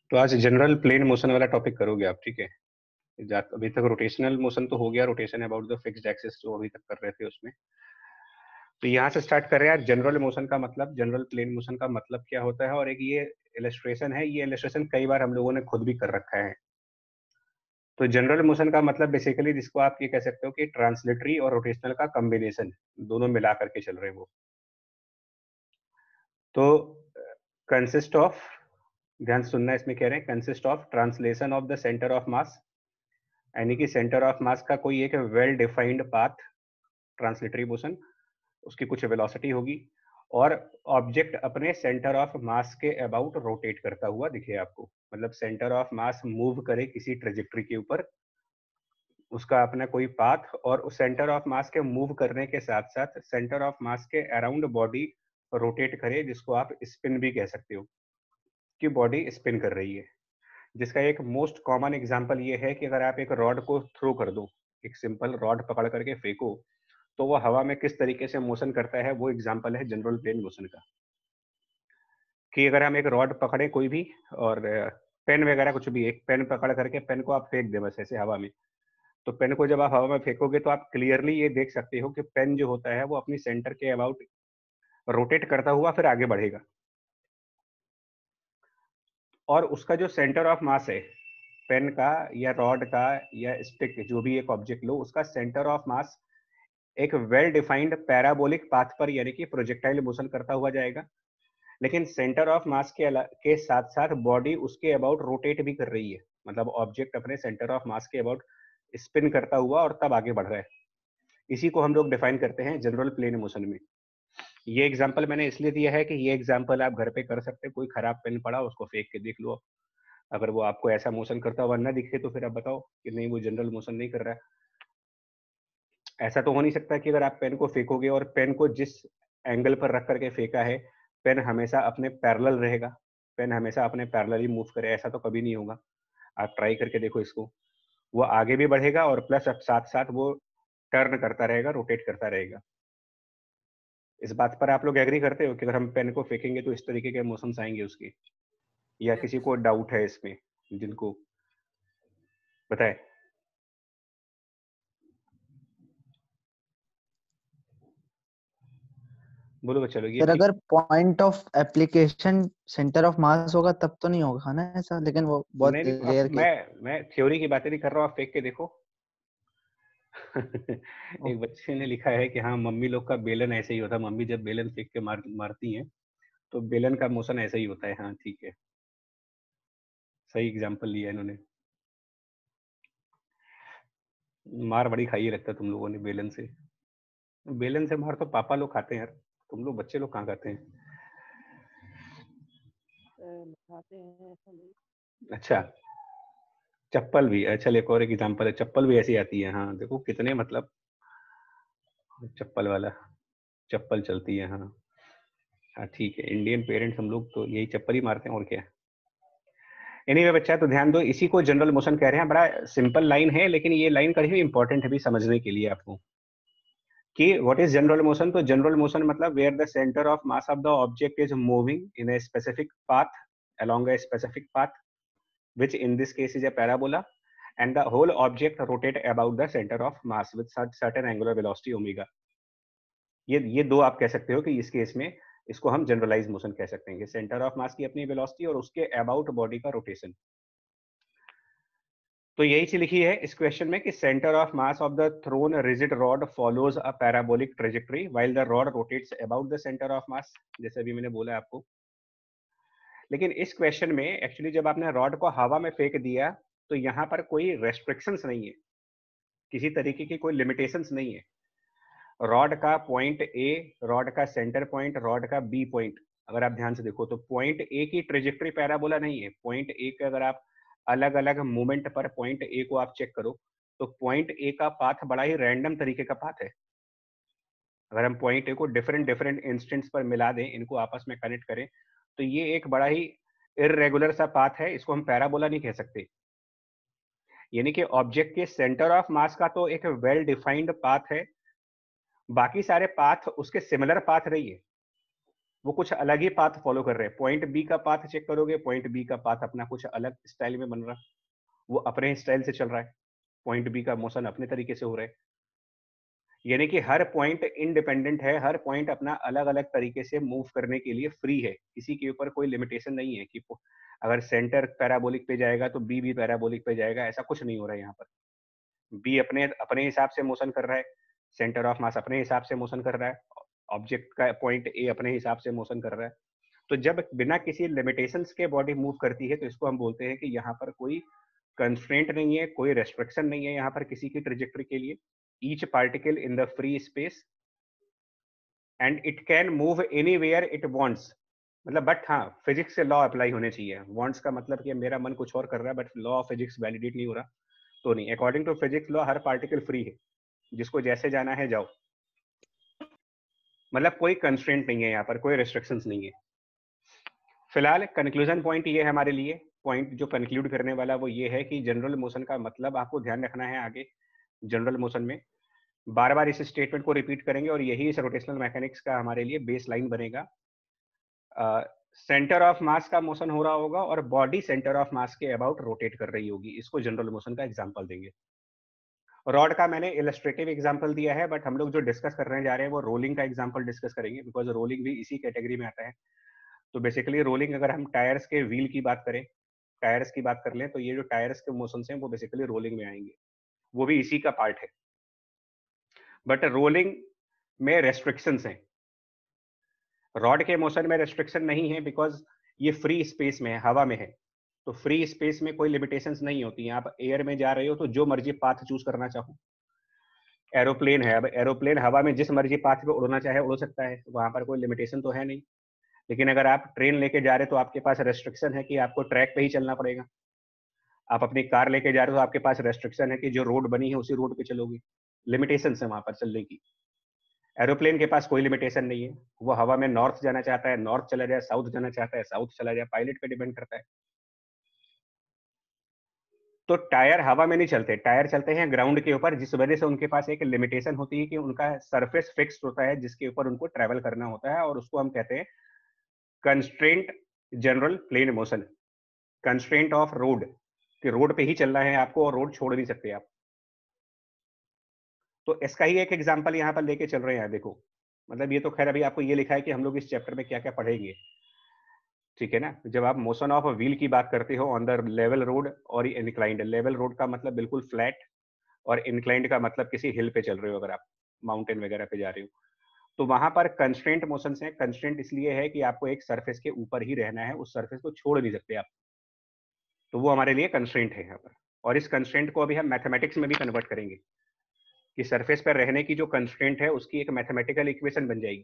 तो आज general plane motion वाला टॉपिक करोगे आप, ठीक है? अभी तक रोटेशनल मोशन तो हो गया, rotation about the fixed axis जो अभी तक कर रहे थे उसमें। तो यहाँ से स्टार्ट कर रहे हैं। जनरल मोशन का मतलब, जनरल प्लेन मोशन का मतलब क्या होता है, और एक ये इलस्ट्रेशन है। ये इलस्ट्रेशन कई बार हम लोगों ने खुद भी कर रखा है। तो जनरल मोशन का मतलब बेसिकली जिसको आप ये कह सकते हो कि ट्रांसलेटरी और रोटेशनल का कॉम्बिनेशन, दोनों मिला करके चल रहे हैं वो। तो कंसिस्ट ऑफ, ध्यान से सुनना, इसमें कह रहे हैं consist of translation of the centre of mass, यानी कि सेंटर ऑफ मास का कोई एक well defined path, translatory motion, उसकी कुछ वेलोसिटी होगी और ऑब्जेक्ट अपने सेंटर ऑफ मास के अबाउट रोटेट करता हुआ दिखे आपको। मतलब सेंटर ऑफ मास मूव करे किसी ट्रेजेक्टरी के ऊपर, उसका अपना कोई पाथ, और उस सेंटर ऑफ मास के मूव करने के साथ साथ सेंटर ऑफ मास के अराउंड बॉडी रोटेट करे, जिसको आप स्पिन भी कह सकते हो कि बॉडी स्पिन कर रही है। जिसका एक मोस्ट कॉमन एग्जांपल ये है कि अगर आप एक रॉड को थ्रो कर दो, एक सिंपल रॉड पकड़ करके फेंको, तो वो हवा में किस तरीके से मोशन करता है, वो एग्जांपल है जनरल प्लेन मोशन का। कि अगर हम एक रॉड पकड़े कोई भी, और पेन वगैरह कुछ भी, एक पेन पकड़ करके पेन को आप फेंक दे बस ऐसे हवा में, तो पेन को जब आप हवा में फेंकोगे तो आप क्लियरली ये देख सकते हो कि पेन जो होता है वो अपनी सेंटर के अबाउट रोटेट करता हुआ फिर आगे बढ़ेगा, और उसका जो सेंटर ऑफ मास है पेन का या रॉड का या स्टिक, जो भी एक ऑब्जेक्ट लो, उसका सेंटर ऑफ मास एक वेल डिफाइंड पैराबोलिक पाथ पर, यानी कि प्रोजेक्टाइल मोशन करता हुआ जाएगा। लेकिन सेंटर ऑफ मास के साथ साथ बॉडी उसके अबाउट रोटेट भी कर रही है। मतलब ऑब्जेक्ट अपने सेंटर ऑफ मास के अबाउट स्पिन करता हुआ और तब आगे बढ़ रहा है। इसी को हम लोग डिफाइन करते हैं जनरल प्लेन मोशन में। ये एग्जांपल मैंने इसलिए दिया है कि ये एग्जांपल आप घर पे कर सकते हैं। कोई खराब पेन पड़ा, उसको फेंक के देख लो, अगर वो आपको ऐसा मोशन करता हुआ ना दिखे तो फिर आप बताओ कि नहीं, वो जनरल मोशन नहीं कर रहा है। ऐसा तो हो नहीं सकता कि अगर आप पेन को फेंकोगे और पेन को जिस एंगल पर रख करके फेंका है, पेन हमेशा अपने पैरेलल रहेगा, पेन हमेशा अपने पैरेलल ही मूव करे, ऐसा तो कभी नहीं होगा। आप ट्राई करके देखो इसको, वो आगे भी बढ़ेगा और प्लस साथ साथ वो टर्न करता रहेगा, रोटेट करता रहेगा। इस बात पर आप लोग एग्री करते हो कि अगर हम पेन को फेंकेंगे तो इस तरीके के मोशंस आएंगे उसके, या किसी को डाउट है इसमें, जिनको बताए? बोलो बच्चा लोग, ये सर अगर point of application centre of mass होगा तब तो नहीं होगा ना ऐसा, लेकिन वो बहुत नहीं नहीं, रेयर केस। मैं थ्योरी की बातें नहीं कर रहा हूँ, आप फेंक के देखो। एक बच्चे ने लिखा है कि हाँ, मम्मी लोग का बेलन ऐसे ही होता है, मम्मी जब बेलन फेंक के मारती हैं तो बेलन का मोशन ऐसा ही होता है। हाँ ठीक है, सही एग्जाम्पल लिया इन्होंने। मार बड़ी खाई लगता है तुम लोगों ने बेलन से। बेलन से मार तो पापा लोग खाते हैं यार, तुम लोग बच्चे लोग कहाँ खाते हैं? खाते हैं ऐसा नहीं। अच्छा, चप्पल भी, अच्छा एक और एक एग्जाम्पल है, चप्पल भी ऐसी आती है। हाँ देखो कितने, मतलब चप्पल वाला, चप्पल चलती है। हाँ हाँ ठीक है, इंडियन पेरेंट्स हम लोग तो यही चप्पल ही मारते हैं, और क्या। एनीवे बच्चा, तो ध्यान दो, इसी को जनरल मोशन कह रहे हैं। बड़ा सिंपल लाइन है, लेकिन ये लाइन कड़ी हुई इंपॉर्टेंट है भी समझने के लिए आपको कि व्हाट इज जनरल मोशन। तो जनरल मोशन मतलब where the centre of mass of the object is moving in a specific path along a specific path, which in this case is a parabola, and the whole object rotate about the center of mass with certain angular velocity omega. ये दो आप कह सकते हो कि इस case में इसको हम जनरलाइज मोशन कह सकते हैं कि सेंटर ऑफ मास की अपनी वेलोसिटी और उसके अबाउट बॉडी का रोटेशन। तो यही चीज लिखी है इस क्वेश्चन में कि centre of mass of the thrown rigid rod follows a parabolic trajectory while the rod rotates about the centre of mass, जैसे अभी मैंने बोला आपको। लेकिन इस क्वेश्चन में एक्चुअली जब आपने रॉड को हवा में फेंक दिया तो यहाँ पर कोई रेस्ट्रिक्शंस नहीं है, किसी तरीके की कोई लिमिटेशंस नहीं है। रॉड का पॉइंट ए, रॉड का सेंटर पॉइंट, रॉड का बी पॉइंट, अगर आप ध्यान से देखो तो पॉइंट ए की ट्रेजेक्टरी पैराबोला नहीं है। पॉइंट ए के अगर आप अलग अलग मोमेंट पर पॉइंट ए को आप चेक करो तो पॉइंट ए का पाथ बड़ा ही रैंडम तरीके का पाथ है। अगर हम पॉइंट ए को डिफरेंट डिफरेंट इंस्टेंट्स पर मिला दें, इनको आपस में कनेक्ट करें, तो ये एक बड़ा ही इरेगुलर सा पाथ है, इसको हम पैराबोला नहीं कह सकते। यानी कि ऑब्जेक्ट के सेंटर ऑफ मास का तो एक वेल डिफाइंड पाथ है, बाकी सारे पाथ उसके सिमिलर पाथ रही है, वो कुछ अलग ही पाथ फॉलो कर रहे हैं। पॉइंट बी का पाथ चेक करोगे, पॉइंट बी का पाथ अपना कुछ अलग स्टाइल में बन रहा है, वो अपने स्टाइल से चल रहा है, पॉइंट बी का मोशन अपने तरीके से हो रहा है। यानी कि हर पॉइंट इंडिपेंडेंट है, हर पॉइंट अपना अलग अलग तरीके से मूव करने के लिए फ्री है, किसी के ऊपर कोई लिमिटेशन नहीं है कि अगर सेंटर पैराबोलिक पे जाएगा तो बी भी पैराबोलिक पे जाएगा, ऐसा कुछ नहीं हो रहा है यहाँ पर। बी अपने अपने हिसाब से मोशन कर रहा है, सेंटर ऑफ मास अपने हिसाब से मोशन कर रहा है, ऑब्जेक्ट का पॉइंट ए अपने हिसाब से मोशन कर रहा है। तो जब बिना किसी लिमिटेशंस के बॉडी मूव करती है तो इसको हम बोलते हैं कि यहाँ पर कोई कंस्ट्रेंट नहीं है, कोई रेस्ट्रिक्शन नहीं है यहाँ पर किसी की ट्रेजेक्टरी के लिए। Each particle in the free space and it can move anywhere it wants. मतलब बट हाँ, फिजिक्स से लॉ अप्लाई होने चाहिए। वांट्स का मतलब कि मेरा मन कुछ और कर रहा है but law of physics validate नहीं हो रहा, तो नहीं। अकॉर्डिंग टू फिजिक्स लॉ हर पार्टिकल फ्री है, जिसको जैसे जाना है जाओ। मतलब कोई कंस्ट्रेंट नहीं है यहाँ पर, कोई रेस्ट्रिक्शंस नहीं है। फिलहाल कंक्लूजन पॉइंट ये है हमारे लिए, पॉइंट जो कंक्लूड करने वाला वो ये है कि जनरल मोशन का मतलब आपको ध्यान रखना है आगे। जनरल मोशन में बार बार इस स्टेटमेंट को रिपीट करेंगे और यही इस रोटेशनल मैकेनिक्स का हमारे लिए बेस लाइन बनेगा। सेंटर ऑफ मास का मोशन हो रहा होगा और बॉडी सेंटर ऑफ मास के अबाउट रोटेट कर रही होगी, इसको जनरल मोशन का एग्जांपल देंगे। रॉड का मैंने इलस्ट्रेटिव एग्जांपल दिया है, बट हम लोग जो डिस्कस करने जा रहे हैं वो रोलिंग का एग्जांपल डिस्कस करेंगे, बिकॉज रोलिंग भी इसी कैटेगरी में आता है। तो बेसिकली रोलिंग, अगर हम टायर्स के व्हील की बात करें, टायर्स की बात कर लें, तो ये जो टायर्स के मोशन हैं वो बेसिकली रोलिंग में आएंगे, वो भी इसी का पार्ट है। बट रोलिंग में रेस्ट्रिक्शंस हैं, रॉड के मोशन में रेस्ट्रिक्शन नहीं है, बिकॉज ये फ्री स्पेस में है, हवा में है। तो फ्री स्पेस में कोई लिमिटेशंस नहीं होती हैं। आप एयर में जा रहे हो तो जो मर्जी पाथ चूज करना चाहो। एरोप्लेन है, अब एरोप्लेन हवा में जिस मर्जी पाथ पे उड़ना चाहे उड़ सकता है, वहां पर कोई लिमिटेशन तो है नहीं। लेकिन अगर आप ट्रेन लेके जा रहे हो तो आपके पास रेस्ट्रिक्शन है कि आपको ट्रैक पे ही चलना पड़ेगा। आप अपनी कार लेके जा रहे हो तो आपके पास रेस्ट्रिक्शन है कि जो रोड बनी है उसी रोड पे चलोगे, लिमिटेशन है वहां पर चलने की। एरोप्लेन के पास कोई लिमिटेशन नहीं है, वो हवा में नॉर्थ जाना चाहता है नॉर्थ चला जाए, साउथ जाना चाहता है साउथ चला जाए, पायलट पे डिपेंड करता है। तो टायर हवा में नहीं चलते, टायर चलते हैं ग्राउंड के ऊपर, जिस वजह से उनके पास एक लिमिटेशन होती है कि उनका सरफेस फिक्स्ड होता है जिसके ऊपर उनको ट्रेवल करना होता है, और उसको हम कहते हैं constraint general plane motion, constraint of road, कि रोड पे ही चलना है आपको और रोड छोड़ नहीं सकते आप। तो इसका ही एक एग्जांपल यहाँ पर लेके चल रहे हैं, देखो। मतलब ये तो खैर अभी आपको ये लिखा है कि हम लोग इस चैप्टर में क्या क्या पढ़ेंगे, ठीक है ना। जब आप मोशन ऑफ व्हील की बात करते हो ऑन द लेवल रोड और इंक्लाइंड, लेवल रोड का मतलब बिल्कुल फ्लैट, और इंक्लाइंड का मतलब किसी हिल पे चल रहे हो, अगर आप माउंटेन वगैरह पे जा रहे हो, तो वहां पर कंस्ट्रेंट मोशन है। कंस्ट्रेंट इसलिए है कि आपको एक सरफेस के ऊपर ही रहना है, उस सरफेस को छोड़ नहीं सकते आप, तो वो हमारे लिए कंस्ट्रेंट है यहाँ पर। और इस कंस्ट्रेंट को अभी हम मैथमेटिक्स में भी कन्वर्ट करेंगे कि सरफेस पर रहने की जो कंस्ट्रेंट है उसकी एक मैथमेटिकल इक्वेशन बन जाएगी।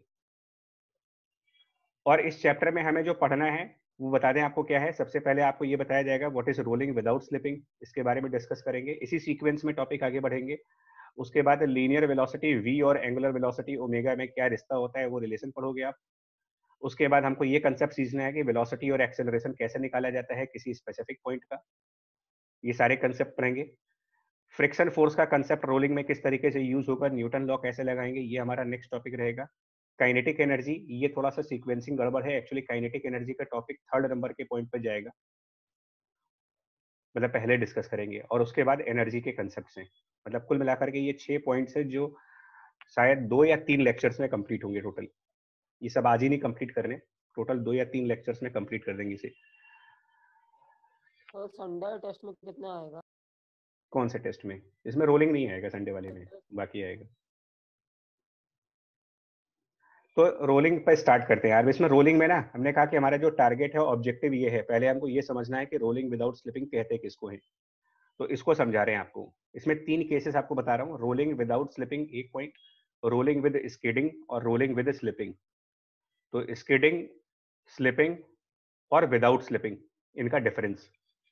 और इस चैप्टर में हमें जो पढ़ना है वो बता दें आपको क्या है। सबसे पहले आपको ये बताया जाएगा what is rolling without slipping, इसके बारे में डिस्कस करेंगे, इसी सीक्वेंस में टॉपिक आगे बढ़ेंगे। उसके बाद लीनियर वेलोसिटी v और एंगुलर वेलोसिटी ओमेगा में क्या रिश्ता होता है वो रिलेशन पढ़ोगे आप। उसके बाद हमको ये कंसेप्ट सीखना है कि वेलोसिटी और एक्सेलरेशन कैसे निकाला जाता है किसी स्पेसिफिक पॉइंट का, ये सारे कंसेप्ट पढ़ेंगे। फ्रिक्शन फोर्स का कंसेप्ट रोलिंग में किस तरीके से यूज होगा, न्यूटन लॉ कैसे लगाएंगे, ये हमारा नेक्स्ट टॉपिक रहेगा। काइनेटिक एनर्जी, ये थोड़ा सा सीक्वेंसिंग गड़बड़ है एक्चुअली, काइनेटिक एनर्जी का टॉपिक 3rd नंबर के पॉइंट पर जाएगा, मतलब पहले डिस्कस करेंगे। और उसके बाद एनर्जी के कंसेप्ट हैं। मतलब कुल मिलाकर के ये 6 पॉइंट्स है जो शायद 2 या 3 लेक्चर्स में कंप्लीट होंगे टोटल। ये सब आज ही नहीं कंप्लीट करने, टोटल 2 या 3 लेक्चर्स में कंप्लीट कर देंगे इसे। और संडे टेस्ट में कितना आएगा? कौन से टेस्ट में? इसमें रोलिंग नहीं आएगा संडे वाले में, बाकी आएगा। तो रोलिंग पे स्टार्ट करते हैं यार। इसमें रोलिंग में ना हमने कहा कि हमारा जो टारगेट है ऑब्जेक्टिव ये है, पहले हमको ये समझना है कि रोलिंग विदाउट स्लिपिंग कहते किसको है, तो इसको समझा रहे हैं आपको। इसमें 3 केसेस आपको बता रहा हूँ, रोलिंग विदाउट स्लिपिंग एक पॉइंट, रोलिंग विद स्किडिंग और रोलिंग विद स्लिपिंग। तो स्किडिंग, स्लिपिंग और विदाउट स्लिपिंग, इनका डिफरेंस।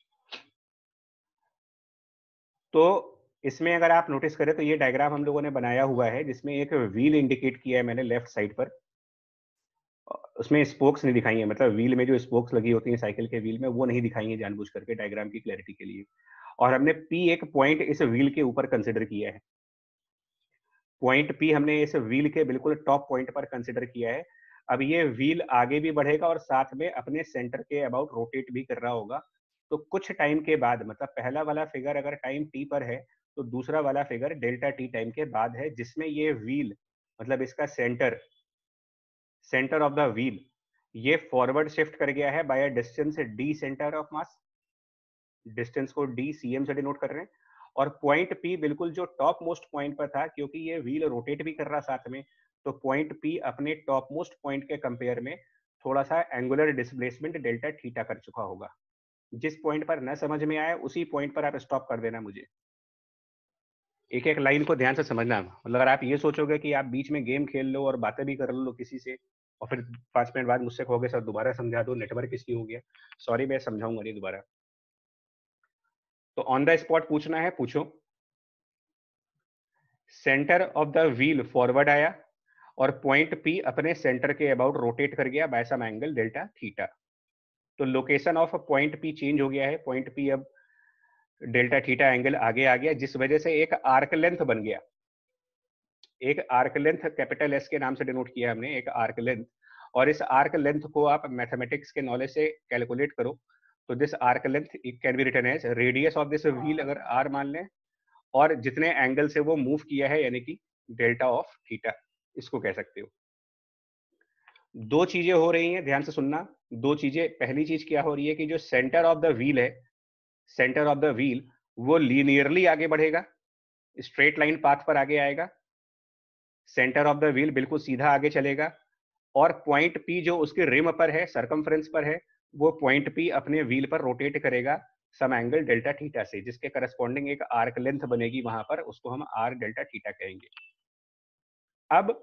तो इसमें अगर आप नोटिस करें तो ये डायग्राम हम लोगों ने बनाया हुआ है जिसमें एक व्हील इंडिकेट किया है मैंने लेफ्ट साइड पर, उसमें स्पोक्स नहीं दिखाई है, मतलब व्हील में जो स्पोक्स लगी होती हैं साइकिल के व्हील में वो नहीं दिखाई है जानबूझ करके डायग्राम की क्लैरिटी के लिए। और हमने पी एक पॉइंट इस व्हील के ऊपर कंसिडर किया है, पॉइंट पी हमने इस व्हील के बिल्कुल टॉप पॉइंट पर कंसिडर किया है। अब ये व्हील आगे भी बढ़ेगा और साथ में अपने सेंटर के अबाउट रोटेट भी कर रहा होगा। तो कुछ टाइम के बाद, मतलब पहला वाला फिगर अगर टाइम t पर है, तो दूसरा वाला फिगर डेल्टा t टाइम के बाद है, जिसमें ये व्हील मतलब इसका सेंटर ऑफ द व्हील ये फॉरवर्ड शिफ्ट कर गया है by a distance d centre of mass. Distance को d cm से डिनोट कर रहे हैं। और पॉइंट p बिल्कुल जो टॉप मोस्ट पॉइंट पर था, क्योंकि ये व्हील रोटेट भी कर रहा साथ में, तो पॉइंट p अपने टॉप मोस्ट पॉइंट के कंपेयर में थोड़ा सा एंगुलर डिस्प्लेसमेंट डेल्टा थीटा कर चुका होगा। जिस पॉइंट पर न समझ में आए उसी पॉइंट पर आप स्टॉप कर देना। मुझे एक एक लाइन को ध्यान से समझना। मतलब अगर आप ये सोचोगे कि आप बीच में गेम खेल लो और बातें भी कर लो किसी से, और फिर 5 मिनट बाद मुझसे कहोगे सर दोबारा समझा दो, नेटवर्क इसकी हो गया, सॉरी मैं समझाऊंगा नहीं दोबारा। तो ऑन द स्पॉट पूछना है, पूछो। Centre of the wheel forward आया और पॉइंट P अपने सेंटर के अबाउट रोटेट कर गया by some angle delta theta. तो location of point P change हो गया है। पॉइंट P अब डेल्टा थीटा एंगल आगे आ गया, जिस वजह से एक आर्क लेंथ बन गया। एक आर्क लेंथ कैपिटल एस के नाम से डिनोट किया हमने, एक आर्क लेंथ। और इस आर्क लेंथ को आप मैथमेटिक्स के नॉलेज से कैलकुलेट करो, तो this arc length can be written as radius of this wheel, अगर आर मान लें, और जितने एंगल से वो मूव किया है यानी कि डेल्टा ऑफ थीटा, इसको कह सकते हो। दो चीजें हो रही हैं, ध्यान से सुनना। दो चीजें, पहली चीज क्या हो रही है कि जो सेंटर ऑफ द व्हील है, सेंटर ऑफ द व्हील वो लीनियरली आगे बढ़ेगा, स्ट्रेट लाइन पाथ पर आगे आएगा। सेंटर ऑफ द व्हील बिल्कुल सीधा आगे चलेगा, और पॉइंट P जो उसके रिम पर है, सरकमफ्रेंस पर है, वो पॉइंट P अपने व्हील पर रोटेट करेगा सम एंगल डेल्टा थीटा से, जिसके करस्पॉन्डिंग एक आर्क लेंथ बनेगी वहां पर, उसको हम आर डेल्टा थीटा कहेंगे। अब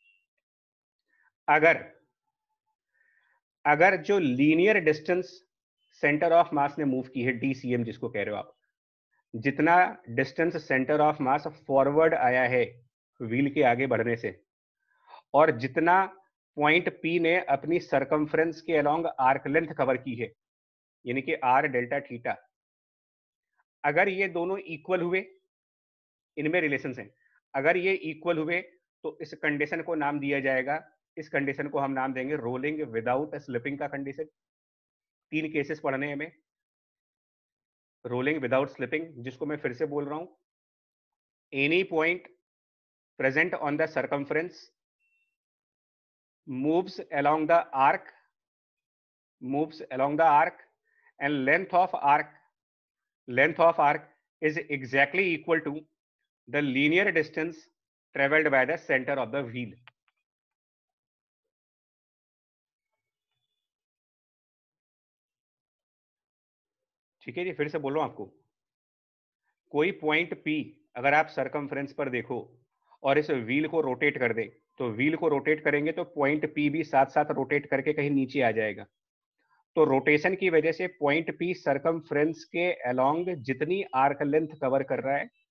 अगर जो linear distance centre of mass ने मूव की है, DCM जिसको कह रहे हो आप, जितना distance centre of mass forward आया है व्हील के आगे बढ़ने से, और जितना पॉइंट P ने अपनी सरकमफ्रेंस के अलोंग आर्क लेंथ कवर की है, यानी कि आर डेल्टा थीटा, अगर ये दोनों इक्वल हुए, इनमें रिलेशन है, अगर ये इक्वल हुए तो इस कंडीशन को नाम दिया जाएगा, इस कंडीशन को हम नाम देंगे रोलिंग विदाउट स्लिपिंग का कंडीशन। 3 केसेस पढ़ने हैं हमें। रोलिंग विदाउट स्लिपिंग, जिसको मैं फिर से बोल रहा हूं, any point present on the circumference moves along the arc and length of arc is exactly equal to the linear distance traveled by the center of the wheel. ठीक है जी, फिर से बोल रहा हूं आपको। कोई पॉइंट P अगर आप सरकमफ्रेंस पर देखो और इस व्हील को रोटेट कर दे, तो व्हील को रोटेट करेंगे तो पॉइंट P भी साथ साथ रोटेट करके कहीं नीचे आ जाएगा। तो रोटेशन की वजह से पॉइंट P सरकमफ्रेंस के अलोंग जितनी आर्क लेंथ कवर कर रहा है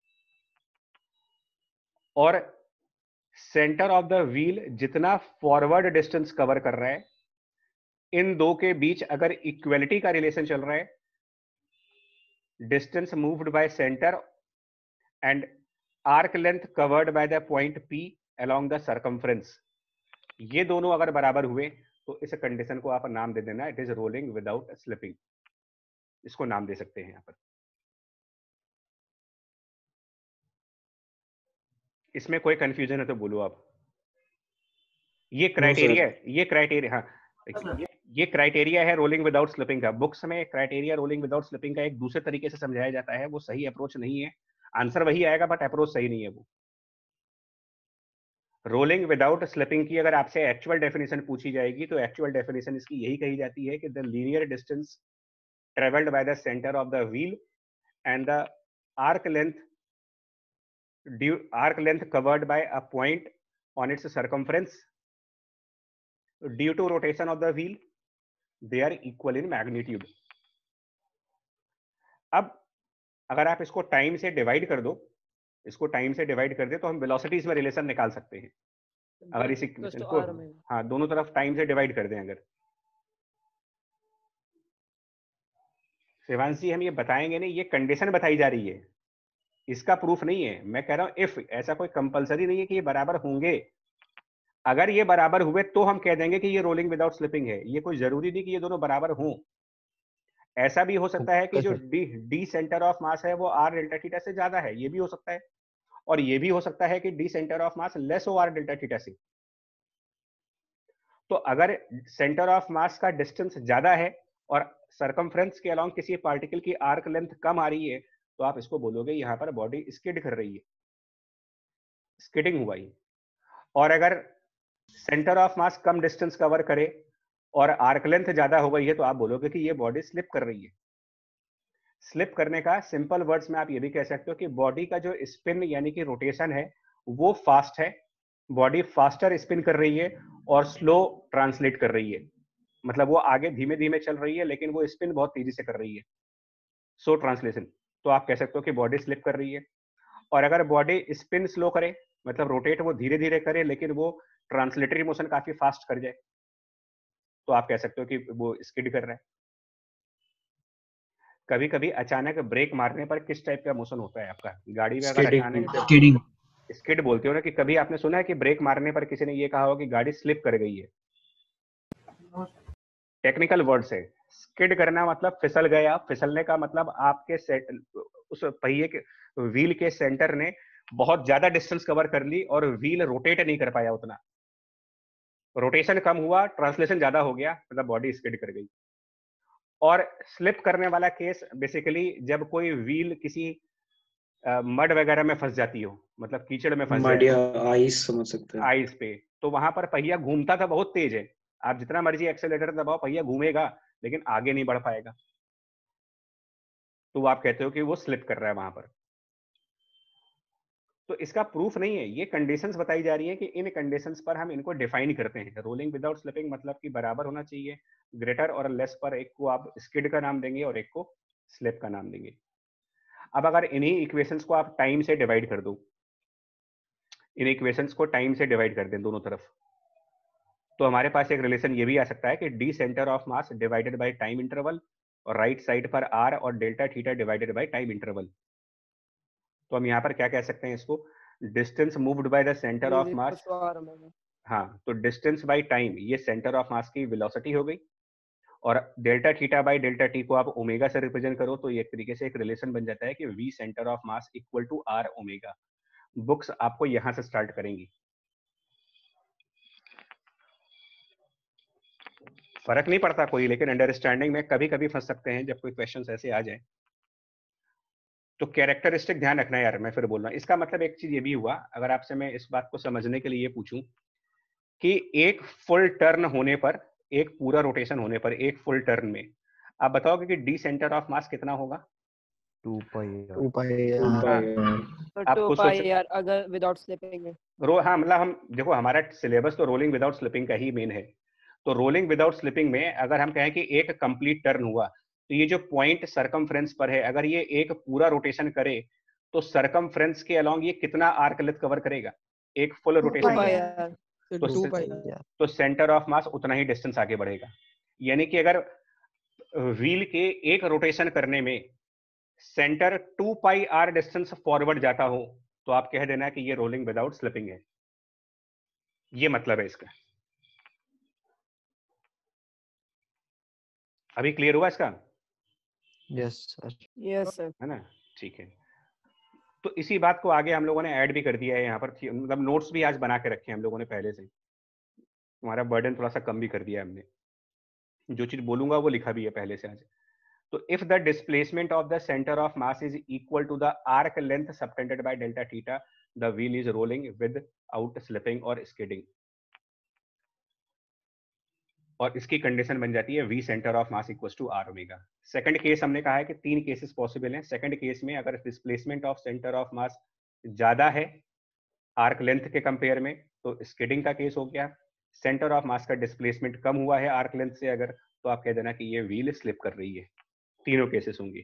और सेंटर ऑफ द व्हील जितना फॉरवर्ड डिस्टेंस कवर कर रहा है, इन दो के बीच अगर इक्वलिटी का रिलेशन चल रहा है, distance moved by centre and arc length covered by the point P along the circumference, ये दोनों अगर बराबर हुए तो इस कंडीशन को आप नाम दे देना, it is rolling without slipping. इसको नाम दे सकते हैं यहां पर। इसमें कोई कंफ्यूजन है तो बोलो आप। ये क्राइटेरिया हाँ, ये क्राइटेरिया है रोलिंग विदाउट स्लिपिंग का। बुक्स में क्राइटेरिया रोलिंग विदाउट स्लिपिंग का एक दूसरे तरीके से समझाया जाता है, वो सही अप्रोच नहीं है। आंसर वही आएगा बट अप्रोच सही नहीं है वो। रोलिंग विदाउट स्लिपिंग की अगर आपसे एक्चुअल डेफिनेशन पूछी जाएगी तो एक्चुअल डेफिनेशन इसकी यही कही जाती है कि the linear distance travelled by the centre of the wheel and the arc length covered by a point on its circumference due to rotation of the wheel, they are equal in magnitude. अब अगर आप इसको time से divide कर दो, तो हम velocities में रिलेशन निकाल सकते हैं। अगर इसको हाँ दोनों तरफ टाइम से डिवाइड कर दें अगर। शिवांश जी हम ये बताएंगे नहीं, ये कंडीशन बताई जा रही है, इसका प्रूफ नहीं है। मैं कह रहा हूं इफ, ऐसा कोई कंपलसरी नहीं है कि ये बराबर होंगे। अगर ये बराबर हुए तो हम कह देंगे कि ये रोलिंग विदाउट स्लिपिंग है। ये कोई जरूरी नहीं कि ये दोनों बराबर हों। ऐसा भी हो सकता है कि जो डी सेंटर ऑफ मास है वो आर डेल्टा थीटा से ज्यादा है, ये भी हो सकता है। और ये भी हो सकता है कि D centre of mass less हो आर डेल्टा थीटा से। तो अगर सेंटर ऑफ मास का डिस्टेंस ज्यादा है और सरकमफ्रेंस के अलोंग किसी पार्टिकल की आर्क लेंथ कम आ रही है, तो आप इसको बोलोगे यहां पर बॉडी स्किड कर रही है, स्किडिंग हुआ ही। और अगर सेंटर ऑफ मास कम डिस्टेंस कवर करे और आर्क लेंथ ज्यादा हो गई है, तो आप बोलोगे कि ये बॉडी स्लिप कर रही है। स्लिप करने का सिंपल वर्ड्स में आप ये भी कह सकते हो कि बॉडी का जो स्पिन यानी कि रोटेशन है वो फास्ट है, बॉडी फास्टर स्पिन कर रही है और स्लो ट्रांसलेट कर रही है। मतलब वो आगे धीमे धीमे चल रही है लेकिन वो स्पिन बहुत तेजी से कर रही है, सो ट्रांसलेशन। तो आप कह सकते हो कि बॉडी स्लिप कर रही है। और अगर बॉडी स्पिन स्लो करे, मतलब रोटेट वो धीरे धीरे करे लेकिन वो ट्रांसलेटरी मोशन काफी फास्ट कर जाए, तो आप कह सकते हो कि वो स्किड कर रहा है। कभी कभी अचानक ब्रेक मारने पर किस टाइप का मोशन होता है आपका गाड़ी में? अगर अचानक स्किडिंग। स्किड बोलते हो ना, कि कभी आपने सुना है कि ब्रेक मारने पर किसी ने ये कहा हो कि गाड़ी स्लिप कर गई है? टेक्निकल वर्ड से स्किड करना मतलब फिसल गया। फिसलने का मतलब आपके उस पहिए के व्हील के सेंटर ने बहुत ज्यादा डिस्टेंस कवर कर ली और व्हील रोटेट नहीं कर पाया उतना, रोटेशन कम हुआ, ट्रांसलेशन ज्यादा हो गया, मतलब बॉडी स्किड कर गई। और स्लिप करने वाला केस बेसिकली जब कोई व्हील किसी मड वगैरह में फंस जाती हो, मतलब कीचड़ में फंस मड जाए, या आइस समझ सकते हैं। आइस पे, तो वहां पर पहिया घूमता था बहुत तेज है, आप जितना मर्जी एक्सेलेरेटर दबाओ पहिया घूमेगा लेकिन आगे नहीं बढ़ पाएगा, तो आप कहते हो कि वो स्लिप कर रहा है वहां पर। तो इसका प्रूफ नहीं है, ये कंडीशंस बताई जा रही है कि इन कंडीशंस पर हम इनको डिफाइन करते हैं। रोलिंग विदाउट स्लिपिंग मतलब कि बराबर होना चाहिए, ग्रेटर और लेस पर एक को आप स्किड का नाम देंगे और एक को स्लिप का नाम देंगे। अब अगर इन्हीं इक्वेशंस को आप टाइम से डिवाइड कर दो, इन इक्वेशंस को टाइम से डिवाइड कर दें दोनों तरफ, तो हमारे पास एक रिलेशन ये भी आ सकता है कि D centre of mass divided by time interval और राइट साइड पर आर और delta theta divided by time interval. तो हम यहाँ पर क्या कह सकते हैं इसको, distance moved by the centre of mass. हाँ, तो डिस्टेंस बाय टाइम ये सेंटर ऑफ मास की वेलोसिटी हो गई, और delta theta by delta T को आप ओमेगा से रिप्रेजेंट करो तो ये एक तरीके से एक रिलेशन बन जाता है कि V centre of mass equal to are omega. Books आपको यहां से स्टार्ट करेंगी। फर्क नहीं पड़ता कोई, लेकिन अंडरस्टैंडिंग में कभी कभी फंस सकते हैं जब कोई क्वेश्चन ऐसे आ जाए। तो कैरेक्टरिस्टिक ध्यान रखना है यार, मैं फिर बोल रहा हूँ। इसका मतलब एक चीज ये भी हुआ, अगर आपसे मैं इस बात को समझने के लिए ये पूछूं कि एक फुल टर्न होने पर, एक पूरा रोटेशन होने पर, एक फुल टर्न में आप बताओगे कि डी सेंटर ऑफ मास कितना होगा? 2 पाई तो आप 2 खुद पाई सोच यार अगर विदाउट स्लिपिंग है। हाँ, मतलब हम देखो हमारा सिलेबस तो रोलिंग विदाउट स्लिपिंग का ही मेन है। तो रोलिंग विदाउट स्लिपिंग में अगर हम कहें कि एक कंप्लीट टर्न हुआ, तो ये जो पॉइंट सरकमफ्रेंस पर है, अगर ये एक पूरा रोटेशन करे तो सरकमफ्रेंस के अलोंग ये कितना आर्क लेंथ कवर करेगा एक फुल 2 रोटेशन पाई में? यार। तो सेंटर ऑफ मास उतना ही डिस्टेंस आगे बढ़ेगा। यानी कि अगर व्हील के एक रोटेशन करने में centre 2 pi R distance forward जाता हो, तो आप कह देना कि ये रोलिंग विदाउट स्लिपिंग है। ये मतलब है इसका। अभी क्लियर हुआ इसका? Yes sir. Yes sir. है ना, ठीक है। तो इसी बात को आगे हम लोगों ने ऐड भी कर दिया है यहाँ पर, मतलब नोट्स भी आज बना के रखे हैं हम लोगों ने पहले से। हमारा बर्डन थोड़ा सा कम भी कर दिया है हमने, जो चीज बोलूंगा वो लिखा भी है पहले से आज। तो if the displacement of the centre of mass is equal to the arc length subtended by delta theta, the wheel is rolling without slipping और स्किडिंग। और इसकी कंडीशन बन जाती है V centre of mass equal to are omega. Second case हमने कहा है कि 3 केसेस पॉसिबल हैं। सेकंड केस में अगर displacement of centre of mass ज्यादा है आर्क लेंथ के कंपेयर में, तो स्किडिंग का केस हो गया। सेंटर ऑफ मास का डिस्प्लेसमेंट कम हुआ है आर्क लेंथ से अगर, तो आप कह देना कि ये व्हील स्लिप कर रही है। तीनों केसेस होंगे।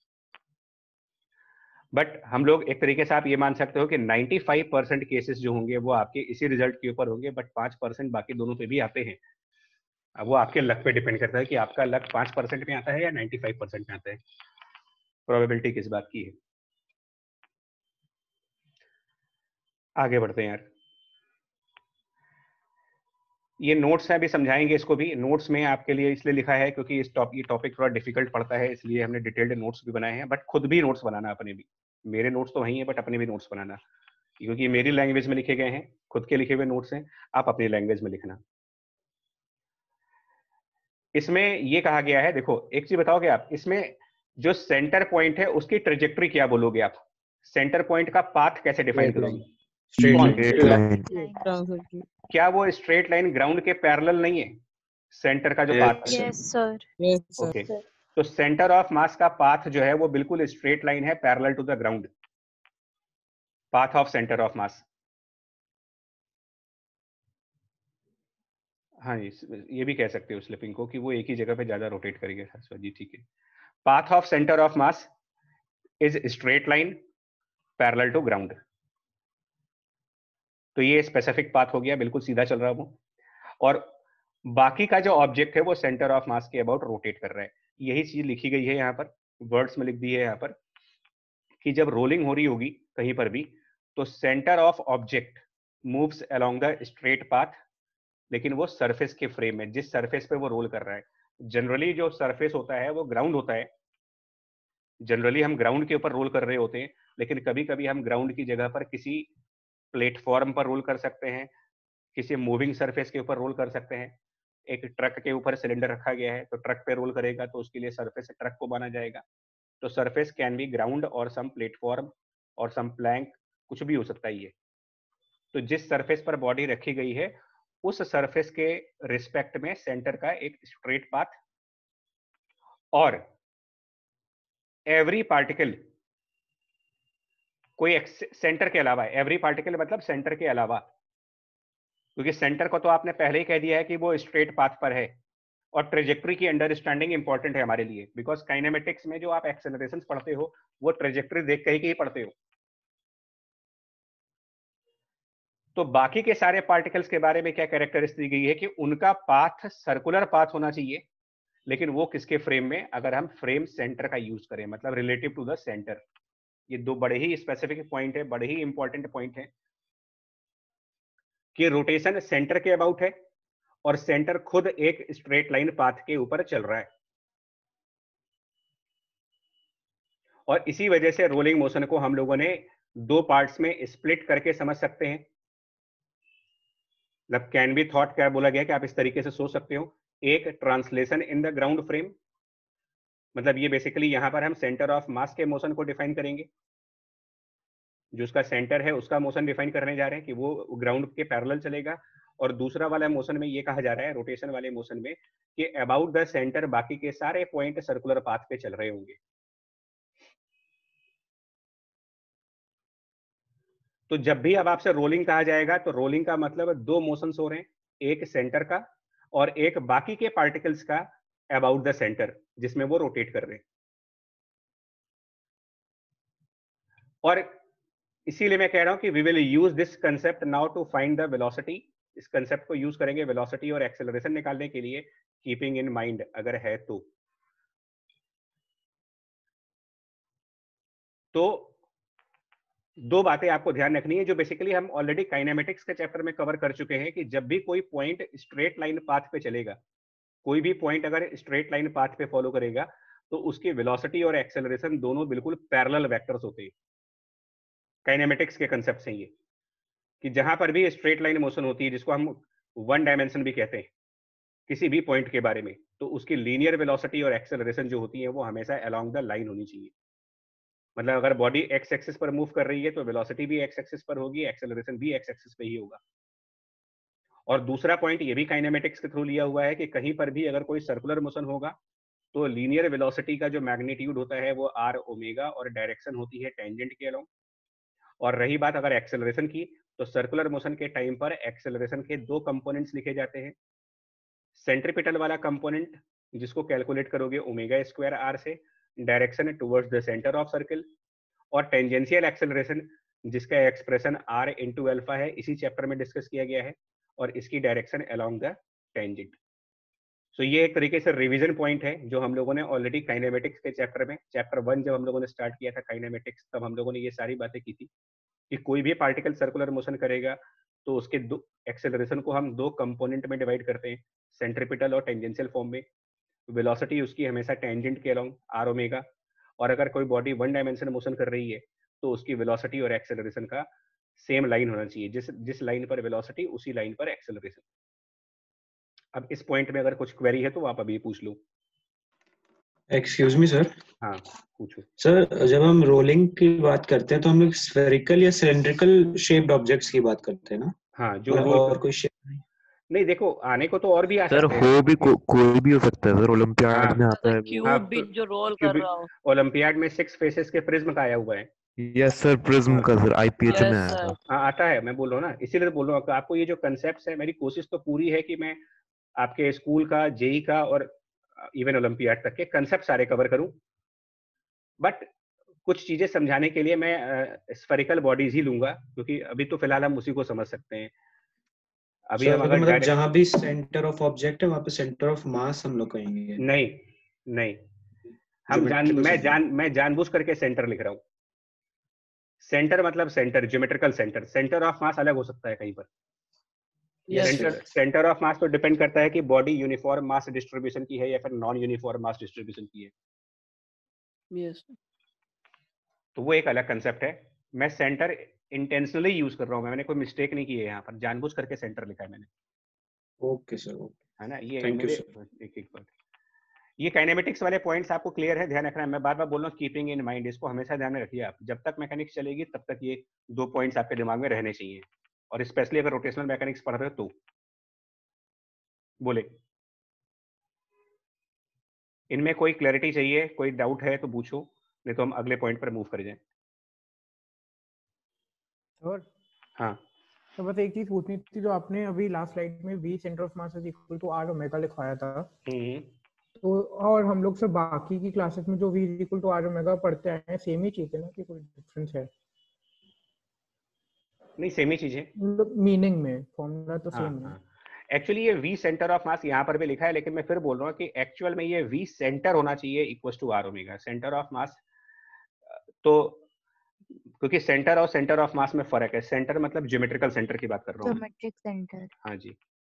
बट हम लोग एक तरीके से आप ये मान सकते हो कि 95% केसेस जो होंगे वो आपके इसी रिजल्ट के ऊपर होंगे, बट 5% बाकी दोनों पे भी आते हैं। अब वो आपके लक पे डिपेंड करता है कि आपका लक 5% में आता है या 95% में आता है। प्रोबेबिलिटी किस बात की है। आगे बढ़ते हैं यार। ये नोट्स हैं, अभी समझाएंगे इसको भी। नोट्स में आपके लिए इसलिए लिखा है क्योंकि ये टॉपिक थोड़ा डिफिकल्ट पड़ता है, इसलिए हमने डिटेल्ड नोट्स भी बनाए हैं। बट खुद भी नोट्स बनाना अपने भी, मेरे नोट्स तो वही है बट अपने भी नोट्स बनाना, क्योंकि ये मेरी लैंग्वेज में लिखे गए हैं, खुद के लिखे हुए नोट्स हैं, आप अपनी लैंग्वेज में लिखना। इसमें ये कहा गया है, देखो एक चीज बताओगे आप, इसमें जो सेंटर पॉइंट है उसकी ट्रेजेक्टरी क्या बोलोगे आप? सेंटर पॉइंट का पाथ कैसे डिफाइन करोगे? कौन? क्या वो स्ट्रेट लाइन ग्राउंड के पैरेलल नहीं है? सेंटर का जो पाथ है, यस सर। ओके, तो सेंटर ऑफ मास का पाथ जो है वो बिल्कुल स्ट्रेट लाइन है, parallel to the ground, path of centre of mass. हाँ ये भी कह सकते हो स्लिपिंग को कि वो एक ही जगह पे ज्यादा रोटेट करेंगे। जी ठीक है, path of centre of mass is straight line parallel to ground. तो ये स्पेसिफिक पाथ हो गया, बिल्कुल सीधा चल रहा है वो, और बाकी का जो ऑब्जेक्ट है वो सेंटर ऑफ मास के अबाउट रोटेट कर रहा है। यही चीज लिखी गई है यहाँ पर, वर्ड्स में लिख दी है यहाँ पर, कि जब रोलिंग हो रही होगी कहीं पर भी तो centre of object moves along the straight path, लेकिन वो सरफेस के फ्रेम में, जिस सरफेस पे वो रोल कर रहा है। जनरली जो सरफेस होता है वो ग्राउंड होता है, जनरली हम ग्राउंड के ऊपर रोल कर रहे होते हैं, लेकिन कभी कभी हम ग्राउंड की जगह पर किसी प्लेटफॉर्म पर रोल कर सकते हैं, किसी मूविंग सरफेस के ऊपर रोल कर सकते हैं। एक ट्रक के ऊपर सिलेंडर रखा गया है तो ट्रक पे रोल करेगा तो उसके लिए सरफेस ट्रक को माना जाएगा। तो सरफेस कैन बी ग्राउंड और सम प्लेटफॉर्म और सम प्लैंक, कुछ भी हो सकता है ये। तो जिस सरफेस पर बॉडी रखी गई है उस सरफेस के रिस्पेक्ट में सेंटर का एक स्ट्रेट पाथ, और एवरी पार्टिकल, कोई सेंटर के अलावा, एवरी पार्टिकल मतलब सेंटर के अलावा, क्योंकि सेंटर को तो आपने पहले ही कह दिया है कि वो स्ट्रेट पाथ पर है। और ट्रेजेक्टरी की अंडरस्टैंडिंग इंपॉर्टेंट है हमारे लिए, बिकॉज काइनेमेटिक्स में जो आप एक्सेलरेशंस पढ़ते हो वो ट्रेजेक्टरी देख के ही पढ़ते हो। तो बाकी के सारे पार्टिकल्स के बारे में क्या कैरेक्टरिस्टिक दी गई है कि उनका पाथ सर्कुलर पाथ होना चाहिए, लेकिन वो किसके फ्रेम में? अगर हम फ्रेम सेंटर का यूज करें, मतलब रिलेटिव टू द सेंटर। ये दो बड़े ही स्पेसिफिक पॉइंट है, बड़े ही इंपॉर्टेंट पॉइंट है कि रोटेशन सेंटर के अबाउट है और सेंटर खुद एक स्ट्रेट लाइन पाथ के ऊपर चल रहा है। और इसी वजह से रोलिंग मोशन को हम लोगों ने दो पार्ट्स में स्प्लिट करके समझ सकते हैं। मतलब कैन बी थॉट क्या बोला गया कि आप इस तरीके से सोच सकते हो, एक translation in the ground frame, मतलब ये बेसिकली यहां पर हम सेंटर ऑफ मास के मोशन को डिफाइन करेंगे, जो उसका सेंटर है उसका मोशन डिफाइन करने जा रहे हैं कि वो ग्राउंड के पैरेलल चलेगा। और दूसरा वाला मोशन में ये कहा जा रहा है, रोटेशन वाले मोशन में, कि अबाउट द सेंटर बाकी के सारे पॉइंट सर्कुलर पाथ पे चल रहे होंगे। तो जब भी अब आपसे रोलिंग कहा जाएगा तो रोलिंग का मतलब दो मोशंस हो रहे हैं, एक सेंटर का और एक बाकी के पार्टिकल्स का अबाउट द सेंटर, जिसमें वो रोटेट कर रहे हैं। और इसीलिए मैं कह रहा हूं कि we will use this concept now to find the velocity. इस कंसेप्ट को यूज करेंगे वेलोसिटी और एक्सेलरेशन निकालने के लिए, कीपिंग इन माइंड अगर है तो दो बातें आपको ध्यान रखनी है जो बेसिकली हम ऑलरेडी काइनेमेटिक्स के चैप्टर में कवर कर चुके हैं, कि जब भी कोई पॉइंट स्ट्रेट लाइन पाथ पे चलेगा, कोई भी पॉइंट अगर स्ट्रेट लाइन पाथ पे फॉलो करेगा तो उसकी वेलोसिटी और एक्सेलरेशन दोनों बिल्कुल पैरेलल वेक्टर्स होते हैं। काइनेमेटिक्स के कंसेप्ट से ये, कि जहां पर भी स्ट्रेट लाइन मोशन होती है, जिसको हम वन डायमेंशन भी कहते हैं किसी भी पॉइंट के बारे में, तो उसकी लीनियर वेलोसिटी और एक्सेलरेशन जो होती है वो हमेशा अलोंग द लाइन होनी चाहिए। मतलब अगर बॉडी एक्स एक्सिस पर मूव कर रही है तो वेलोसिटी भी एक्स एक्सिस पर होगी, एक्सेलरेशन भी एक्स एक्सिस पे ही होगा। और दूसरा पॉइंट ये भी काइनेमेटिक्स के थ्रू लिया हुआ है कि कहीं पर भी अगर कोई सर्कुलर मोशन होगा तो लीनियर वेलोसिटी का जो मैग्नीट्यूड होता है वो आर ओमेगा और डायरेक्शन होती है टेंजेंट के अलोंग। और रही बात अगर एक्सेलरेशन की, तो सर्कुलर मोशन के टाइम पर एक्सेलरेशन के दो कंपोनेंट्स लिखे जाते हैं। सेंट्रीपिटल वाला कंपोनेंट जिसको कैलकुलेट करोगे ओमेगा स्क्वायर आर से, direction towards the centre of circle, और टेंजेंशियल एक्सेलरेशन जिसका एक्सप्रेशन आर इंटू अल्फा है, इसी चैप्टर में डिस्कस किया गया है, और इसकी direction along the tangent. So ये एक तरीके से रिवीजन पॉइंट है जो हम लोगों ने ऑलरेडी काइनेमेटिक्स के चैप्टर में, चैप्टर 1 जब हम लोगों ने स्टार्ट किया था काइनेमेटिक्स, तब हम लोगों ने ये सारी बातें की थी कि कोई भी पार्टिकल सर्कुलर मोशन करेगा तो उसके दो एक्सेलरेशन को हम दो कंपोनेंट में डिवाइड करते हैं, सेंट्रीपिटल और टेंजेंशियल फॉर्म में। वेलोसिटी उसकी हमेशा टेंजेंट के अलोंग आर ओमेगा, और अगर कोई बॉडी वन डायमेंशन मोशन कर रही है तो उसकी वेलोसिटी और एक्सेलरेशन का सेम लाइन होना चाहिए, जिस जिस लाइन पर वेलोसिटी उसी लाइन पर एक्सेलरेशन। अब इस पॉइंट में अगर कुछ क्वेरी है तो आप अभी पूछ लो। Excuse me sir. हाँ पूछो। सर जब हम रोलिंग की बात करते हैं तो हम लोग स्फेरिकल या सिलेंड्रिकल शेप्ड ऑब्जेक्ट्स की बात करते हैं ना? हाँ जो मतलब रोल और कोई शेप नहीं? नहीं, देखो आने को तो और भी आ सर सकते हैं। हो भी कोई भी हो सकता है सर, ओलंपियाड हाँ में आता है वो। क्यूब हाँ, भी जो रोल कर क्यूबिक रहा हो। ओलंपियाड में 6 फेसेस के प्रिज्म का आया हुआ है। यस सर, प्रिज्म हाँ का सर आईपीएच में यस आया सर। था। हाँ आता है, मैं बोल रहा हूँ ना, इसीलिए तो बोल रहा हूँ कि आपको ये जो कंसेप्ट है, मेरी कोशिश तो पूरी है कि मैं आपके स्कूल का, जेई का और इवन ओलंपियाड तक के कंसेप्ट सारे कवर करूं, बट कुछ चीजें समझाने के लिए मैं स्फेरिकल बॉडीज ही लूंगा, क्योंकि अभी तो फिलहाल हम उसी को समझ सकते हैं। अभी हम सर अगर मतलब जहाँ भी सेंटर ऑफ ऑब्जेक्ट है वहाँ पे सेंटर ऑफ मास हम लोग कहेंगे। नहीं नहीं, मैं जानबूझ करके सेंटर लिख रहा हूँ। सेंटर मतलब centre, geometrical centre. Centre of mass अलग हो सकता है कहीं पर। यस सेंटर ऑफ मास तो डिपेंड करता है कि बॉडी यूनिफॉर्म मास डिस्ट्रीब्यूशन की है या फिर नॉन यूनिफॉर्म मास डिस्ट्रीब्यूशन की है, यस तो वो एक अलग कंसेप्ट है। मैं सेंटर इंटेंशनली यूज कर रहा हूँ, मैंने कोई मिस्टेक नहीं की है, यहाँ पर जानबूझ करके सेंटर लिखा है मैंने। ओके सर, ओके, है ना, ये थैंक यू मेरे सर। एक पॉइंट। ये काइनेमेटिक्स वाले पॉइंट्स आपको क्लियर है, ध्यान रखना है। मैं बार बार बोल रहा हूँ, कीपिंग इन माइंड, इसको हमेशा ध्यान में रखिए आप। जब तक मैकेनिक्स चलेगी तब तक ये दो पॉइंट्स आपके दिमाग में रहने चाहिए, और स्पेशली अगर रोटेशनल मैकेनिक्स पढ़ रहे हो तो। बोले इनमें कोई क्लैरिटी चाहिए, कोई डाउट है तो पूछो, नहीं तो हम अगले पॉइंट पर मूव कर जाएं। सर हाँ तो बस एक चीज पूछनी थी, जो आपने अभी लास्ट स्लाइड में v centre of mass is equal to r omega लिखवाया था, तो और हम लोग सब बाकी की क्लासेस में जो v is equal to r omega पढ़ते आए हैं, सेम ही चीज है ना कि कोई डिफरेंस है? नहीं, सेम ही चीज है। मतलब मीनिंग में फॉर्मूला तो हाँ सेम है। हाँ, एक्चुअली ये v सेंटर ऑफ मास यहाँ पर भी लिखा है, लेकिन मैं फिर बोल रहा हूँ कि एक्चुअल में ये v सेंटर होना चाहिए equal to r omega. Centre of mass तो, क्योंकि सेंटर और सेंटर ऑफ मास में फर्क है। सेंटर मतलब ज्योमेट्रिकल सेंटर की बात कर रहा हूँ। Geometric centre. हाँ जी,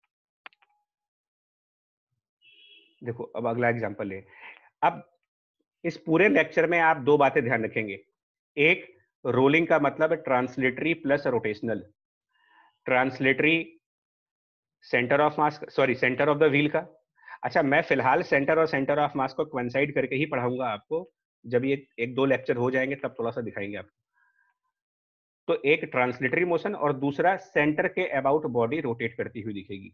देखो अब अगला एग्जांपल ले। अब इस पूरे लेक्चर में आप दो बातें ध्यान रखेंगे। एक, रोलिंग का मतलब translatory plus rotational. Translatory centre of mass, sorry centre of the wheel का। अच्छा, मैं फिलहाल सेंटर और सेंटर ऑफ मास को कोइंसाइड करके ही पढ़ाऊंगा आपको, जब ये एक दो लेक्चर हो जाएंगे तब थोड़ा सा दिखाएंगे आपको। तो एक ट्रांसलेटरी मोशन और दूसरा सेंटर के अबाउट बॉडी रोटेट करती हुई दिखेगी।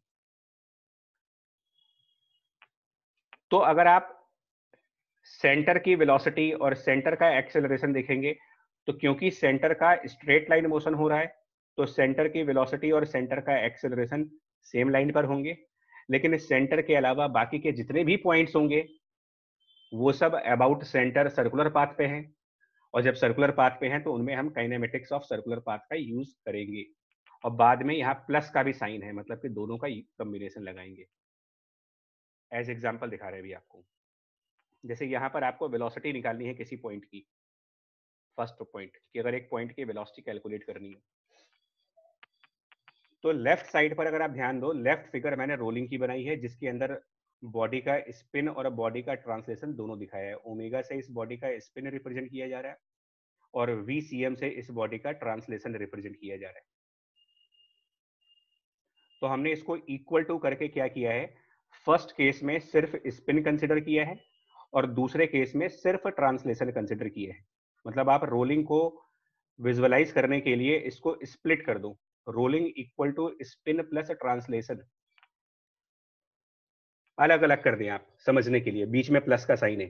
तो अगर आप सेंटर की वेलोसिटी और सेंटर का एक्सेलरेशन देखेंगे, तो क्योंकि सेंटर का स्ट्रेट लाइन मोशन हो रहा है, तो सेंटर की वेलोसिटी और सेंटर का एक्सेलरेशन सेम लाइन पर होंगे। लेकिन इस सेंटर के अलावा बाकी के जितने भी पॉइंट्स होंगे वो सब अबाउट सेंटर सर्कुलर पाथ पे हैं, और जब सर्कुलर पाथ पे हैं तो उनमें हम काइनेमेटिक्स ऑफ सर्कुलर पाथ का यूज करेंगे। और बाद में यहाँ प्लस का भी साइन है, मतलब कि दोनों का कॉम्बिनेशन लगाएंगे। एज एग्जांपल दिखा रहे हैं अभी आपको। जैसे यहाँ पर आपको वेलोसिटी निकालनी है किसी पॉइंट की, फर्स्ट पॉइंट की, अगर एक पॉइंट की वेलोसिटी कैलकुलेट करनी है, तो लेफ्ट साइड पर अगर आप ध्यान दो, लेफ्ट फिगर मैंने रोलिंग की बनाई है, जिसके अंदर बॉडी का स्पिन और बॉडी का ट्रांसलेशन दोनों दिखाया है। ओमेगा से इस बॉडी का स्पिन रिप्रेजेंट किया जा रहा है, और VCM से इस बॉडी का ट्रांसलेशन रिप्रेजेंट किया जा रहा है। तो हमने इसको इक्वल टू करके क्या किया है, फर्स्ट केस में सिर्फ स्पिन कंसिडर किया है और दूसरे केस में सिर्फ ट्रांसलेशन कंसिडर किया है। मतलब आप रोलिंग को विजुअलाइज करने के लिए इसको स्प्लिट कर दो, rolling equal to spin plus translation, अलग अलग कर दें आप समझने के लिए, बीच में प्लस का साइन है।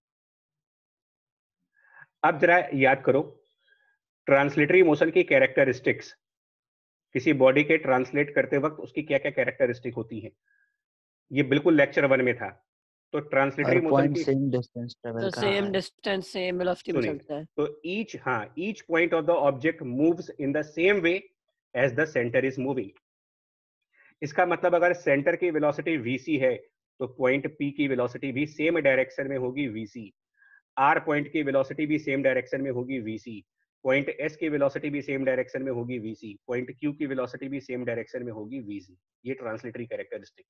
अब जरा याद करो, ट्रांसलेटरी मोशन की कैरेक्टरिस्टिक्स, किसी बॉडी के ट्रांसलेट करते वक्त उसकी क्या क्या कैरेक्टरिस्टिक होती हैं, ये बिल्कुल लेक्चर 1 में था। तो ट्रांसलेटरी हर मोशन पॉइंट की सेम डिस्टेंस ट्रेवल तो कर सेम रहा है। डिस्टेंस सेम वेलोसिटी में सुनिए, चलता है। तो each point of the object moves in the same way as the centre is moving. इसका मतलब अगर सेंटर की वेलोसिटी vc है, तो पॉइंट p की वेलोसिटी भी सेम डायरेक्शन में होगी vc। r पॉइंट की वेलोसिटी भी सेम डायरेक्शन में होगी vc। पॉइंट एस की वेलोसिटी भी सेम डायरेक्शन में होगी vc, पॉइंट क्यू की वेलोसिटी भी सेम डायरेक्शन में होगी vc। ये ट्रांसलेटरी कैरेक्टरिस्टिक।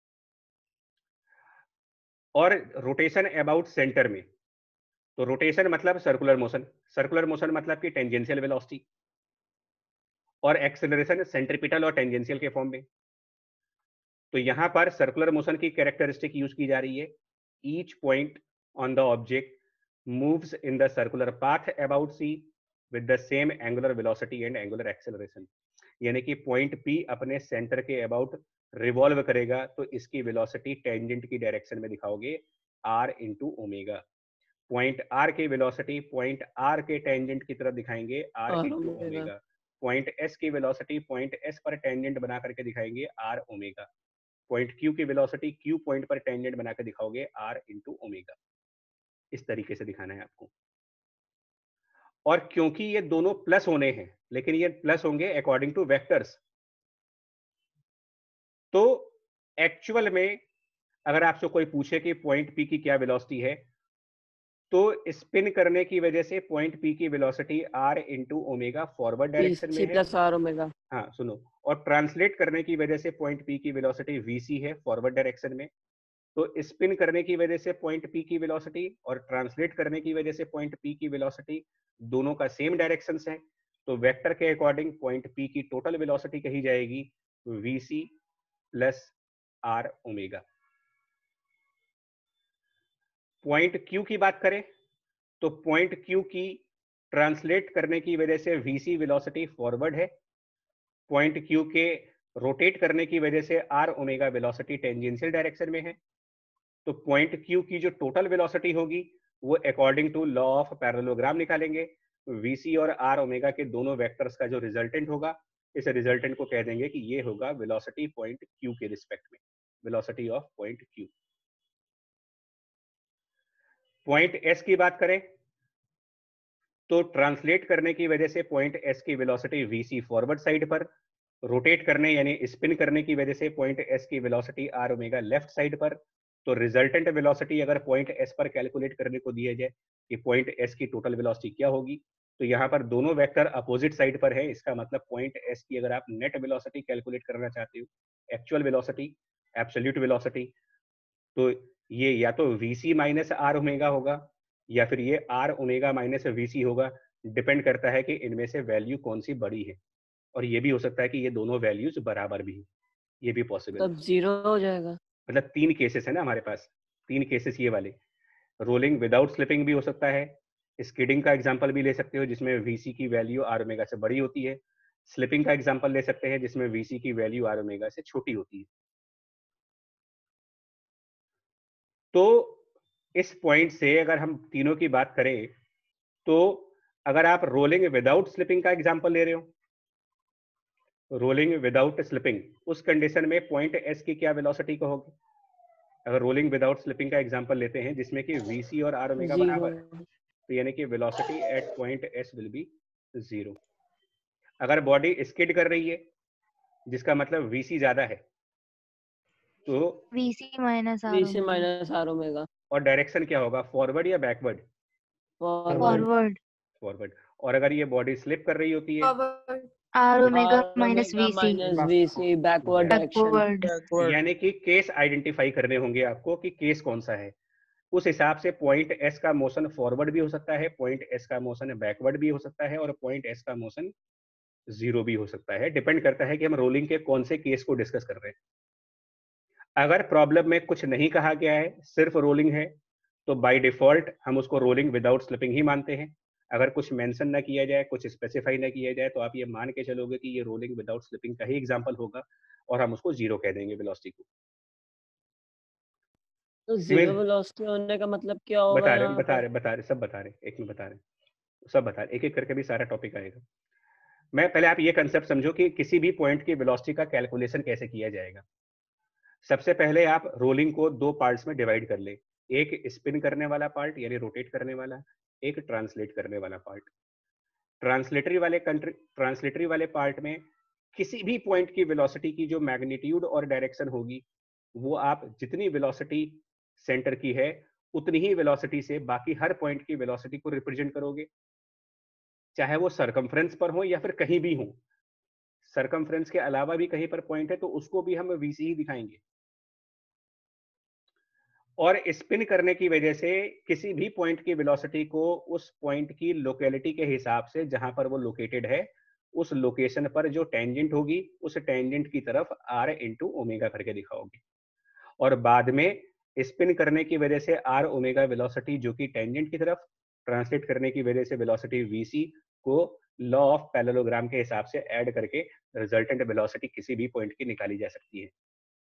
और रोटेशन अबाउट सेंटर में, तो रोटेशन मतलब सर्कुलर मोशन, सर्कुलर मोशन मतलब कि टेंजेंशियल वेलोसिटी, और एक्सेलरेशन सेंट्रीपिटल और टेंजेंशियल के फॉर्म में। तो यहां पर सर्कुलर मोशन की कैरेक्टरिस्टिक यूज की जा रही है, each point on the object moves in the circular path about C with the same angular velocity and angular acceleration. यानी कि पॉइंट पी अपने सेंटर के अबाउट रिवॉल्व करेगा, तो इसकी वेलोसिटी टेंजेंट की डायरेक्शन में दिखाओगे r into omega. Point R की वेलोसिटी पॉइंट आर के टेंजेंट की तरफ दिखाएंगे r और into omega. Omega. Point S की वेलोसिटी पॉइंट एस पर टेंजेंट बना करके दिखाएंगे r ओमेगा। पॉइंट क्यू की वेलोसिटी क्यू पॉइंट पर टेंजेंट बना कर दिखाओगे r इंटू ओमेगा। इस तरीके से दिखाना है आपको। और क्योंकि ये दोनों प्लस होने हैं, लेकिन ये प्लस होंगे अकॉर्डिंग टू वेक्टर्स, तो एक्चुअल में अगर आपसे कोई पूछे कि पॉइंट पी की क्या वेलोसिटी है, तो स्पिन करने की वजह से पॉइंट पी की velocity r into omega forward direction में सी है। Plus R omega. हाँ सुनो, और ट्रांसलेट करने की वजह से पॉइंट पी की वेलोसिटी vc है फॉरवर्ड डायरेक्शन में। तो स्पिन करने की वजह से पॉइंट पी की वेलोसिटी और ट्रांसलेट करने की वजह से पॉइंट पी की वेलोसिटी दोनों का सेम डायरेक्शन है। तो वेक्टर के अकॉर्डिंग पॉइंट पी की टोटल वेलोसिटी कही जाएगी vc plus r omega. Point Q की बात करें तो पॉइंट क्यू की ट्रांसलेट करने की वजह से vc वेलोसिटी फॉरवर्ड है, पॉइंट क्यू के रोटेट करने की वजह से r omega velocity tangential direction में है। तो पॉइंट क्यू की जो टोटल वेलोसिटी होगी वो according to law of parallelogram निकालेंगे। vc और r ओमेगा के दोनों वेक्टर्स का जो रिजल्टेंट होगा, इस रिजल्टेंट को कह देंगे कि ये होगा वेलोसिटी पॉइंट क्यू के रिस्पेक्ट में, velocity of point Q. Point S की बात करें तो ट्रांसलेट करने की वजह से पॉइंट एस की वेलोसिटी vc फॉरवर्ड साइड पर, रोटेट करने यानी स्पिन करने की वजह से पॉइंट एस की velocity r omega left side पर। तो रिजल्टेंट वेलोसिटी अगर पॉइंट एस पर कैलकुलेट करने को दिया जाए कि पॉइंट एस की टोटल वेलोसिटी क्या होगी, तो यहाँ पर दोनों वेक्टर अपोजिट साइड पर है। इसका मतलब पॉइंट एस की अगर आप नेट वेलोसिटी कैलकुलेट करना चाहते हो, एक्चुअल वेलोसिटी, एब्सोल्यूट वेलोसिटी, तो ये या तो vc माइनस r ओमेगा होगा या फिर ये r ओमेगा माइनस vc होगा। डिपेंड करता है कि इनमें से वैल्यू कौन सी बड़ी है, और ये भी हो सकता है कि ये दोनों वैल्यूज बराबर भी, ये भी पॉसिबल है। तब जीरो हो जाएगा। मतलब तीन केसेस है ना हमारे पास, तीन केसेस ये वाले। रोलिंग विदाउट स्लिपिंग भी हो सकता है, स्किडिंग का एग्जांपल भी ले सकते हो जिसमें vc की वैल्यू r ओमेगा से बड़ी होती है, स्लिपिंग का एग्जांपल ले सकते हैं जिसमें vc की वैल्यू r ओमेगा से छोटी होती है। तो इस पॉइंट से अगर हम तीनों की बात करें, तो अगर आप रोलिंग विदाउट स्लिपिंग का एग्जांपल ले रहे हो, रोलिंग विदाउट स्लिपिंग, उस कंडीशन में पॉइंट एस की क्या वेलोसिटी कहोगे? अगर रोलिंग विदाउट स्लिपिंग का एग्जांपल लेते हैं जिसमें कि vc और r ओमेगा जीरो। बराबर है, तो यानी कि velocity at point S will be zero. अगर बॉडी स्किड कर रही है जिसका मतलब vc ज्यादा है, तो VC माइनस वी R से माइनस आर ओमेगा। और डायरेक्शन क्या होगा, फॉरवर्ड या बैकवर्ड? फॉरवर्ड। Forward forward. और अगर ये बॉडी स्लिप कर रही होती है, R omega R minus omega VC minus V C backward direction. Backward. यानी कि केस आइडेंटिफाई करने होंगे आपको कि केस कौन सा है। उस हिसाब से पॉइंट एस का मोशन फॉरवर्ड भी हो सकता है, पॉइंट एस का मोशन बैकवर्ड भी हो सकता है, और पॉइंट एस का मोशन जीरो भी हो सकता है। डिपेंड करता है कि हम रोलिंग के कौन से केस को डिस्कस कर रहे हैं। अगर प्रॉब्लम में कुछ नहीं कहा गया है, सिर्फ रोलिंग है, तो बाय डिफॉल्ट हम उसको रोलिंग विदाउट स्लिपिंग ही मानते हैं। अगर कुछ मेंशन ना किया जाए, कुछ स्पेसिफाई ना किया जाए, तो आप ये मान के चलोगे कि ये रोलिंग विदाउट स्लिपिंग का ही एग्जांपल होगा, और हम उसको जीरो कह देंगे वेलोसिटी को। तो जीरो वेलोसिटी होने का मतलब क्या होगा बता यहाँ पर? रहे सब बता रहे, एक में बता रहे, सब बता रहे, एक एक करके भी सारा टॉपिक आएगा। मैं पहले आप ये कंसेप्ट समझो कि किसी भी पॉइंट की वेलोसिटी का कैलकुलेशन कैसे किया जाएगा। सबसे पहले आप रोलिंग को दो पार्ट्स में डिवाइड कर ले, एक स्पिन करने वाला पार्ट यानी रोटेट करने वाला, एक ट्रांसलेट करने वाला पार्ट। ट्रांसलेटरी वाले पार्ट में किसी भी पॉइंट की वेलोसिटी की जो मैग्नीट्यूड और डायरेक्शन होगी, वो आप जितनी वेलोसिटी सेंटर की है उतनी ही वेलोसिटी से बाकी हर पॉइंट की वेलोसिटी को रिप्रेजेंट करोगे। चाहे वो सरकमफ्रेंस पर हो या फिर कहीं भी हो, सरकमफ्रेंस के अलावा भी कहीं पर पॉइंट है तो उसको भी हम वीसी ही दिखाएंगे। और स्पिन करने की वजह से किसी भी पॉइंट की वेलोसिटी को उस पॉइंट की लोकेलिटी के हिसाब से जहां पर वो लोकेटेड है, उस लोकेशन पर जो टेंजेंट होगी उस टेंजेंट की तरफ r इंटू ओमेगा करके दिखाओगे। और बाद में स्पिन करने की वजह से r ओमेगा वेलोसिटी जो कि टेंजेंट की तरफ, ट्रांसलेट करने की वजह से वेलोसिटी vc को लॉ ऑफ पैरेललोग्राम के हिसाब से ऐड करके रिजल्टेंट वेलोसिटी किसी भी पॉइंट की निकाली जा सकती है।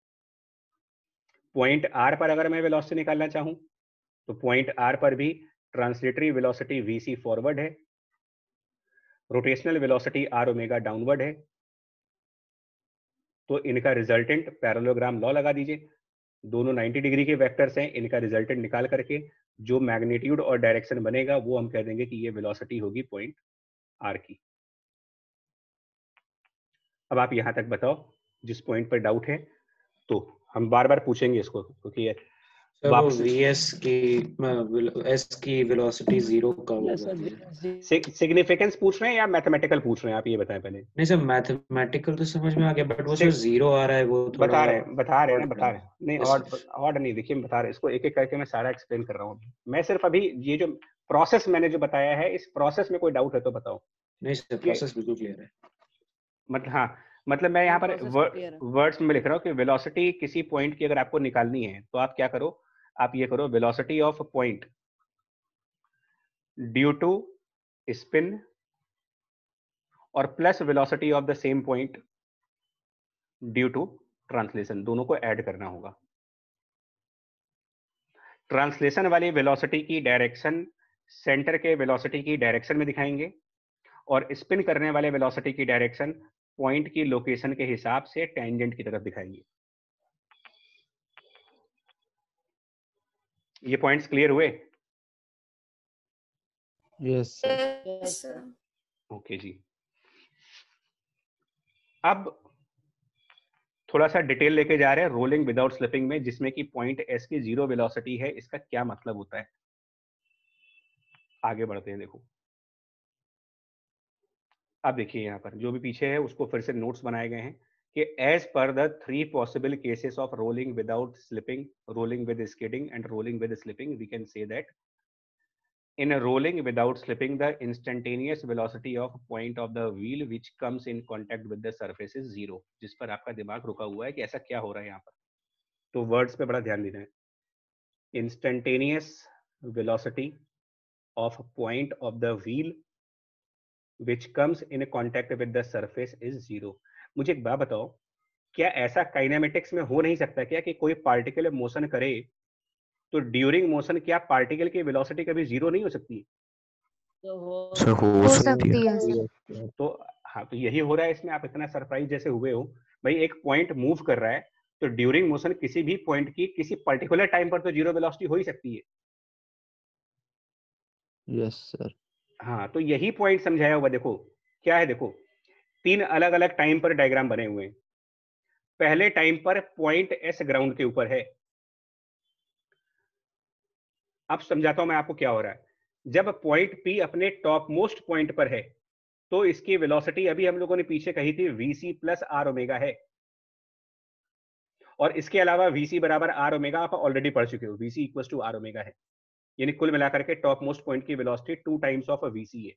पॉइंट r पर अगर मैं वेलोसिटी निकालना चाहूं तो पॉइंट r पर भी ट्रांसलेटरी वेलोसिटी vc फॉरवर्ड है, rotational velocity r omega downward है, तो इनका रिजल्टेंट पैरेललोग्राम लॉ लगा दीजिए। दोनों 90 डिग्री के वेक्टर्स हैं, इनका रिजल्टेंट निकाल करके जो मैग्नीट्यूड और डायरेक्शन बनेगा वो हम कह देंगे कि ये वेलोसिटी होगी पॉइंट r की। अब आप यहां तक बताओ जिस पॉइंट पर डाउट है, तो हम बार बार पूछेंगे इसको क्योंकि वापस vs की s की वेलोसिटी 0 का होगा। सिग्निफिकेंस पूछ रहे हैं या मैथमेटिकल पूछ रहे हैं, आप ये बताएं पहले। नहीं सर, मैथमेटिकल तो समझ में आ गया, बट वो सर 0 आ रहा है, वो थोड़ा बता रहे हैं नहीं ऑड नहीं, देखिए बता रहे, इसको एक एक करके मैं सारा एक्सप्लेन कर रहा हूँ। मैं सिर्फ अभी ये जो प्रोसेस मैंने जो बताया है, इस प्रोसेस में कोई डाउट है तो बताओ। नहीं सर, प्रोसेस बिल्कुल क्लियर है। मतलब हाँ, मतलब मैं यहाँ पर वर्ड्स में लिख रहा हूँ कि वेलोसिटी किसी पॉइंट की अगर आपको निकालनी है तो आप क्या करो, आप ये करो velocity of point due to spin और plus velocity of the same point due to translation, दोनों को ऐड करना होगा। ट्रांसलेशन वाली वेलोसिटी की डायरेक्शन सेंटर के वेलोसिटी की डायरेक्शन में दिखाएंगे और स्पिन करने वाले वेलोसिटी की डायरेक्शन पॉइंट की लोकेशन के हिसाब से टेंजेंट की तरफ दिखाएंगे। ये पॉइंट्स क्लियर हुए? Yes sir. ओके जी। अब थोड़ा सा डिटेल लेके जा रहे हैं रोलिंग विदाउट स्लिपिंग में, जिसमें कि पॉइंट एस की 0 वेलोसिटी है, इसका क्या मतलब होता है। आगे बढ़ते हैं। देखो अब देखिए यहाँ पर जो भी पीछे है उसको फिर से नोट्स बनाए गए हैं कि as per the 3 possible cases of rolling without slipping, rolling with skidding and rolling with slipping, we can say that in rolling without slipping the instantaneous velocity of point of the wheel which comes in contact with the surface is 0। जिस पर आपका दिमाग रुका हुआ है कि ऐसा क्या हो रहा है यहाँ पर, तो वर्ड्स पे बड़ा ध्यान देना है। instantaneous velocity of point of the wheel which comes in contact with the surface is 0। मुझे एक बात बताओ, क्या ऐसा काइनेमेटिक्स में हो नहीं सकता क्या कि कोई पार्टिकल मोशन करे तो ड्यूरिंग मोशन क्या पार्टिकल की वेलोसिटी कभी 0 नहीं हो सकती? हो सकती है। तो हाँ, तो यही हो रहा है इसमें। आप इतना सरप्राइज जैसे हुए हो भाई, एक पॉइंट मूव कर रहा है तो ड्यूरिंग मोशन किसी भी पॉइंट की किसी पर्टिकुलर टाइम पर तो 0 वेलोसिटी हो ही सकती है। Yes sir. हाँ, तो यही पॉइंट समझाया हुआ। देखो क्या है, देखो 3 अलग अलग टाइम पर डायग्राम बने हुए हैं। पहले टाइम पर पॉइंट एस ग्राउंड के ऊपर है। अब समझाता हूं मैं आपको क्या हो रहा है। जब पॉइंट पी अपने टॉप मोस्ट पॉइंट पर है तो इसकी वेलोसिटी अभी हम लोगों ने पीछे कही थी vc प्लस आर ओमेगा है, और इसके अलावा vc बराबर आर ओमेगा आप ऑलरेडी पढ़ चुके हो, vc equal to are omega है, यानी कुल मिलाकर के टॉप मोस्ट पॉइंट की वेलोसिटी 2 टाइम्स ऑफ vc है।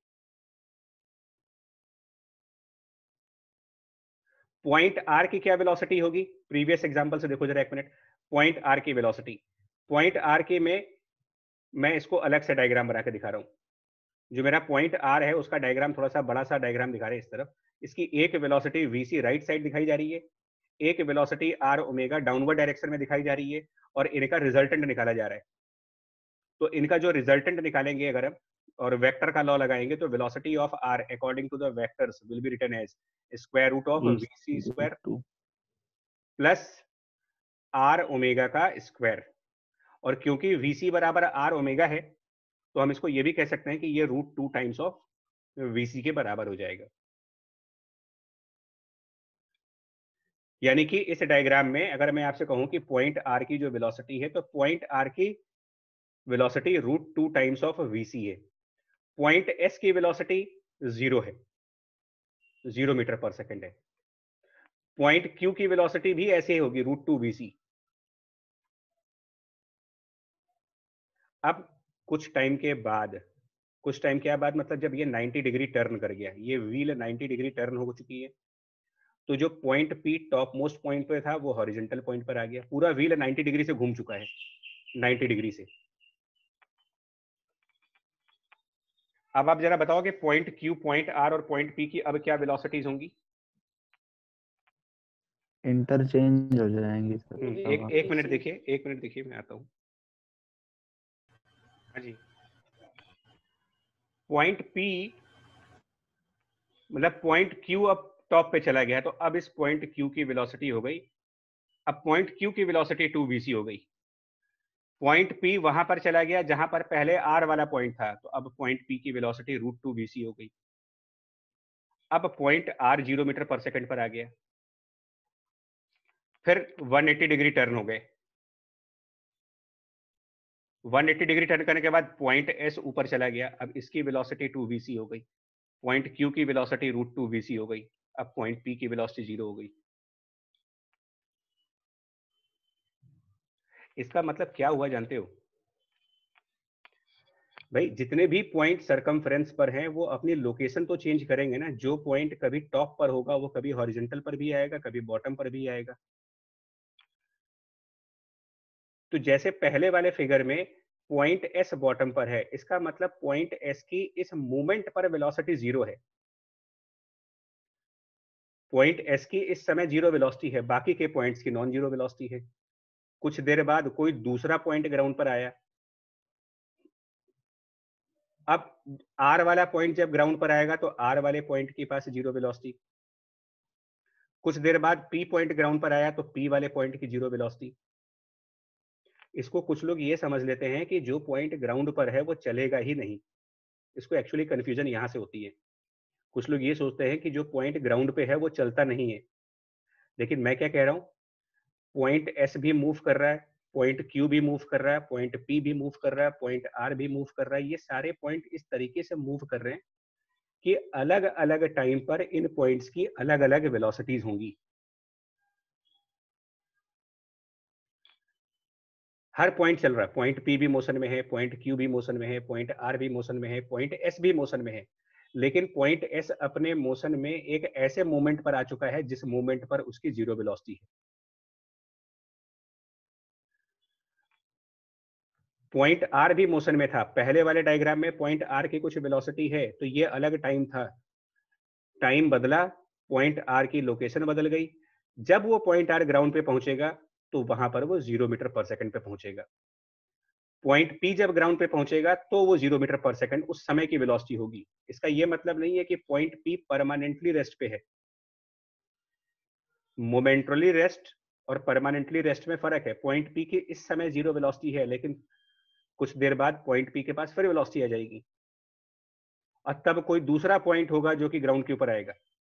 पॉइंट आर की क्या वेलोसिटी होगी, प्रीवियस एग्जांपल से देखो जरा एक मिनट। पॉइंट आर की वेलोसिटी, पॉइंट आर के में मैं इसको अलग से डायग्राम बना के दिखा रहा हूं। जो मेरा पॉइंट आर है उसका डायग्राम थोड़ा सा बड़ा सा डायग्राम दिखा रहे हैं इस तरफ। इसकी एक वेलोसिटी vc राइट साइड दिखाई जा रही है, एक velocity R omega downward direction में दिखाई जा रही है, और इनका रिजल्टेंट निकाला जा रहा है। तो इनका जो रिजल्टेंट निकालेंगे अगर हम और वेक्टर का लॉ लगाएंगे तो velocity of R according to the vectors will be written as square root of vc square plus R omega का स्क्वायर। और क्योंकि vc बराबर आर ओमेगा है तो हम इसको ये भी कह सकते हैं कि ये √2 टाइम्स ऑफ vc के बराबर हो जाएगा। यानी कि इस डायग्राम में अगर मैं आपसे कहूं कि पॉइंट आर की जो वेलोसिटी है तो पॉइंट आर की वेलोसिटी √2 टाइम्स ऑफ vc है। पॉइंट एस की वेलोसिटी 0 है, 0 मीटर पर सेकेंड है। पॉइंट Q की वेलोसिटी भी ऐसे ही होगी, √2vc। अब कुछ टाइम के बाद मतलब जब ये 90 डिग्री टर्न कर गया, ये व्हील 90 डिग्री टर्न हो चुकी है, तो जो point P top most point पे था वो हॉरिजॉन्टल पॉइंट पर आ गया। पूरा व्हील 90 डिग्री से घूम चुका है, 90 डिग्री से। अब आप जरा बताओ कि पॉइंट Q, पॉइंट R और पॉइंट P की अब क्या वेलोसिटीज होंगी? इंटरचेंज हो जाएंगी सर। एक मिनट देखिए, मैं आता हूँ। हाँ जी, पॉइंट P मतलब पॉइंट Q अब टॉप पे चला गया, तो अब इस पॉइंट Q की वेलोसिटी हो गई, अब पॉइंट Q की वेलोसिटी 2vc हो गई। पॉइंट P वहां पर चला गया जहां पर पहले R वाला पॉइंट था, तो अब पॉइंट P की वेलोसिटी √2vc हो गई। अब point R 0 metre per second पर आ गया, फिर 180 डिग्री टर्न हो गए। 180 डिग्री टर्न करने के बाद पॉइंट S ऊपर चला गया, अब इसकी वेलोसिटी 2vc हो गई। पॉइंट Q की वेलोसिटी √2vc हो गई, अब पॉइंट P की वेलोसिटी 0 हो गई। इसका मतलब क्या हुआ जानते हो भाई? जितने भी पॉइंट सरकमफ्रेंस पर हैं वो अपनी लोकेशन तो चेंज करेंगे ना। जो पॉइंट कभी टॉप पर होगा वो कभी हॉरिजॉन्टल पर भी आएगा, कभी बॉटम पर भी आएगा। तो जैसे पहले वाले फिगर में पॉइंट S बॉटम पर है, इसका मतलब पॉइंट S की इस मूवमेंट पर वेलोसिटी 0 है। पॉइंट S की इस समय 0 वेलोसिटी है, बाकी के पॉइंट्स की नॉन जीरो वेलोसिटी है। कुछ देर बाद कोई दूसरा पॉइंट ग्राउंड पर आया, अब R वाला पॉइंट जब ग्राउंड पर आएगा तो R वाले पॉइंट के पास 0 वेलोसिटी। कुछ देर बाद P पॉइंट ग्राउंड पर आया तो P वाले पॉइंट की 0 वेलोसिटी। इसको कुछ लोग ये समझ लेते हैं कि जो पॉइंट ग्राउंड पर है वो चलेगा ही नहीं। इसको एक्चुअली कंफ्यूजन यहाँ से होती है। कुछ लोग ये सोचते हैं कि जो पॉइंट ग्राउंड पे है वो चलता नहीं है, लेकिन मैं क्या कह रहा हूँ, पॉइंट S भी मूव कर रहा है, पॉइंट Q भी मूव कर रहा है, पॉइंट P भी मूव कर रहा है, पॉइंट R भी मूव कर रहा है। ये सारे पॉइंट इस तरीके से मूव कर रहे हैं कि अलग अलग टाइम पर इन पॉइंट्स की अलग अलग वेलोसिटीज होंगी। हर पॉइंट चल रहा है, पॉइंट P भी मोशन में है, पॉइंट Q भी मोशन में है, पॉइंट R भी मोशन में है, पॉइंट S भी मोशन में है, लेकिन पॉइंट S अपने मोशन में एक ऐसे मोमेंट पर आ चुका है जिस मोमेंट पर उसकी 0 वेलोसिटी है। पॉइंट R भी मोशन में था, पहले वाले डायग्राम में पॉइंट R की कुछ वेलोसिटी है, तो ये अलग टाइम था, टाइम बदला, पॉइंट R की लोकेशन बदल गई। जब वो पॉइंट R ग्राउंड पे पहुंचेगा तो वहां पर वो 0 मीटर पर सेकंड पे पहुंचेगा। पॉइंट P जब ग्राउंड पे पहुंचेगा तो वो 0 मीटर पर सेकंड उस समय की वेलोसिटी होगी। इसका ये मतलब नहीं है कि पॉइंट P परमानेंटली रेस्ट पे है। मोमेंटरली रेस्ट और परमानेंटली रेस्ट में फर्क है। पॉइंट P की इस समय 0 वेलोसिटी है, लेकिन कुछ देर बाद पॉइंट P के पास फिर वेलोसिटी आ जाएगी और तब कोई दूसरा पॉइंट होगा जो कि ग्राउंड के ऊपर आएगा।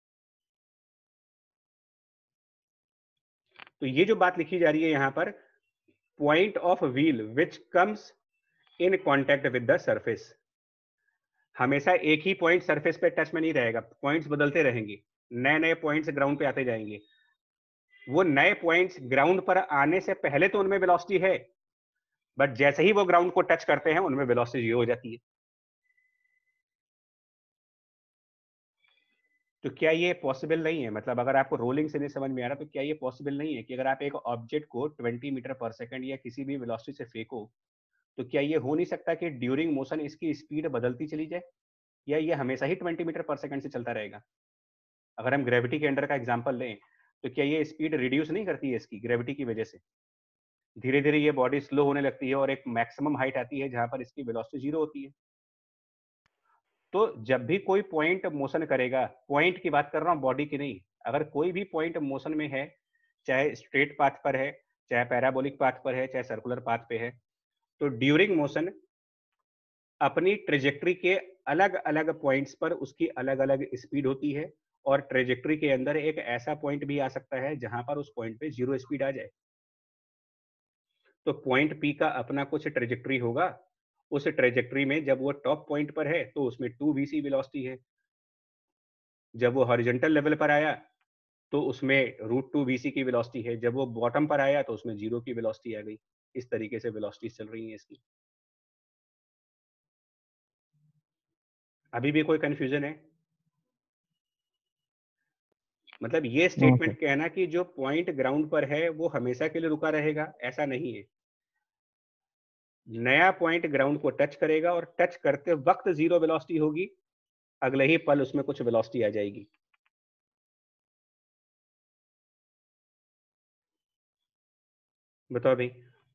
तो ये जो बात लिखी जा रही है यहाँ पर, point of wheel which comes in contact with the surface, हमेशा एक ही पॉइंट सरफेस पे टच में नहीं रहेगा, पॉइंट्स बदलते रहेंगे, नए नए पॉइंट्स ग्राउंड पे आते जाएंगे। वो नए पॉइंट्स ग्राउंड पर आने से पहले तो उनमें वेलोसिटी है, बट जैसे ही वो ग्राउंड को टच करते हैं उनमें वेलोसिटी 0 हो जाती है। तो क्या ये पॉसिबल नहीं है, मतलब अगर आपको रोलिंग से नहीं समझ में आ रहा तो क्या ये पॉसिबल नहीं है कि अगर आप एक ऑब्जेक्ट को 20 मीटर पर सेकंड या किसी भी वेलोसिटी से फेंको, तो क्या ये हो नहीं सकता कि ड्यूरिंग मोशन इसकी स्पीड बदलती चली जाए, या ये हमेशा ही 20 मीटर पर सेकंड से चलता रहेगा? अगर हम ग्रेविटी के अंडर का एग्जांपल लें तो क्या ये स्पीड रिड्यूस नहीं करती है इसकी ग्रेविटी की वजह से? धीरे धीरे ये बॉडी स्लो होने लगती है और एक मैक्सिमम हाइट आती है जहां पर इसकी वेलोसिटी 0 होती है। तो जब भी कोई पॉइंट मोशन करेगा, पॉइंट की बात कर रहा हूँ, बॉडी की नहीं, अगर कोई भी पॉइंट मोशन में है, चाहे स्ट्रेट पाथ पर है, चाहे पैराबोलिक पाथ पर है, चाहे सर्कुलर पाथ पे है, तो ड्यूरिंग मोशन अपनी ट्रेजेक्टरी के अलग अलग पॉइंट्स पर उसकी अलग अलग स्पीड होती है, और ट्रेजेक्टरी के अंदर एक ऐसा पॉइंट भी आ सकता है जहां पर उस पॉइंट पे 0 स्पीड आ जाए। तो पॉइंट P का अपना कुछ ट्रेजेक्टरी होगा, उस ट्रेजेक्टरी में जब वो टॉप पॉइंट पर है तो उसमें 2vc वेलोसिटी है, जब वो हॉरिजॉन्टल लेवल पर आया तो उसमें √2 vc की वेलोसिटी है, जब वो बॉटम पर आया तो उसमें 0 की वेलोसिटी आ गई। इस तरीके से वेलोसिटी चल रही है इसकी। अभी भी कोई कंफ्यूजन है? मतलब ये स्टेटमेंट कहना कि जो पॉइंट ग्राउंड पर है वो हमेशा के लिए रुका रहेगा, ऐसा नहीं है। नया पॉइंट ग्राउंड को टच करेगा और टच करते वक्त 0 वेलोसिटी होगी, अगले ही पल उसमें कुछ वेलोसिटी आ जाएगी। बताओ भाई,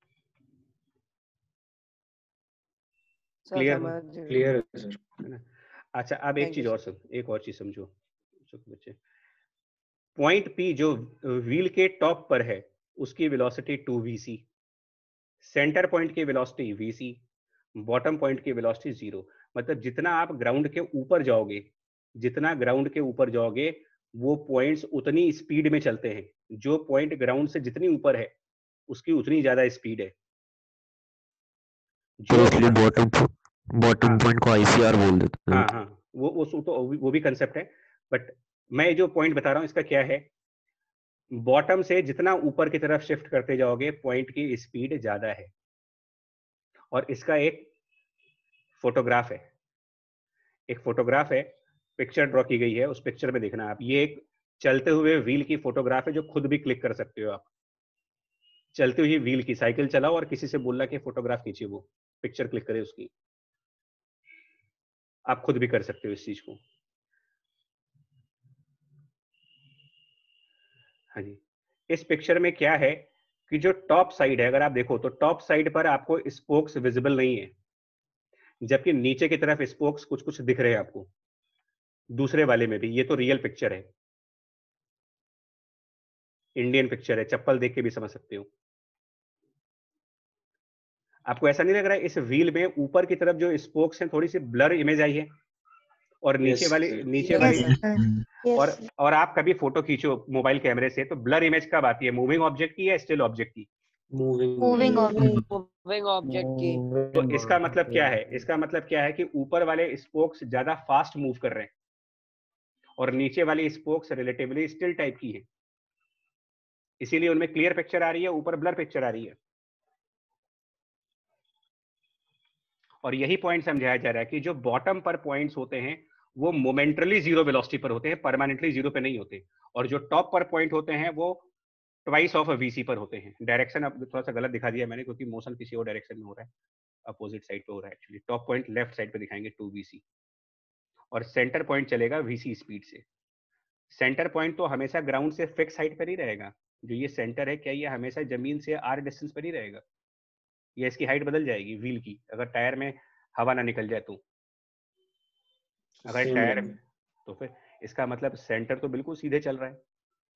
सर क्लियर समझ गए। क्लियर है सर। है ना? अच्छा, अब एक Thank चीज you, और एक और चीज समझो बच्चे। पॉइंट पी जो व्हील के टॉप पर है उसकी वेलोसिटी 2vc, सेंटर पॉइंट की वेलोसिटी vc, बॉटम पॉइंट की वेलोसिटी 0। मतलब जितना आप ग्राउंड के ऊपर जाओगे, जितना ग्राउंड के ऊपर जाओगे वो पॉइंट्स उतनी स्पीड में चलते हैं। जो पॉइंट ग्राउंड से जितनी ऊपर है उसकी उतनी ज्यादा स्पीड है। तो जो इसलिए बॉटम हाँ पॉइंट को आईसीआर बोल देते हैं। हाँ, वो भी कंसेप्ट है, बट मैं जो पॉइंट बता रहा हूँ इसका क्या है, बॉटम से जितना ऊपर की तरफ शिफ्ट करते जाओगे पॉइंट की स्पीड ज्यादा है। और इसका एक फोटोग्राफ है, पिक्चर ड्रॉ की गई है, उस पिक्चर में देखना आप। ये एक चलते हुए व्हील की फोटोग्राफ है जो खुद भी क्लिक कर सकते हो आप। चलती हुई व्हील की साइकिल चलाओ और किसी से बोलना कि फोटोग्राफ खींचिए, वो पिक्चर क्लिक करे उसकी। आप खुद भी कर सकते हो इस चीज को। हाँ जी, इस पिक्चर में क्या है कि जो टॉप साइड है, अगर आप देखो तो टॉप साइड पर आपको स्पोक्स विजिबल नहीं है, जबकि नीचे की तरफ स्पोक्स कुछ कुछ दिख रहे हैं आपको। दूसरे वाले में भी, ये तो रियल पिक्चर है, इंडियन पिक्चर है, चप्पल देख के भी समझ सकते हो। आपको ऐसा नहीं लग रहा है इस व्हील में ऊपर की तरफ जो स्पोक्स हैं थोड़ी सी ब्लर इमेज आई है, और नीचे Yes, वाली sir. Yes, sir. और Yes, sir. और आप कभी फोटो खींचो मोबाइल कैमरे से तो ब्लर इमेज कब आती है, मूविंग ऑब्जेक्ट की या स्टिल ऑब्जेक्ट की? Moving. Moving object. Moving object की। तो इसका मतलब क्या है, इसका मतलब क्या है कि ऊपर वाले स्पोक्स ज्यादा फास्ट मूव कर रहे हैं और नीचे वाली स्पोक्स रिलेटिवली स्टिल टाइप की है, इसीलिए उनमें क्लियर पिक्चर आ रही है, ऊपर ब्लर पिक्चर आ रही है। और यही पॉइंट समझाया जा रहा है कि जो बॉटम पर पॉइंट्स होते हैं वो मोमेंटरली 0 वेलोसिटी पर होते हैं, परमानेंटली 0 पे नहीं होते। और जो टॉप पर पॉइंट होते हैं वो ट्वाइस ऑफ vc पर होते हैं। डायरेक्शन अब थोड़ा सा गलत दिखा दिया मैंने, क्योंकि मोशन किसी और डायरेक्शन में हो रहा है, अपोजिट साइड पे हो रहा है। Actually top point left side पे दिखाएंगे 2vc, और सेंटर पॉइंट चलेगा vc स्पीड से। सेंटर पॉइंट तो हमेशा ग्राउंड से फिक्स हाइट पर ही रहेगा। जो ये सेंटर है, क्या ये हमेशा जमीन से r डिस्टेंस पर ही रहेगा, या इसकी हाइट बदल जाएगी व्हील की अगर टायर में हवा ना निकल जाए तो? अगर Same टायर, रहेगा। तो फिर इसका मतलब सेंटर तो बिल्कुल सीधे चल रहा है।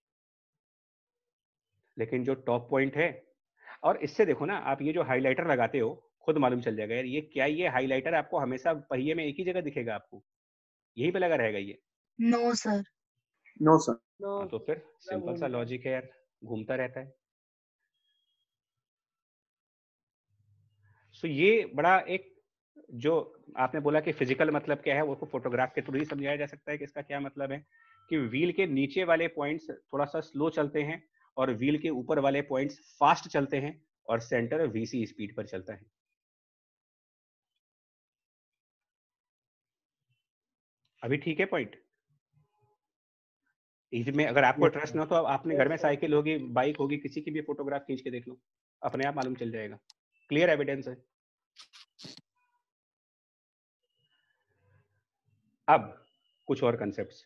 लेकिन जो टॉप पॉइंट है, और इससे देखो ना आप, ये जो हाइलाइटर लगाते हो खुद मालूम चल जाएगा यार, ये क्या, ये हाइलाइटर आपको हमेशा पहिए में एक ही जगह दिखेगा, आपको यहीं पे लगा रहेगा ये? No, sir. No sir. No हाँ, तो फिर सिंपल सा लॉजिक है यार, घूमता रहता है। सो ये बड़ा एक, जो आपने बोला कि फिजिकल मतलब क्या है, वो तो फोटोग्राफ के थ्रू ही समझाया जा सकता है कि इसका क्या मतलब है, कि व्हील के नीचे वाले पॉइंट्स थोड़ा सा स्लो चलते हैं और व्हील के ऊपर वाले पॉइंट्स फास्ट चलते हैं, और सेंटर vc स्पीड पर चलता है। अभी ठीक है पॉइंट? इसमें अगर आपको ट्रस्ट ना हो तो आपने घर में साइकिल होगी, बाइक होगी, किसी की भी फोटोग्राफ खींच के देख लो, अपने आप मालूम चल जाएगा, क्लियर एविडेंस है। अब कुछ और concepts.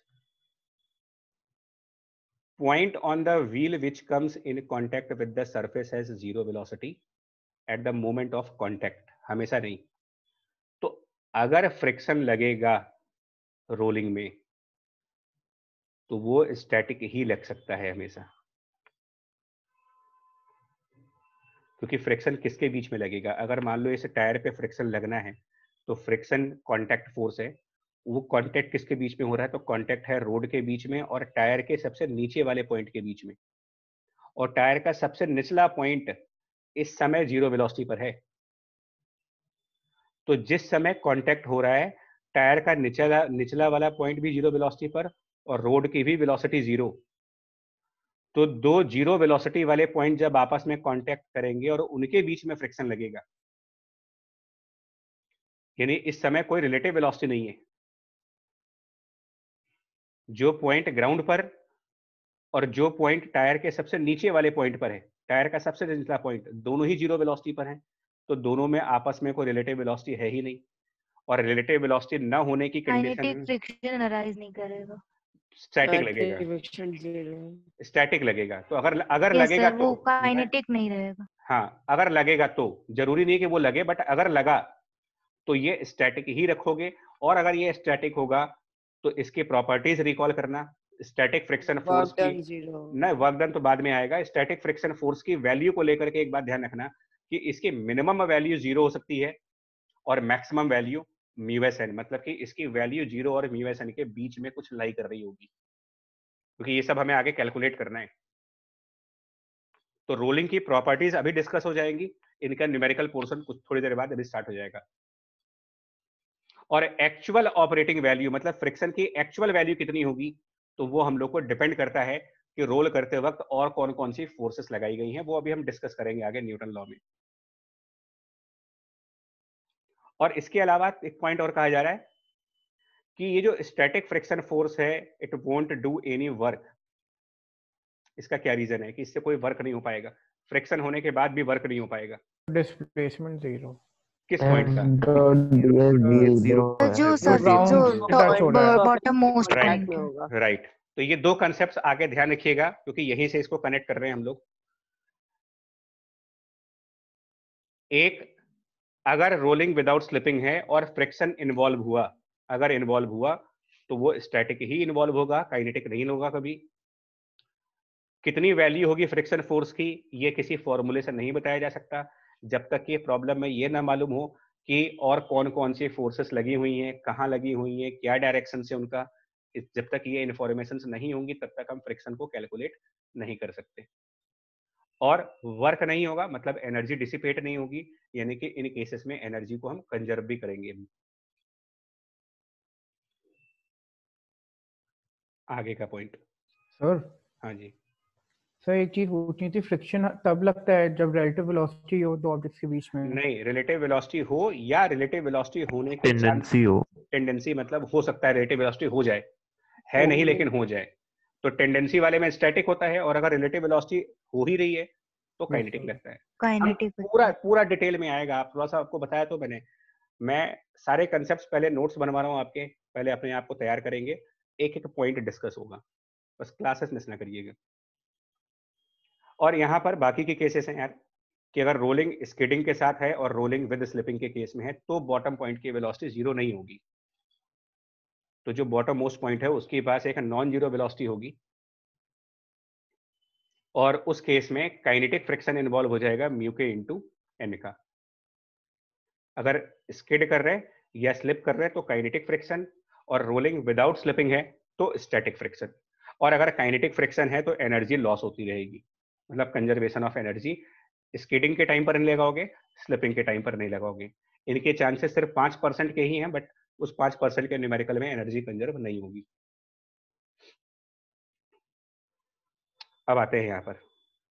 Point on the wheel which comes in contact with the surface has 0 velocity at the moment of contact। हमेशा नहीं, तो अगर फ्रिक्शन लगेगा रोलिंग में तो वो स्टैटिक ही लग सकता है हमेशा, क्योंकि फ्रिक्शन किसके बीच में लगेगा? अगर मान लो इस टायर पे फ्रिक्शन लगना है तो फ्रिक्शन कांटेक्ट फोर्स है, वो कांटेक्ट किसके बीच में हो रहा है? तो कांटेक्ट है रोड के बीच में और टायर के सबसे नीचे वाले पॉइंट के बीच में, और टायर का सबसे निचला पॉइंट इस समय 0 वेलोसिटी पर है। तो जिस समय कांटेक्ट हो रहा है टायर का निचला वाला पॉइंट भी 0 वेलोसिटी पर और रोड की भी वेलोसिटी 0, तो दो जीरो वेलोसिटी वाले पॉइंट जब आपस में कांटेक्ट करेंगे और उनके बीच में फ्रिक्शन लगेगा, यानी इस समय कोई रिलेटिव वेलोसिटी नहीं है। जो पॉइंट ग्राउंड पर और जो पॉइंट टायर के सबसे नीचे वाले पॉइंट पर है, टायर का सबसे निचला पॉइंट, दोनों ही जीरो वेलोसिटी पर हैं, तो दोनों में आपस में कोई रिलेटिव वेलोसिटी है ही नहीं। और रिलेटिव वेलोसिटी न होने की काइनेटिक कंडीशन फ्रिक्शन अराइज नहीं करेगा। स्टैटिक लगेगा, फ्रिक्शन 0 स्टैटिक लगेगा। तो अगर यस लगेगा सर, तो वो काइनेटिक नहीं रहेगा। हाँ, अगर लगेगा तो, जरूरी नहीं कि वो लगे, बट अगर लगा तो ये स्टैटिक ही रखोगे। और अगर ये स्टैटिक होगा तो इसकी प्रॉपर्टीज रिकॉल करना। स्टैटिक फ्रिक्शन फोर्स वर्क की डन 0 न, वर्क डन तो बाद में आएगा। स्टैटिक फ्रिक्शन फोर्स की वैल्यू को लेकर के एक बात ध्यान रखना कि इसकी मिनिमम वैल्यू 0 हो सकती है और maximum value mu S N, मतलब कि इसकी वैल्यू 0 और म्यू एस एन के बीच में कुछ लाई कर रही होगी, क्योंकि ये सब हमें आगे कैलकुलेट करना है। तो रोलिंग की प्रॉपर्टीज अभी डिस्कस हो जाएंगी, इनका न्यूमेरिकल पोर्शन कुछ थोड़ी देर बाद अभी स्टार्ट हो जाएगा। और एक्चुअल ऑपरेटिंग वैल्यू मतलब फ्रिक्शन की एक्चुअल वैल्यू कितनी होगी, तो वो हम लोग को डिपेंड करता है कि रोल करते वक्त और कौन कौन सी फोर्सेस लगाई गई हैं, वो अभी हम डिस्कस करेंगे आगे न्यूटन लॉ में। और इसके अलावा एक पॉइंट और कहा जा रहा है कि ये जो स्टैटिक फ्रिक्शन फोर्स है, it won't do any work. इसका क्या रीजन है कि इससे कोई वर्क नहीं हो पाएगा, फ्रिक्शन होने के बाद भी वर्क नहीं हो पाएगा? डिस्प्लेसमेंट 0। किस पॉइंट का? जो वो सर ground जो से touch हो रहा है। Bottom most Right. पॉइंट में है। होगा। राइट। तो ये दो कंसेप्ट्स आगे ध्यान रखिएगा, क्योंकि यहीं से इसको कनेक्ट कर रहे हैं हम लोग। एक, अगर रोलिंग विदाउट स्लिपिंग है और फ्रिक्शन इन्वॉल्व हुआ, अगर इन्वॉल्व हुआ तो वो स्टैटिक ही इन्वॉल्व होगा, काइनेटिक नहीं होगा कभी। कितनी वैल्यू होगी फ्रिक्शन फोर्स की, ये किसी फॉर्मूले से नहीं बताया जा सकता जब तक कि प्रॉब्लम में ये ना मालूम हो कि और कौन कौन सी फोर्सेस लगी हुई हैं, कहाँ लगी हुई हैं, क्या डायरेक्शन से उनका। जब तक ये इंफॉर्मेशन नहीं होंगी तब तक हम फ्रिक्शन को कैलकुलेट नहीं कर सकते। और वर्क नहीं होगा मतलब एनर्जी डिसिपेट नहीं होगी, यानी कि इन केसेस में एनर्जी को हम कंजर्व भी करेंगे। आगे का पॉइंट। सर हाँ जी। सर एक चीज पूछनी थी, फ्रिक्शन तब लगता है जब रिलेटिव वेलोसिटी हो दो ऑब्जेक्ट्स के बीच में। नहीं, रिलेटिव वेलोसिटी हो या रिलेटिव वेलोसिटी होने के चांस, टेंडेंसी हो। टेंडेंसी मतलब हो सकता है रिलेटिव वेलोसिटी हो जाए, है नहीं लेकिन हो जाए। तो टेंडेंसी वाले में स्टैटिक होता है, और अगर रिलेटिव वेलोसिटी हो ही रही है तो काइनेटिक लगता है। हम काइनेटिक पूरा डिटेल में आएगा, आप थोड़ा सा आपको बताया तो मैंने, मैं सारे कंसेप्ट्स पहले नोट्स बनवा रहा हूँ आपके, पहले अपने आप को तैयार करेंगे, एक एक पॉइंट डिस्कस होगा, बस क्लासेस मिस ना करिएगा। और यहाँ पर बाकी के केसेस हैं यार, कि अगर रोलिंग स्किडिंग के साथ है और रोलिंग विद स्लिपिंग के केस में है तो बॉटम पॉइंट की वेलोसिटी 0 नहीं होगी। तो जो बॉटम मोस्ट पॉइंट है उसके पास एक नॉन जीरो वेलोसिटी होगी, और उस केस में काइनेटिक फ्रिक्शन इन्वॉल्व हो जाएगा म्यू के इंटू एन का। अगर स्किड कर रहे या स्लिप कर रहे तो काइनेटिक फ्रिक्शन, और रोलिंग विदाउट स्लिपिंग है तो स्टैटिक फ्रिक्शन। और अगर काइनेटिक फ्रिक्शन है तो एनर्जी लॉस होती रहेगी, मतलब कंजर्वेशन ऑफ एनर्जी। स्किडिंग के टाइम पर नहीं लगाओगे, स्लिपिंग के टाइम पर नहीं लगाओगे। इनके चांसेस सिर्फ 5% के ही हैं, बट उस 5% के न्यूमेरिकल में एनर्जी कंजर्व नहीं होगी। अब आते हैं यहाँ पर,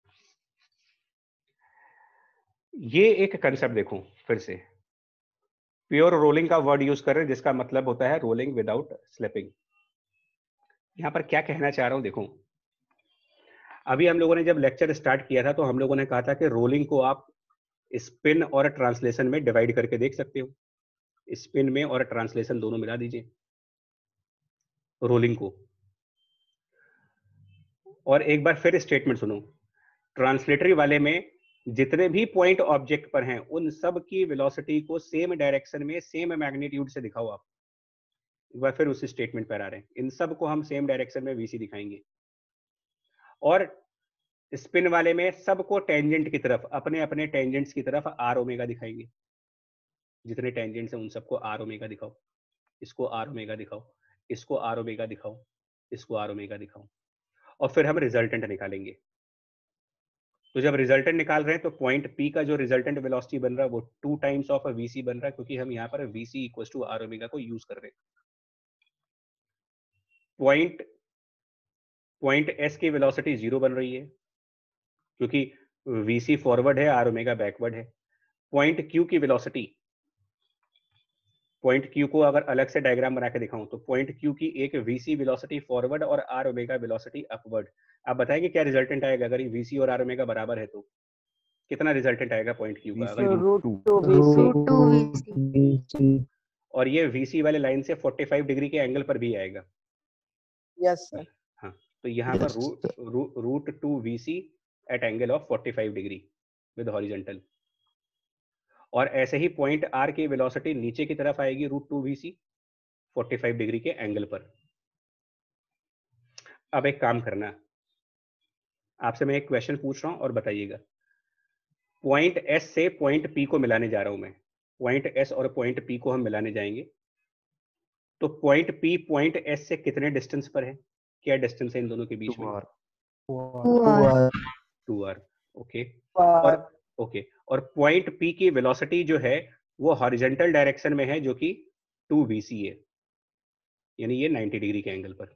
ये एक कंसेप्ट देखो फिर से, प्योर रोलिंग का वर्ड यूज कर रहे हैं जिसका मतलब होता है रोलिंग विदाउट स्लिपिंग। यहाँ पर क्या कहना चाह रहा हूं देखो, अभी हम लोगों ने जब लेक्चर स्टार्ट किया था तो हम लोगों ने कहा था कि रोलिंग को आप स्पिन और ट्रांसलेशन में डिवाइड करके देख सकते हो। स्पिन में और ट्रांसलेशन दोनों मिला दीजिए रोलिंग को। और एक बार फिर स्टेटमेंट सुनो, ट्रांसलेटरी वाले में जितने भी पॉइंट ऑब्जेक्ट पर हैं उन सब की वेलोसिटी को सेम डायरेक्शन में सेम मैग्नीट्यूड से दिखाओ आप। एक बार फिर उसी स्टेटमेंट पर आ रहे हैं, इन सब को हम सेम डायरेक्शन में वीसी दिखाएंगे। और स्पिन वाले में सबको टेंजेंट की तरफ, अपने अपने टेंजेंट्स की तरफ आर ओमेगा दिखाएंगे। जितने टेंजेंट्स हैं उन सबको आर ओमेगा दिखाओ, इसको आर ओमेगा दिखाओ, इसको आर ओमेगा दिखाओ, इसको आर ओमेगा दिखाओ, और फिर हम रिजल्टेंट निकालेंगे। तो जब रिजल्टेंट निकाल रहे हैं तो पॉइंट पी का जो रिजल्टेंट वेलोसिटी बन रहा है वो 2 टाइम्स ऑफ वीसी बन रहा है, क्योंकि हम यहाँ पर VC equal to are omega को यूज कर रहे हैं। पॉइंट पॉइंट एस की वेलोसिटी 0 बन रही है क्योंकि वीसी फॉरवर्ड है, आर ओमेगा बैकवर्ड है। पॉइंट क्यू की वेलोसिटी, पॉइंट क्यू को अगर अलग से डायग्राम बना के दिखाऊं तो पॉइंट क्यू की एक वीसी वेलोसिटी फॉरवर्ड और आर ओमेगा वेलोसिटी अपवर्ड। आप बताएंगे क्या रिजल्टेंट आएगा अगर वीसी और आर ओमेगा बराबर है तो कितना रिजल्टेंट आएगा पॉइंट क्यू का अगर रूट टू वीसी √2 और ये वीसी वाले लाइन से 45 डिग्री के एंगल पर भी आएगा। यस सर हाँ, तो यहाँ पर √2 VC at angle of 45 degree with horizontal. और ऐसे ही पॉइंट आर की वेलोसिटी नीचे की तरफ आएगी √2 VC 45 डिग्री के एंगल पर। अब एक काम करना, आपसे मैं एक क्वेश्चन पूछ रहा हूं और बताइएगा। पॉइंट एस से पॉइंट पी को मिलाने जा रहा हूं मैं, पॉइंट एस और पॉइंट पी को हम मिलाने जाएंगे, तो पॉइंट पी पॉइंट एस से कितने डिस्टेंस पर है? क्या डिस्टेंस है इन दोनों के बीच में? 2r। ओके, और पॉइंट पी की वेलोसिटी जो है वो हॉरिजॉन्टल डायरेक्शन में है जो कि 2 VC है, यानी ये 90 डिग्री के एंगल पर।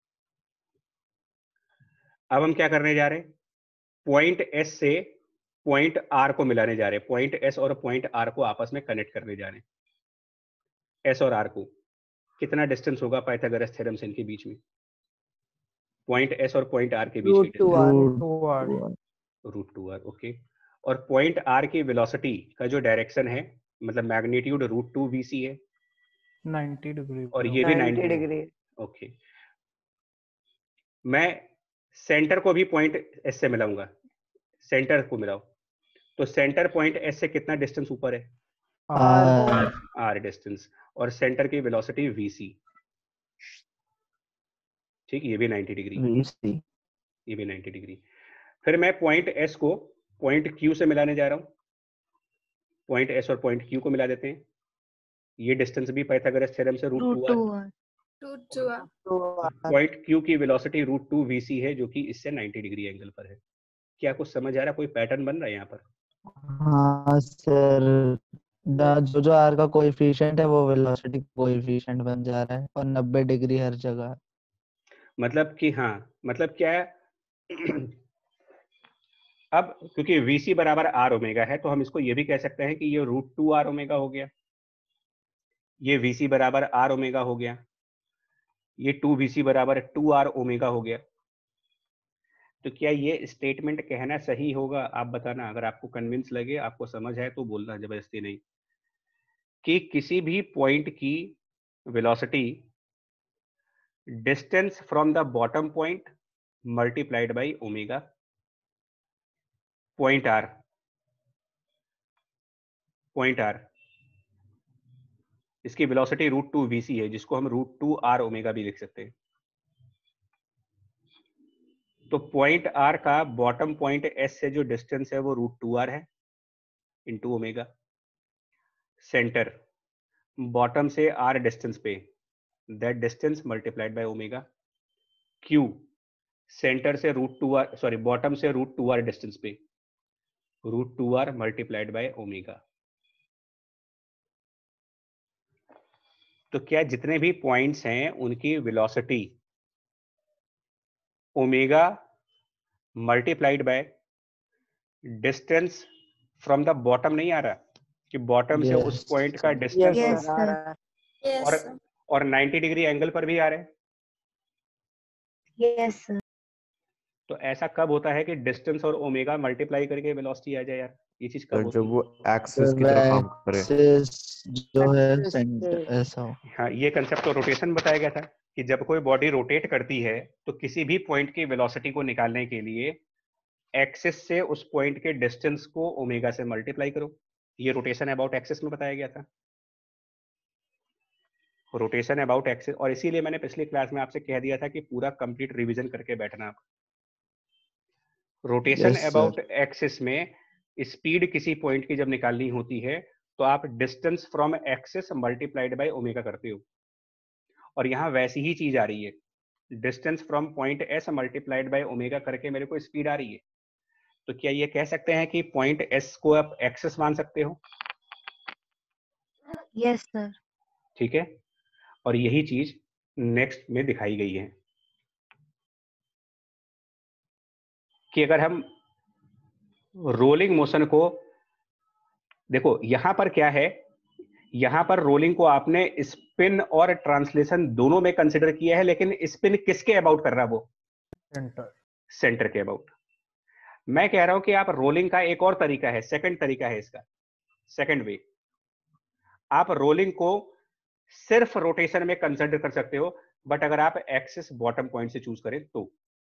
अब हम क्या करने जा रहे हैं? पॉइंट एस से पॉइंट आर को मिलाने जा रहे हैं, पॉइंट एस और पॉइंट आर को आपस में कनेक्ट करने जा रहे हैं। एस और आर को कितना डिस्टेंस होगा पाइथागोरस थ्योरम से इनके बीच में? पॉइंट एस और पॉइंट आर के बीच की डिस्टेंस √2r। ओके, और पॉइंट आर की वेलोसिटी का जो डायरेक्शन है मतलब मैग्नीट्यूड √2 VC है 90 डिग्री और ये भी 90 डिग्री। ओके, मैं सेंटर को भी पॉइंट एस से मिलाऊंगा, सेंटर को मिलाओ, तो सेंटर पॉइंट एस से कितना डिस्टेंस ऊपर है? आर डिस्टेंस, और सेंटर की वेलोसिटी VC। ठीक, ये भी 90 डिग्री, ये भी 90 डिग्री। फिर मैं पॉइंट एस को पॉइंट क्यू से मिलाने जा रहा हूं, पॉइंट एस और पॉइंट क्यू को मिला देते हैं। ये डिस्टेंस भी पाइथागोरस थ्योरम से √2r। पॉइंट क्यू की वेलोसिटी √2 VC है जो कि इससे 90 डिग्री एंगल पर है। क्या कुछ समझ आ रहा है? कोई पैटर्न बन रहा है यहाँ पर? हाँ सर, जो जो आर का कोएफिशिएंट है वो वेलोसिटी कोएफिशिएंट बन जा रहा है और 90 डिग्री हर जगह। मतलब कि हाँ, मतलब क्या है अब क्योंकि VC बराबर आर ओमेगा है तो हम इसको ये भी कह सकते हैं कि ये √2r ओमेगा हो गया, ये VC बराबर आर ओमेगा हो गया, ये 2VC बराबर 2r ओमेगा हो गया। तो क्या ये स्टेटमेंट कहना सही होगा? आप बताना, अगर आपको कन्विंस लगे, आपको समझ है तो बोलना, जबरदस्ती नहीं, कि किसी भी पॉइंट की velocity distance from the bottom point multiplied by omega point R, point R इसकी वेलोसिटी √2 VC है जिसको हम √2r ओमेगा भी लिख सकते हैं। तो पॉइंट आर का बॉटम पॉइंट एस से जो डिस्टेंस है वो √2r है इंटू ओमेगा। सेंटर बॉटम से r डिस्टेंस पे, that distance multiplied by omega. Q centre से √2r, सॉरी बॉटम से √2r डिस्टेंस पे, √2r मल्टीप्लाइड बाय ओमेगा। तो क्या जितने भी पॉइंट्स हैं उनकी velocity omega multiplied by distance from the bottom नहीं आ रहा कि बॉटम से उस पॉइंट का डिस्टेंस और 90 डिग्री एंगल पर भी आ रहे हैं। Yes sir. तो ऐसा कब होता है कि डिस्टेंस और ओमेगा मल्टीप्लाई करके वेलोसिटी आ जाए यार? ये चीज कब होती जब है? वो एक्सिस की तरफ काम करे। जो है सेंटर ऐसा हो। हाँ, ये कंसेप्ट तो रोटेशन बताया गया था कि जब कोई बॉडी रोटेट करती है तो किसी भी पॉइंट की वेलोसिटी को निकालने के लिए एक्सिस से उस पॉइंट के डिस्टेंस को ओमेगा से मल्टीप्लाई करो। ये रोटेशन अबाउट एक्सिस में बताया गया था, रोटेशन अबाउट एक्सिस। और इसीलिए मैंने पिछली क्लास में आपसे कह दिया था कि पूरा कंप्लीट रिवीजन करके बैठना। रोटेशन अबाउट एक्सिस में स्पीड किसी पॉइंट की जब निकालनी होती है तो आप distance from axis multiplied by omega करते हो, और यहाँ वैसी ही चीज आ रही है, distance from point S multiplied by omega करके मेरे को स्पीड आ रही है। तो क्या ये कह सकते हैं कि पॉइंट एस को आप एक्सिस मान सकते हो? Yes sir. ठीक है, और यही चीज नेक्स्ट में दिखाई गई है। कि अगर हम रोलिंग मोशन को देखो, यहां पर क्या है, यहां पर रोलिंग को आपने स्पिन और ट्रांसलेशन दोनों में कंसिडर किया है, लेकिन स्पिन किसके अबाउट कर रहा है? वो सेंटर के अबाउट। मैं कह रहा हूं कि आप रोलिंग का एक और तरीका है, सेकंड तरीका है इसका, सेकंड वे, आप रोलिंग को सिर्फ रोटेशन में कंसिडर कर सकते हो, बट अगर आप एक्सिस बॉटम पॉइंट से चूज करें तो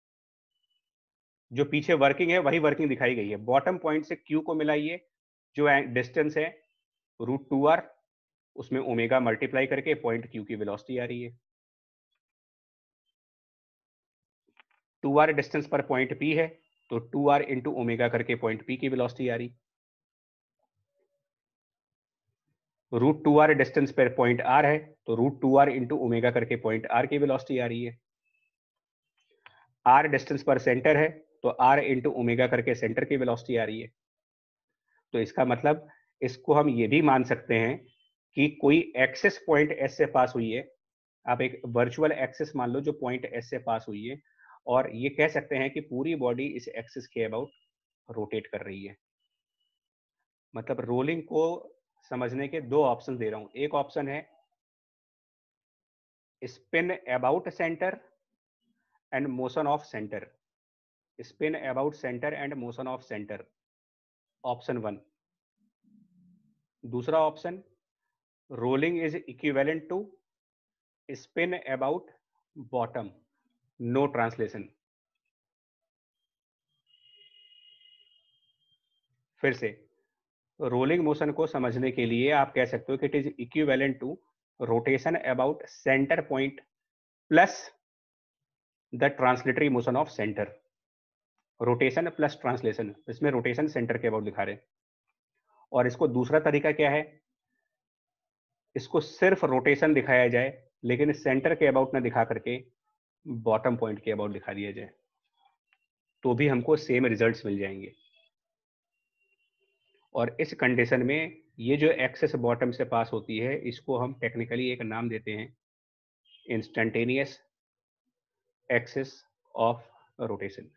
जो पीछे वर्किंग है वही वर्किंग दिखाई गई है। बॉटम पॉइंट से क्यू को मिलाइए, जो डिस्टेंस है √2r, उसमें ओमेगा मल्टीप्लाई करके पॉइंट क्यू की वेलोसिटी आ रही है। 2r डिस्टेंस पर पॉइंट P है, तो 2r इंटू ओमेगा करके पॉइंट P की वेलोसिटी आ रही। √2r डिस्टेंस पर पॉइंट R है, तो √2r इंटू ओमेगा करके पॉइंट R की वेलोसिटी आ रही है। R डिस्टेंस पर सेंटर है, तो R इंटू ओमेगा करके सेंटर की वेलोसिटी आ रही है। तो इसका मतलब इसको हम ये भी मान सकते हैं कि कोई एक्सिस पॉइंट S से पास हुई है, आप एक वर्चुअल एक्सिस मान लो जो पॉइंट S से पास हुई है, और ये कह सकते हैं कि पूरी बॉडी इस एक्सिस के अबाउट रोटेट कर रही है। मतलब रोलिंग को समझने के दो ऑप्शन दे रहा हूं। एक ऑप्शन है spin about centre and motion of centre, spin about centre and motion of centre, option 1। दूसरा option, rolling is equivalent to spin about bottom, no translation. फिर से, रोलिंग मोशन को समझने के लिए आप कह सकते हो कि it is equivalent to rotation about centre point plus the translatory motion of centre. Rotation plus translation, इसमें रोटेशन सेंटर के अबाउट दिखा रहे हैं। और इसको दूसरा तरीका क्या है, इसको सिर्फ रोटेशन दिखाया जाए लेकिन सेंटर के अबाउट ना दिखा करके बॉटम पॉइंट के अबाउट दिखा दिया जाए, तो भी हमको सेम रिजल्ट्स मिल जाएंगे। और इस कंडीशन में ये जो एक्सेस बॉटम से पास होती है, इसको हम टेक्निकली एक नाम देते हैं instantaneous axis of rotation.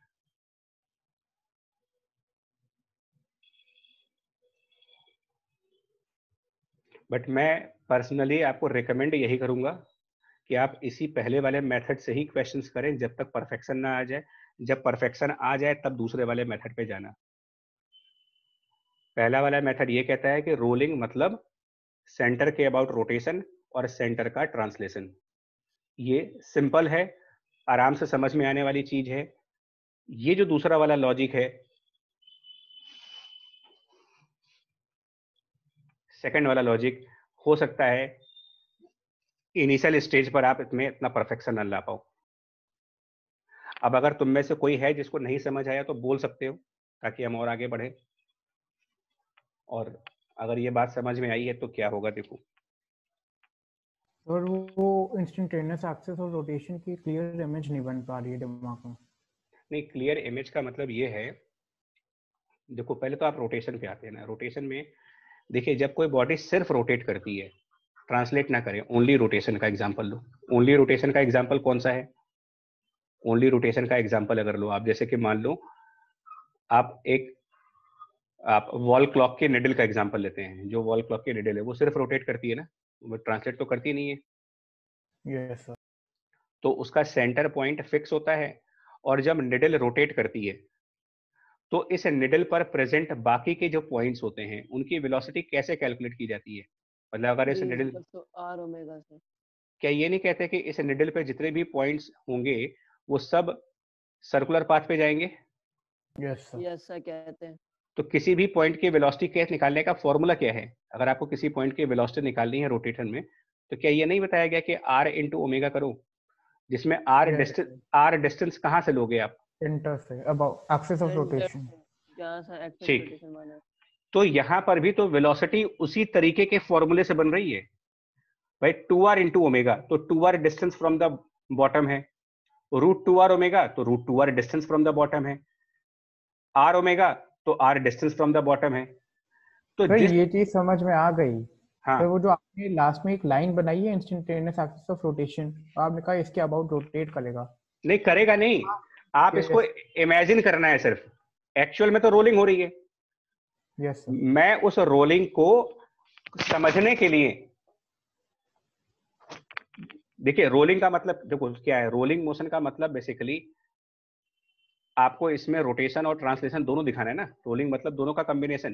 But मैं पर्सनली आपको रिकमेंड यही करूंगा कि आप इसी पहले वाले मेथड से ही क्वेश्चंस करें जब तक परफेक्शन ना आ जाए। जब परफेक्शन आ जाए तब दूसरे वाले मेथड पे जाना। पहला वाला मेथड ये कहता है कि रोलिंग मतलब सेंटर के अबाउट रोटेशन और सेंटर का ट्रांसलेशन। ये सिंपल है, आराम से समझ में आने वाली चीज है। ये जो दूसरा वाला लॉजिक है, सेकंड वाला लॉजिक, हो सकता है इनिशियल स्टेज पर आप इसमें इतना परफेक्शन न ला पाओ। अब अगर तुम में से कोई है जिसको नहीं समझ आया तो बोल सकते हो, ताकि हम और आगे बढ़े। और अगर ये बात समझ में आई है तो क्या होगा देखो। और वो इंस्टेंटेनियस एक्सिस और रोटेशन की क्लियर इमेज नहीं बन पा रही है दिमाग में। नहीं, क्लियर इमेज का मतलब ये है, देखो पहले तो आप रोटेशन पे आते हैं ना। रोटेशन में देखिए, जब कोई बॉडी सिर्फ रोटेट करती है, ट्रांसलेट ना करें, ओनली रोटेशन का एग्जांपल लो। ओनली रोटेशन का एग्जांपल कौन सा है? ओनली रोटेशन का एग्जांपल अगर लो आप, जैसे कि मान लो आप वॉल क्लॉक के निडल का एग्जांपल लेते हैं। जो वॉल क्लॉक की निडल है वो सिर्फ रोटेट करती है ना, वो ट्रांसलेट तो करती नहीं है। Yes sir. तो उसका सेंटर पॉइंट फिक्स होता है, और जब निडल रोटेट करती है तो इस निडल पर प्रेजेंट बाकी के जो पॉइंट्स होते हैं उनकी वेलोसिटी कैसे कैलकुलेट की जाती है? मतलब अगर इस निडल, तो आर ओमेगा से। क्या ये नहीं कहते कि इस निडल पे जितने भी पॉइंट्स होंगे वो सब सर्कुलर पाथ पे जाएंगे? Yes sir. यस सर कहते हैं। तो किसी भी पॉइंट की वेलोसिटी कैसे निकालने का फॉर्मूला क्या है? अगर आपको किसी पॉइंट की वेलोसिटी निकालनी है रोटेशन में, तो क्या ये नहीं बताया गया कि r इंटू ओमेगा करो, जिसमें r डिस्टेंस कहाँ से लोगे आप? सेंटर से, अबाउट एक्सिस ऑफ रोटेशन। जहाँ से एक्सिस ठीक। रोटेशन बना है। तो यहाँ पर भी तो वेलोसिटी उसी तरीके के फॉर्मूले से बन रही है भाई। 2r इंटू ओमेगा, तो 2r distance from the bottom है, √2r ओमेगा, तो √2r distance from the bottom है, r ओमेगा तो r distance from the bottom है। तो तो जिस, ये चीज समझ में आ गई। हाँ, तो वो जो आपने लास्ट में एक लाइन बनाई है इंस्टेंटेनियस एक्सिस ऑफ रोटेशन, आपने कहा इसके अबाउट रोटेट करेगा। नहीं करेगा नहीं, आप इसको इमेजिन करना है सिर्फ, एक्चुअल में तो रोलिंग हो रही है। Yes sir. मैं उस रोलिंग को समझने के लिए, देखिए रोलिंग का मतलब देखो क्या है, रोलिंग मोशन का मतलब बेसिकली आपको इसमें रोटेशन और ट्रांसलेशन दोनों दिखाना है ना, रोलिंग मतलब दोनों का कॉम्बिनेशन।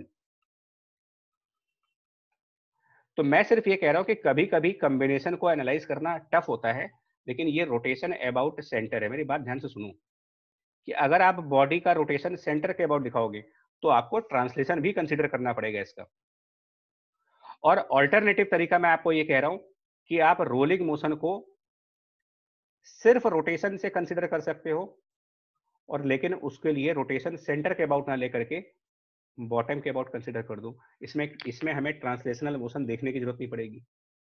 तो मैं सिर्फ ये कह रहा हूं कि कभी कभी कॉम्बिनेशन को एनालाइज करना टफ होता है, लेकिन ये रोटेशन अबाउट सेंटर है। मेरी बात ध्यान से सुनो कि अगर आप बॉडी का रोटेशन सेंटर के अबाउट दिखाओगे तो आपको ट्रांसलेशन भी कंसिडर करना पड़ेगा इसका। और ऑल्टरनेटिव तरीका मैं आपको ये कह रहा हूं कि आप रोलिंग मोशन को सिर्फ रोटेशन से कंसिडर कर सकते हो, और लेकिन उसके लिए रोटेशन सेंटर के अबाउट ना लेकर के बॉटम के अबाउट कंसिडर कर दो। इसमें हमें ट्रांसलेशनल मोशन देखने की जरूरत नहीं पड़ेगी।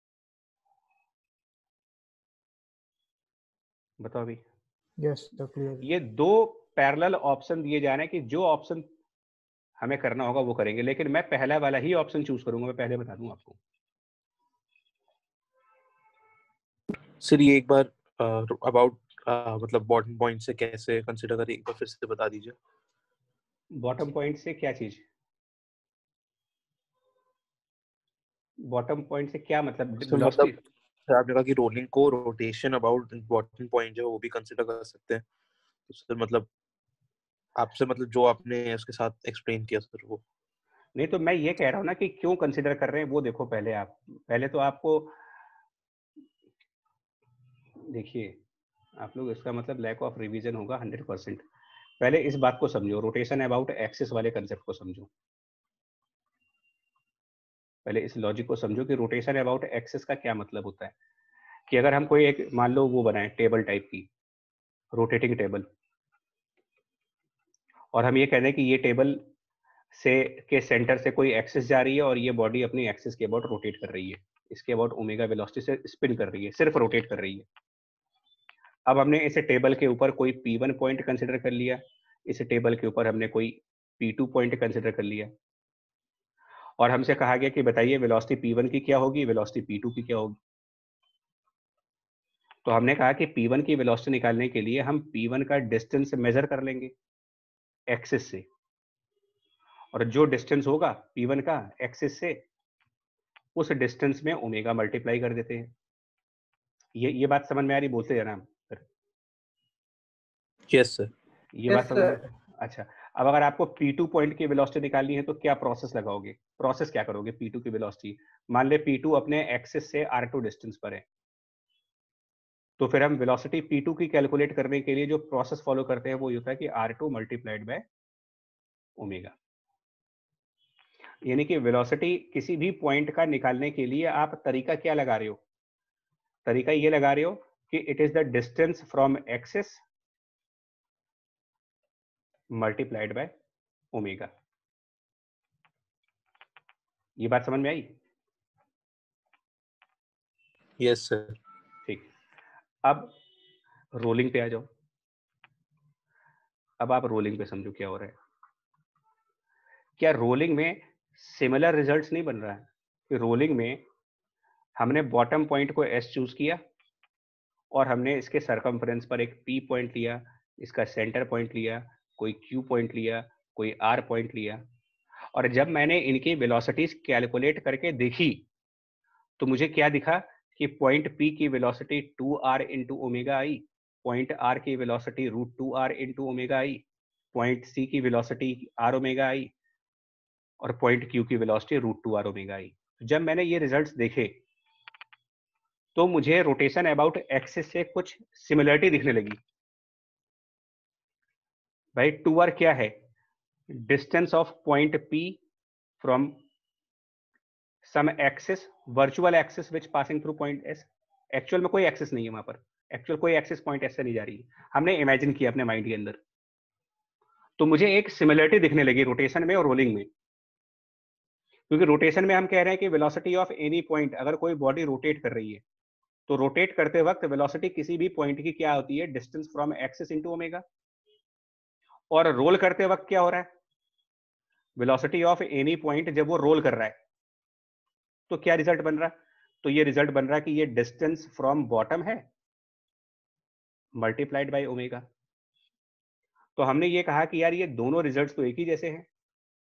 बताओ अभी। Yes sir, clear. ये दो पैरेलल ऑप्शन दिए जा रहे हैं कि जो ऑप्शन हमें करना होगा वो करेंगे, लेकिन मैं पहला वाला ही ऑप्शन चूज करूंगा, मैं पहले बता दूं आपको। सर ये एक बार अबाउट मतलब बॉटम पॉइंट से कैसे कंसीडर करें, एक बार फिर से बता दीजिए। बॉटम पॉइंट से क्या चीज? बॉटम पॉइंट से क्या मतलब? मतलब आपने कहा कि रोलिंग को रोटेशन अबाउट बॉटम पॉइंट जो है वो भी कंसीडर कर सकते हैं, तो सर मतलब आपसे मतलब जो आपने उसके साथ एक्सप्लेन किया सर वो। नहीं, तो मैं ये कह रहा हूँ ना कि क्यों कंसिडर कर रहे हैं वो देखो पहले। आप पहले तो आपको देखिए, आप लोग इसका मतलब लैक ऑफ रिवीजन होगा 100%। पहले इस बात को समझो, रोटेशन अबाउट एक्सिस वाले कंसेप्ट को समझो। पहले इस लॉजिक को समझो कि रोटेशन अबाउट एक्सिस का क्या मतलब होता है। कि अगर हम कोई एक मान लो वो बनाए टेबल टाइप की, रोटेटिंग टेबल, और हम ये कह दें कि ये टेबल से के सेंटर से कोई एक्सिस जा रही है और ये बॉडी अपनी एक्सिस के अबाउट रोटेट कर रही है, इसके अबाउट ओमेगा वेलोसिटी से स्पिन कर रही है, सिर्फ रोटेट कर रही है। अब हमने इस टेबल के ऊपर कोई P1 पॉइंट कंसिडर कर लिया, इस टेबल के ऊपर हमने कोई P2 पॉइंट कंसिडर कर लिया, और हमसे कहा गया कि बताइए वेलोसिटी P1 की क्या होगी, वेलोसिटी P2 की क्या होगी। तो हमने कहा कि P1 की वेलोसिटी निकालने के लिए हम P1 का डिस्टेंस मेजर कर लेंगे एक्सिस से, और जो डिस्टेंस होगा P1 का एक्सिस से, उस डिस्टेंस में ओमेगा मल्टीप्लाई कर देते हैं। ये बात समझ में आ रही? बोलते जाना सर। Yes sir. ये बात समझ में? अच्छा, अब अगर आपको P2 पॉइंट की वेलोसिटी निकालनी है तो क्या प्रोसेस लगाओगे? प्रोसेस क्या करोगे P2 की वेलोसिटी? मान ले P2 अपने एक्सिस से R2 डिस्टेंस पर है, तो फिर हम वेलोसिटी P2 की कैलकुलेट करने के लिए जो प्रोसेस फॉलो करते हैं वो ये होता है कि R2 मल्टीप्लाइड बाय ओमेगा। यानी कि वेलोसिटी किसी भी पॉइंट का निकालने के लिए आप तरीका क्या लगा रहे हो? तरीका ये लगा रहे हो कि it is the distance from axis multiplied by omega. ये बात समझ में आई? Yes sir. ठीक, अब रोलिंग पे आ जाओ। अब आप रोलिंग पे समझो क्या हो रहा है। क्या रोलिंग में सिमिलर रिजल्ट्स नहीं बन रहा है कि रोलिंग में हमने बॉटम पॉइंट को एस चूज किया और हमने इसके सरकमफ्रेंस पर एक पी पॉइंट लिया, इसका सेंटर पॉइंट लिया, कोई क्यू पॉइंट लिया, कोई आर पॉइंट लिया, और जब मैंने इनकी वेलोसिटीज कैलकुलेट करके देखी तो मुझे क्या दिखा कि पॉइंट पी की velocity 2r into omega i, point R की velocity √2r into omega i, point C की वेलोसिटी r ओमेगा आई, और पॉइंट क्यू की वेलोसिटी √2r ओमेगा आई। जब मैंने ये रिजल्ट्स देखे तो मुझे रोटेशन अबाउट एक्सिस से कुछ सिमिलरिटी दिखने लगी। भाई 2r क्या है? Distance of point P from some axis, virtual axis which passing through point S। Actual में कोई एक्सिस नहीं है वहां पर, एक्चुअल कोई एक्सिस पॉइंट S से नहीं जा रही है, हमने इमेजिन किया अपने माइंड के अंदर। तो मुझे एक सिमिलरिटी दिखने लगी रोटेशन में और रोलिंग में, क्योंकि रोटेशन में हम कह रहे हैं कि वेलोसिटी ऑफ एनी पॉइंट, अगर कोई बॉडी रोटेट कर रही है तो रोटेट करते वक्त वेलोसिटी किसी भी पॉइंट की क्या होती है? Distance from axis into omega. और रोल करते वक्त क्या हो रहा है? वेलोसिटी ऑफ एनी पॉइंट जब वो रोल कर रहा है तो क्या रिजल्ट बन रहा है? तो ये रिजल्ट बन रहा है कि ये डिस्टेंस फ्रॉम बॉटम है मल्टीप्लाइड बाय ओमेगा। तो हमने ये कहा कि यार ये दोनों रिजल्ट्स तो एक ही जैसे हैं,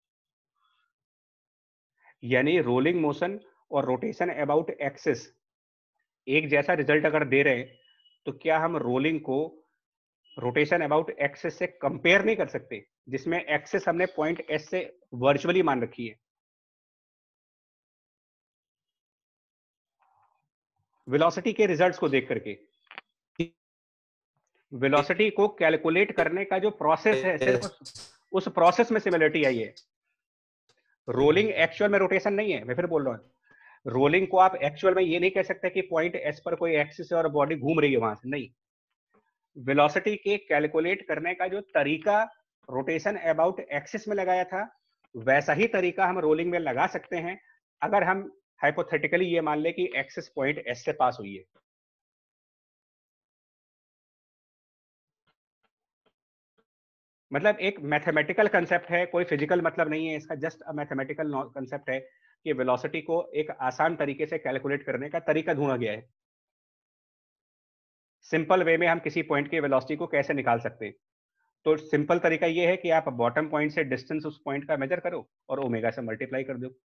यानी रोलिंग मोशन और रोटेशन अबाउट एक्सिस एक जैसा रिजल्ट अगर दे रहे हैं तो क्या हम रोलिंग को रोटेशन अबाउट एक्सिस से कंपेयर नहीं कर सकते, जिसमें एक्सिस हमने पॉइंट एस से वर्चुअली मान रखी है। वेलोसिटी के रिजल्ट्स को देख करके वेलोसिटी को कैलकुलेट करने का जो प्रोसेस है, सिर्फ उस प्रोसेस में सिमिलरिटी आई है। रोलिंग एक्चुअल में रोटेशन नहीं है, मैं फिर बोल रहा हूं, रोलिंग को आप एक्चुअल में ये नहीं कह सकते कि पॉइंट एस पर कोई एक्सिस है और बॉडी घूम रही है वहां से, नहीं। वेलोसिटी के कैलकुलेट करने का जो तरीका रोटेशन अबाउट एक्सिस में लगाया था, वैसा ही तरीका हम रोलिंग में लगा सकते हैं अगर हम हाइपोथेटिकली ये मान ले कि एक्सिस पॉइंट एस से पास हुई है। मतलब एक मैथमेटिकल कंसेप्ट है, कोई फिजिकल मतलब नहीं है इसका, जस्ट अ मैथमेटिकल कंसेप्ट है कि वेलोसिटी को एक आसान तरीके से कैलकुलेट करने का तरीका ढूंढा गया है। सिंपल वे में हम किसी पॉइंट की वेलोसिटी को कैसे निकाल सकते हैं, तो सिंपल तरीका ये है कि आप बॉटम पॉइंट से डिस्टेंस उस पॉइंट का मेजर करो और ओमेगा से मल्टीप्लाई कर दो।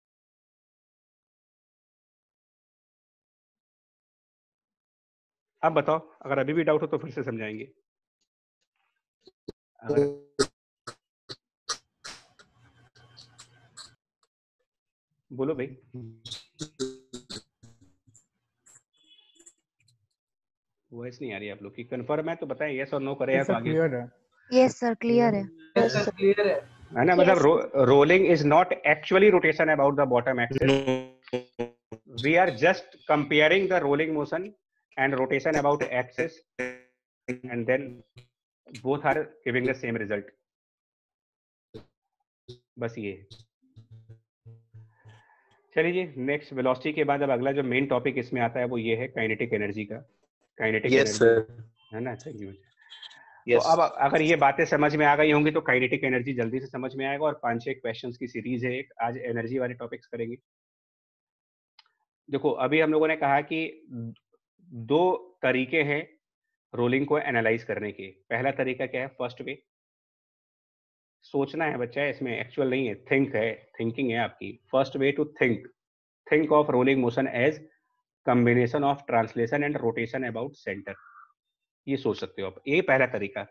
अब बताओ, अगर अभी भी डाउट हो तो फिर से समझाएंगे। अगर बोलो भाई। वॉइस नहीं आ रही आप लोग की, कंफर्म है तो बताएं, यस और नो करें या तो आगे। क्लियर है। यस सर क्लियर है। यस सर क्लियर है ना, मतलब rolling is not actually rotation about the bottom axis, we are just comparing the rolling motion and rotation about axis and then both are giving the same result, बस ये। चलिए जी, next velocity के बाद अब अगला जो मेन टॉपिक इसमें आता है वो ये है काइनेटिक एनर्जी का। काइनेटिक एनर्जी है ना, थैंक यू। तो अब अगर ये बातें समझ में आ गई होंगी तो काइनेटिक एनर्जी जल्दी से समझ में आएगा, और 5-6 क्वेश्चंस की सीरीज है, एक आज एनर्जी वाले टॉपिक्स करेंगे। देखो अभी हम लोगों ने कहा कि दो तरीके हैं रोलिंग को एनालाइज करने के। पहला तरीका क्या है, फर्स्ट वे, सोचना है बच्चा, इसमें एक्चुअल नहीं है, थिंक है, थिंकिंग है आपकी। First way to think of rolling motion as combination of translation and rotation about centre, ये सोच सकते हो आप, ये पहला तरीका।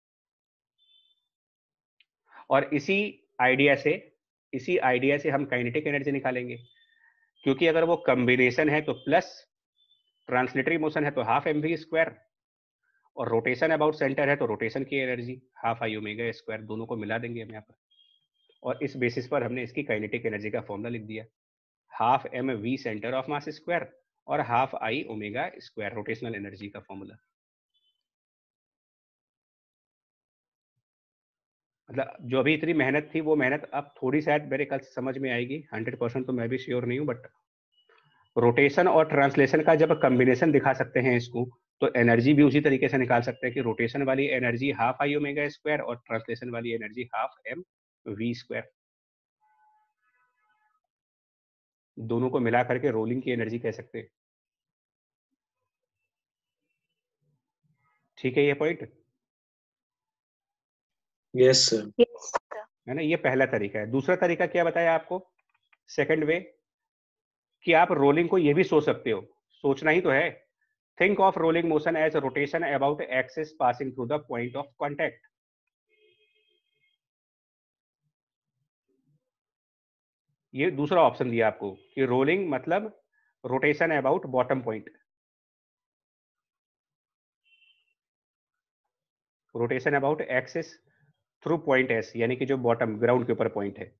और इसी आइडिया से हम काइनेटिक एनर्जी निकालेंगे, क्योंकि अगर वो कॉम्बिनेशन है तो प्लस, ट्रांसलेटरी मोशन है तो हाफ mv², और रोटेशन अबाउट सेंटर है तो रोटेशन की energy half I omega square, दोनों को मिला देंगे हम यहाँ पर, और इस बेसिस पर हमने इसकी काइनेटिक एनर्जी का फॉर्मूला लिख दिया, half m v centre of mass square और half I omega square rotational energy का फॉर्मूला। मतलब जो अभी इतनी मेहनत थी वो मेहनत अब थोड़ी शायद मेरे ख्याल से समझ में आएगी, 100% तो मैं भी श्योर नहीं हूँ, बट रोटेशन और ट्रांसलेशन का जब कॉम्बिनेशन दिखा सकते हैं इसको, तो एनर्जी भी उसी तरीके से निकाल सकते हैं कि रोटेशन वाली energy half I omega square और ट्रांसलेशन वाली energy half m v square, दोनों को मिला करके रोलिंग की एनर्जी कह सकते हैं। ठीक है ये पॉइंट? Yes sir. है ना, ये पहला तरीका है। दूसरा तरीका क्या बताया आपको, सेकंड वे, कि आप रोलिंग को ये भी सोच सकते हो, सोचना ही तो है, think of rolling motion as rotation about axis passing through the point of contact. ये दूसरा ऑप्शन दिया आपको कि रोलिंग मतलब rotation about bottom point, rotation about axis through point S, यानी कि जो बॉटम ग्राउंड के ऊपर पॉइंट है,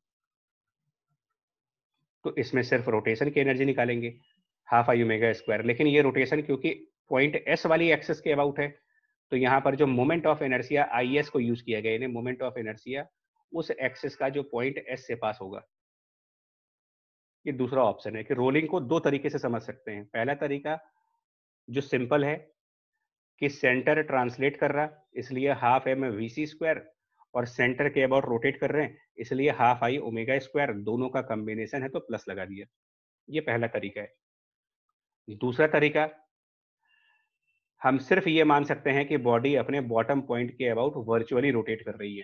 तो इसमें सिर्फ रोटेशन की एनर्जी निकालेंगे हाफ आई ओमेगा स्क्वायर। लेकिन ये रोटेशन क्योंकि पॉइंट एस वाली एक्सिस के अबाउट है, तो यहाँ पर जो moment of inertia I S को यूज किया गया, यानी मोमेंट ऑफ इनर्शिया उस एक्सिस का जो पॉइंट एस से पास होगा। ये दूसरा ऑप्शन है कि रोलिंग को दो तरीके से समझ सकते हैं। पहला तरीका जो सिंपल है कि सेंटर ट्रांसलेट कर रहा, इसलिए half m v c square, और सेंटर के अबाउट रोटेट कर रहे हैं, इसलिए हाफ आई ओमेगा स्क्वायर, दोनों का कॉम्बिनेशन है तो प्लस लगा दिया। ये पहला तरीका है। दूसरा तरीका, हम सिर्फ ये मान सकते हैं कि बॉडी अपने बॉटम पॉइंट के अबाउट वर्चुअली रोटेट कर रही है,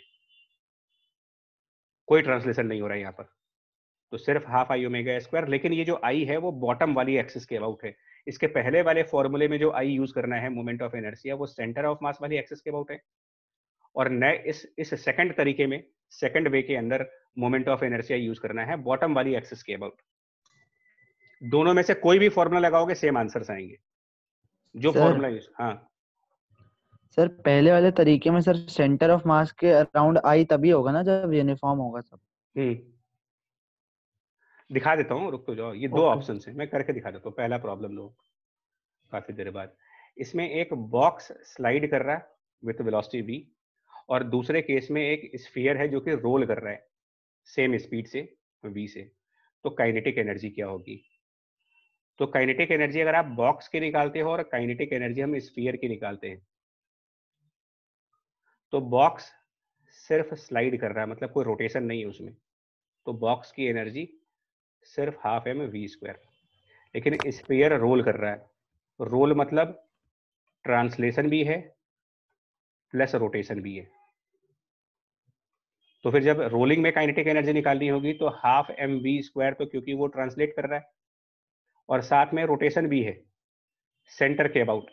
कोई ट्रांसलेशन नहीं हो रहा है यहाँ पर, तो सिर्फ हाफ आई ओमेगा स्क्वायर। लेकिन ये जो आई है वो बॉटम वाली एक्सिस के अबाउट है। इसके पहले वाले फॉर्मूले में जो आई यूज करना है मोमेंट ऑफ इनर्शिया, वो सेंटर ऑफ मास वाली एक्सिस के अबाउट है। और नए इस सेकंड तरीके में, सेकंड वे के अंदर मोमेंट ऑफ इनर्शिया यूज करना है बॉटम वाली एक्सिस के अबाउट। दोनों में से कोई भी फॉर्मूला लगाओगे सेम आंसर्स आएंगे। जो फॉर्मूला यूज, हाँ सर पहले वाले तरीके में सर सेंटर ऑफ मास के अराउंड आई तभी होगा ना जब यूनिफॉर्म होगा सब। दिखा देता हूँ, रुक तो जाओ। ये दो ऑप्शन है, मैं करके दिखा देता हूँ। पहला प्रॉब्लम लो, काफी देर बाद इसमें एक बॉक्स स्लाइड कर रहा है विथ वेलोसिटी v, और दूसरे केस में एक स्फीयर है जो कि रोल कर रहा है सेम स्पीड से v से। तो काइनेटिक एनर्जी क्या होगी? तो काइनेटिक एनर्जी अगर आप बॉक्स की निकालते हो और काइनेटिक एनर्जी हम स्फीयर की निकालते हैं, तो बॉक्स सिर्फ स्लाइड कर रहा है, मतलब कोई रोटेशन नहीं है उसमें, तो बॉक्स की एनर्जी सिर्फ हाफ एम वी स्क्वायर। लेकिन स्फीयर रोल कर रहा है, रोल मतलब ट्रांसलेशन भी है प्लस रोटेशन भी है। तो फिर जब रोलिंग में काइनेटिक एनर्जी निकालनी होगी तो हाफ एम वी स्क्वायर, तो क्योंकि वो ट्रांसलेट कर रहा है और साथ में रोटेशन भी है सेंटर के अबाउट,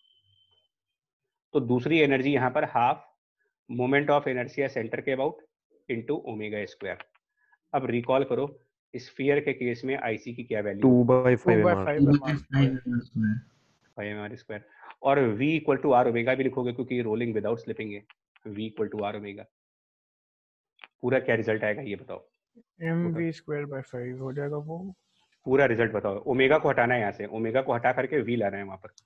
तो दूसरी एनर्जी यहाँ पर half moment of inertia centre के अबाउट इनटू ओमेगा स्क्वायर। अब रिकॉल करो स्फीयर के केस में आईसी की क्या वैल्यू? 2/5 और v equal to are omega भी लिखोगे क्योंकि रोलिंग विदाउट स्लिपिंग है। v equal to are omega, पूरा क्या रिजल्ट आएगा ये बताओ? mv²/5 हो जाएगा वो। पूरा रिजल्ट बताओ। ओमेगा को हटाना है यहाँ से, ओमेगा को हटा करके v लाना है वहां पर।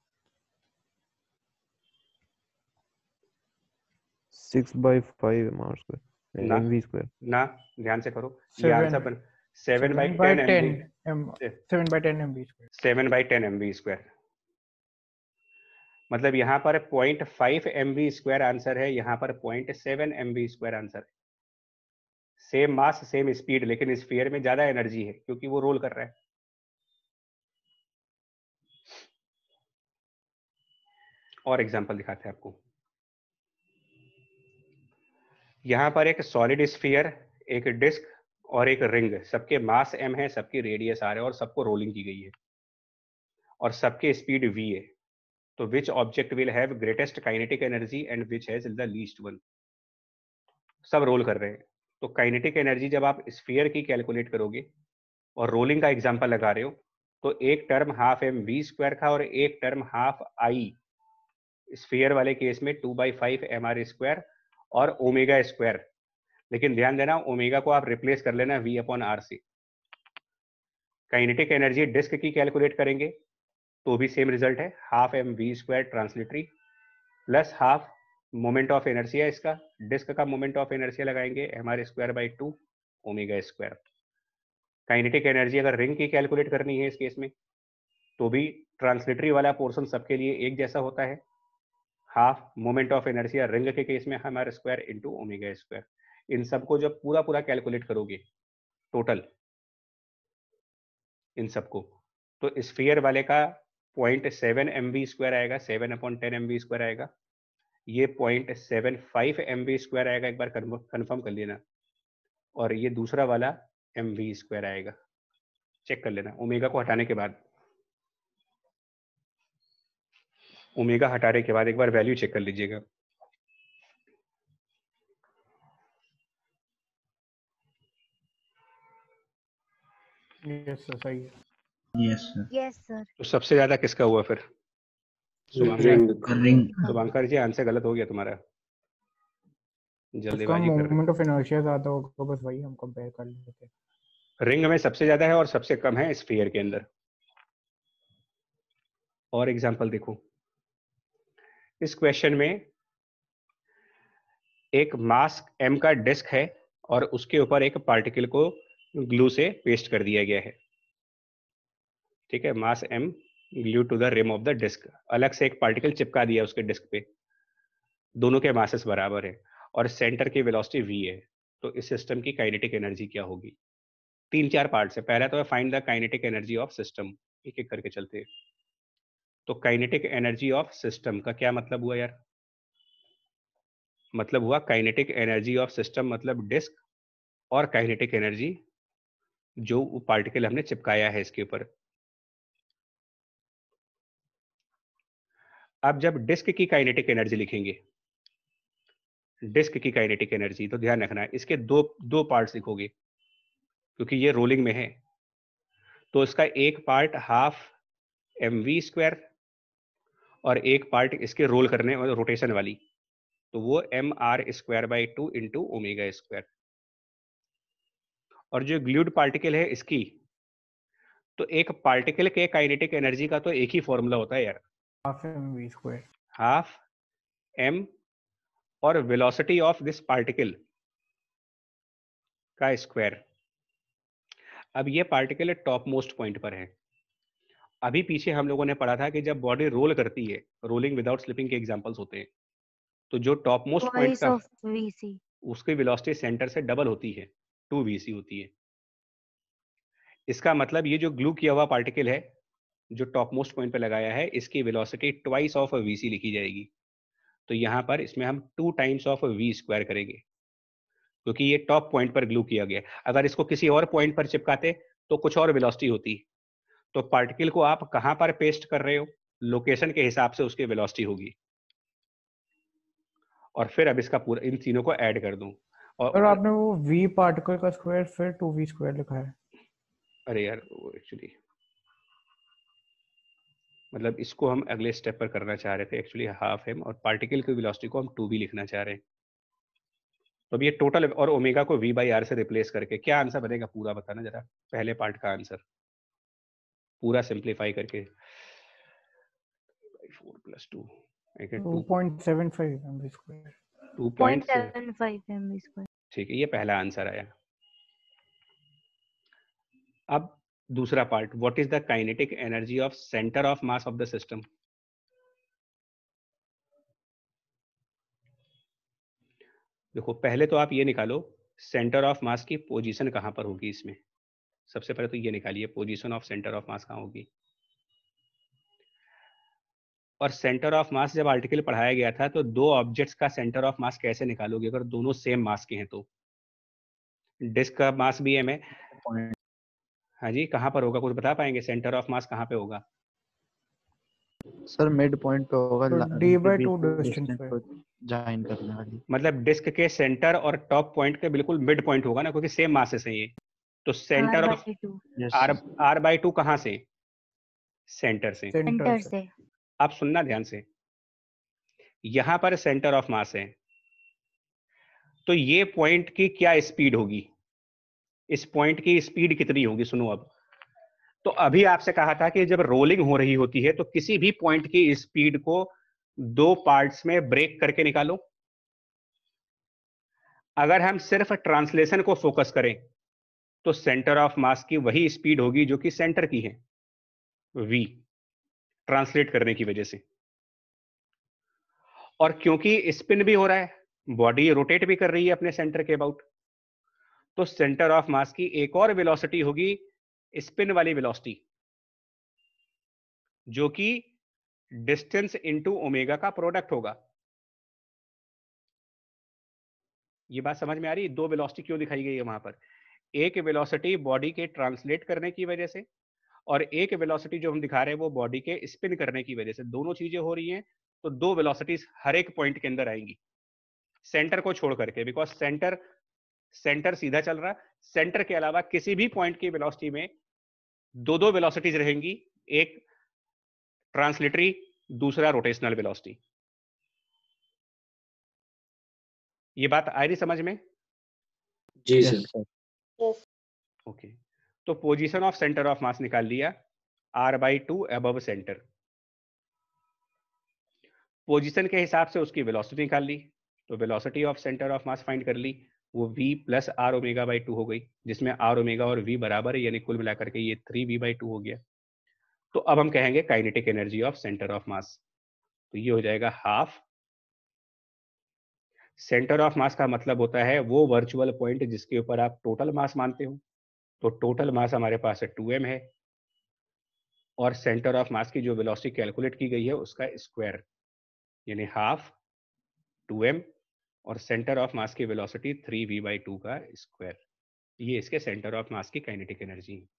6/5 mv²। ना ध्यान से करो, ये आंसर बन 7/10 mv स्क्वायर। मतलब यहाँ पर 0.5 mv स्क्वायर आंसर है, यहाँ पर 0.7 mv स्क्वायर आंसर है। सेम मास सेम स्पीड, लेकिन स्फीयर में ज्यादा एनर्जी है क्योंकि वो रोल कर रहा है। और एग्जांपल दिखाते हैं आपको। यहाँ पर एक सॉलिड स्फीयर, एक डिस्क और एक रिंग, सबके मास m है, सबकी रेडियस r है और सबको रोलिंग की गई है और सबके स्पीड v है। तो which object will have greatest kinetic energy and which has the least one? सब रोल कर रहे हैं, तो काइनेटिक एनर्जी जब आप स्फीयर की कैलकुलेट करोगे और रोलिंग का एग्जांपल लगा रहे हो, तो एक term half m v square का और एक टर्म हाफ आई स्फीयर वाले केस में 2/5 एम आर स्क्वायर और ओमेगा स्क्वायर। लेकिन ध्यान देना, ओमेगा को आप रिप्लेस कर लेना v अपॉन आर से। काइनेटिक एनर्जी डिस्क की कैलकुलेट करेंगे तो भी सेम रिजल्ट है, half m v square translatory plus half moment of inertia, इसका डिस्क का मोमेंट ऑफ इनर्शिया लगाएंगे mr²/2 omega square. Kinetic energy अगर रिंग की कैलकुलेट करनी है इस केस में, तो भी ट्रांसलेटरी वाला पोर्शन सबके लिए एक जैसा होता है, half moment of inertia ring के केस में mr² इनटू ओमेगा स्क्वायर। इन सबको जब पूरा पूरा कैलकुलेट करोगे टोटल इन सबको, तो स्फीयर वाले का 0.7 mv स्क्वायर आएगा, 7/10 mv स्क्वायर आएगा। ये 0.75 mv स्क्वायर आएगा, एक बार कंफर्म कर लेना। और ये दूसरा वाला mv स्क्वायर आएगा, चेक कर लेना ओमेगा को हटाने के बाद। ओमेगा हटाने के बाद एक बार वैल्यू चेक कर लीजिएगा। यस सर, सही है। Yes sir. तो सबसे ज्यादा किसका हुआ फिर? शुभंकर जी, आंसर गलत हो गया तुम्हारा, जल्दीबाजी कर रहे मोमेंट ऑफ इनर्शिया ज्यादा होगा, बस वही हम कंपेयर कर लेते हैं। रिंग में सबसे ज्यादा है और सबसे कम है स्फीयर के अंदर। और एग्जांपल देखो, इस क्वेश्चन में एक मास m का डिस्क है और उसके ऊपर एक पार्टिकल को ग्लू से पेस्ट कर दिया गया है। ठीक है, mass m glue to the rim of the disc, अलग से एक पार्टिकल चिपका दिया उसके डिस्क पे, दोनों के मासेस बराबर है और सेंटर की वेलोसिटी v है। तो इस सिस्टम की काइनेटिक एनर्जी क्या होगी? 3-4 पार्ट है। पहला तो है find the kinetic energy of system, एक एक करके चलते हैं। तो काइनेटिक एनर्जी ऑफ सिस्टम का क्या मतलब हुआ यार? मतलब हुआ काइनेटिक एनर्जी ऑफ सिस्टम मतलब डिस्क और काइनेटिक एनर्जी जो पार्टिकल हमने चिपकाया है इसके ऊपर। अब जब डिस्क की काइनेटिक एनर्जी लिखेंगे, डिस्क की काइनेटिक एनर्जी, तो ध्यान रखना इसके दो पार्ट्स लिखोगे क्योंकि ये रोलिंग में है। तो इसका एक पार्ट हाफ mv² और एक पार्ट इसके रोल करने और रोटेशन वाली, तो वो mr²/2 इंटू ω²। और जो ग्लूड पार्टिकल है इसकी, तो एक पार्टिकल के काइनेटिक एनर्जी का तो एक ही फॉर्मूला होता है यार, हाफ mv²। हाफ m और वेलोसिटी ऑफ दिस पार्टिकल का स्क्वायर। अब ये पार्टिकल टॉप मोस्ट पॉइंट पर है। अभी पीछे हम लोगों ने पढ़ा था कि जब बॉडी रोल करती है, रोलिंग विदाउट स्लिपिंग के एग्जांपल्स होते हैं, तो जो टॉप मोस्ट पॉइंट Twice का of VC. उसकी वेलोसिटी सेंटर से डबल होती है, 2vc होती है। इसका मतलब ये जो ग्लू किया हुआ पार्टिकल है जो टॉप मोस्ट पॉइंट पे लगाया है, इसकी वेलोसिटी ट्वाइस ऑफ vc लिखी जाएगी। तो यहाँ पर इसमें हम 2 टाइम्स ऑफ v² करेंगे क्योंकि ये टॉप पॉइंट पर ग्लू किया गया। अगर इसको किसी और पॉइंट पर चिपकाते तो कुछ और वेलोसिटी होती। तो पार्टिकल को आप कहां पर पेस्ट कर रहे हो, लोकेशन के हिसाब से उसकी वेलोसिटी होगी। और फिर अब इसका पूरा इन तीनों को ऐड कर दूं और आपने वो v पार्टिकल का स्क्वायर फिर 2v² लिखा है। अरे यार वो एक्चुअली मतलब इसको हम अगले स्टेप पर करना चाह रहे थे एक्चुअली हाफ m और पार्टिकल की वेलोसिटी को हम 2v लिखना चाह रहे हैं। तो अब ये टोटल और ओमेगा को v/r से रिप्लेस करके क्या आंसर बनेगा पूरा बताना जरा, पहले पार्ट का आंसर पूरा सिंप्लीफाई करके। 4 + 2 2.75 mv²। 0.75 mv²। ठीक है, ये पहला आंसर आया। अब दूसरा part, what is the kinetic energy of centre of mass of the system? देखो पहले तो आप ये निकालो सेंटर ऑफ मास की पोजीशन कहां पर होगी इसमें। सबसे पहले तो ये निकालिए position of centre of mass कहां होगी। और सेंटर ऑफ मास जब आर्टिकल पढ़ाया गया था तो दो ऑब्जेक्ट्स का सेंटर ऑफ मास कैसे निकालोगे अगर दोनों सेम मास के हैं तो? डिस्क का मास भी m है। हाँ जी, कहां पर होगा, कुछ बता पाएंगे सेंटर ऑफ मास कहां पे होगा? सर मिड पॉइंट पे होगा, तो d/2 डिस्टेंस पे ज्वाइन करने वाली। मतलब डिस्क के सेंटर और टॉप पॉइंट के बिल्कुल मिड पॉइंट होगा ना, क्योंकि सेम मासेस हैं ये। तो सेंटर ऑफ r/2 कहां से? सेंटर से। सेंटर से। आप सुनना ध्यान से, यहां पर सेंटर ऑफ मास है, तो ये पॉइंट की क्या स्पीड होगी, इस पॉइंट की स्पीड कितनी होगी? सुनो अब, तो अभी आपसे कहा था कि जब रोलिंग हो रही होती है तो किसी भी पॉइंट की स्पीड को दो पार्ट्स में ब्रेक करके निकालो। अगर हम सिर्फ ट्रांसलेशन को फोकस करें तो सेंटर ऑफ मास की वही स्पीड होगी जो कि सेंटर की है, v, ट्रांसलेट करने की वजह से। और क्योंकि स्पिन भी हो रहा है, बॉडी रोटेट भी कर रही है अपने सेंटर के अबाउट, तो सेंटर ऑफ मास की एक और वेलोसिटी होगी स्पिन वाली वेलोसिटी, जो कि डिस्टेंस इनटू ओमेगा का प्रोडक्ट होगा। ये बात समझ में आ रही है? दो वेलोसिटी क्यों दिखाई गई है वहां पर? एक वेलोसिटी बॉडी के ट्रांसलेट करने की वजह से और एक वेलोसिटी जो हम दिखा रहे हैं वो बॉडी के स्पिन करने की वजह से। दोनों चीजें हो रही हैं तो दो वेलोसिटीज हर एक पॉइंट के अंदर आएंगी, सेंटर को छोड़ करके, बिकॉज सेंटर सीधा चल रहा, सेंटर के अलावा किसी भी पॉइंट की वेलोसिटी में दो वेलोसिटीज रहेंगी, एक ट्रांसलेटरी, दूसरा रोटेशनल वेलोसिटी। ये बात आ रही समझ में? जी सर। ओके, तो position of centre of mass निकाल लिया, r/2 अबव सेंटर। पोजीशन के हिसाब से उसकी वेलोसिटी निकाल ली, तो velocity of centre of mass find कर ली, वो v + r⍵/2 हो गई, जिसमें r⍵ और v बराबर है, यानी कुल मिलाकर के ये 3v/2 हो गया। तो अब हम कहेंगे kinetic energy of centre of mass, तो ये हो जाएगा हाफ। सेंटर ऑफ मास का मतलब होता है वो वर्चुअल पॉइंट जिसके ऊपर आप टोटल मास मानते हो। तो टोटल मास हमारे पास 2m है और सेंटर ऑफ मास की जो वेलोसिटी कैलकुलेट की गई है उसका स्क्वायर, यानी हाफ 2m, और सेंटर ऑफ मास की वेलोसिटी 3v/2 का स्क्वायर। ये इसके सेंटर ऑफ मास की काइनेटिक एनर्जी है।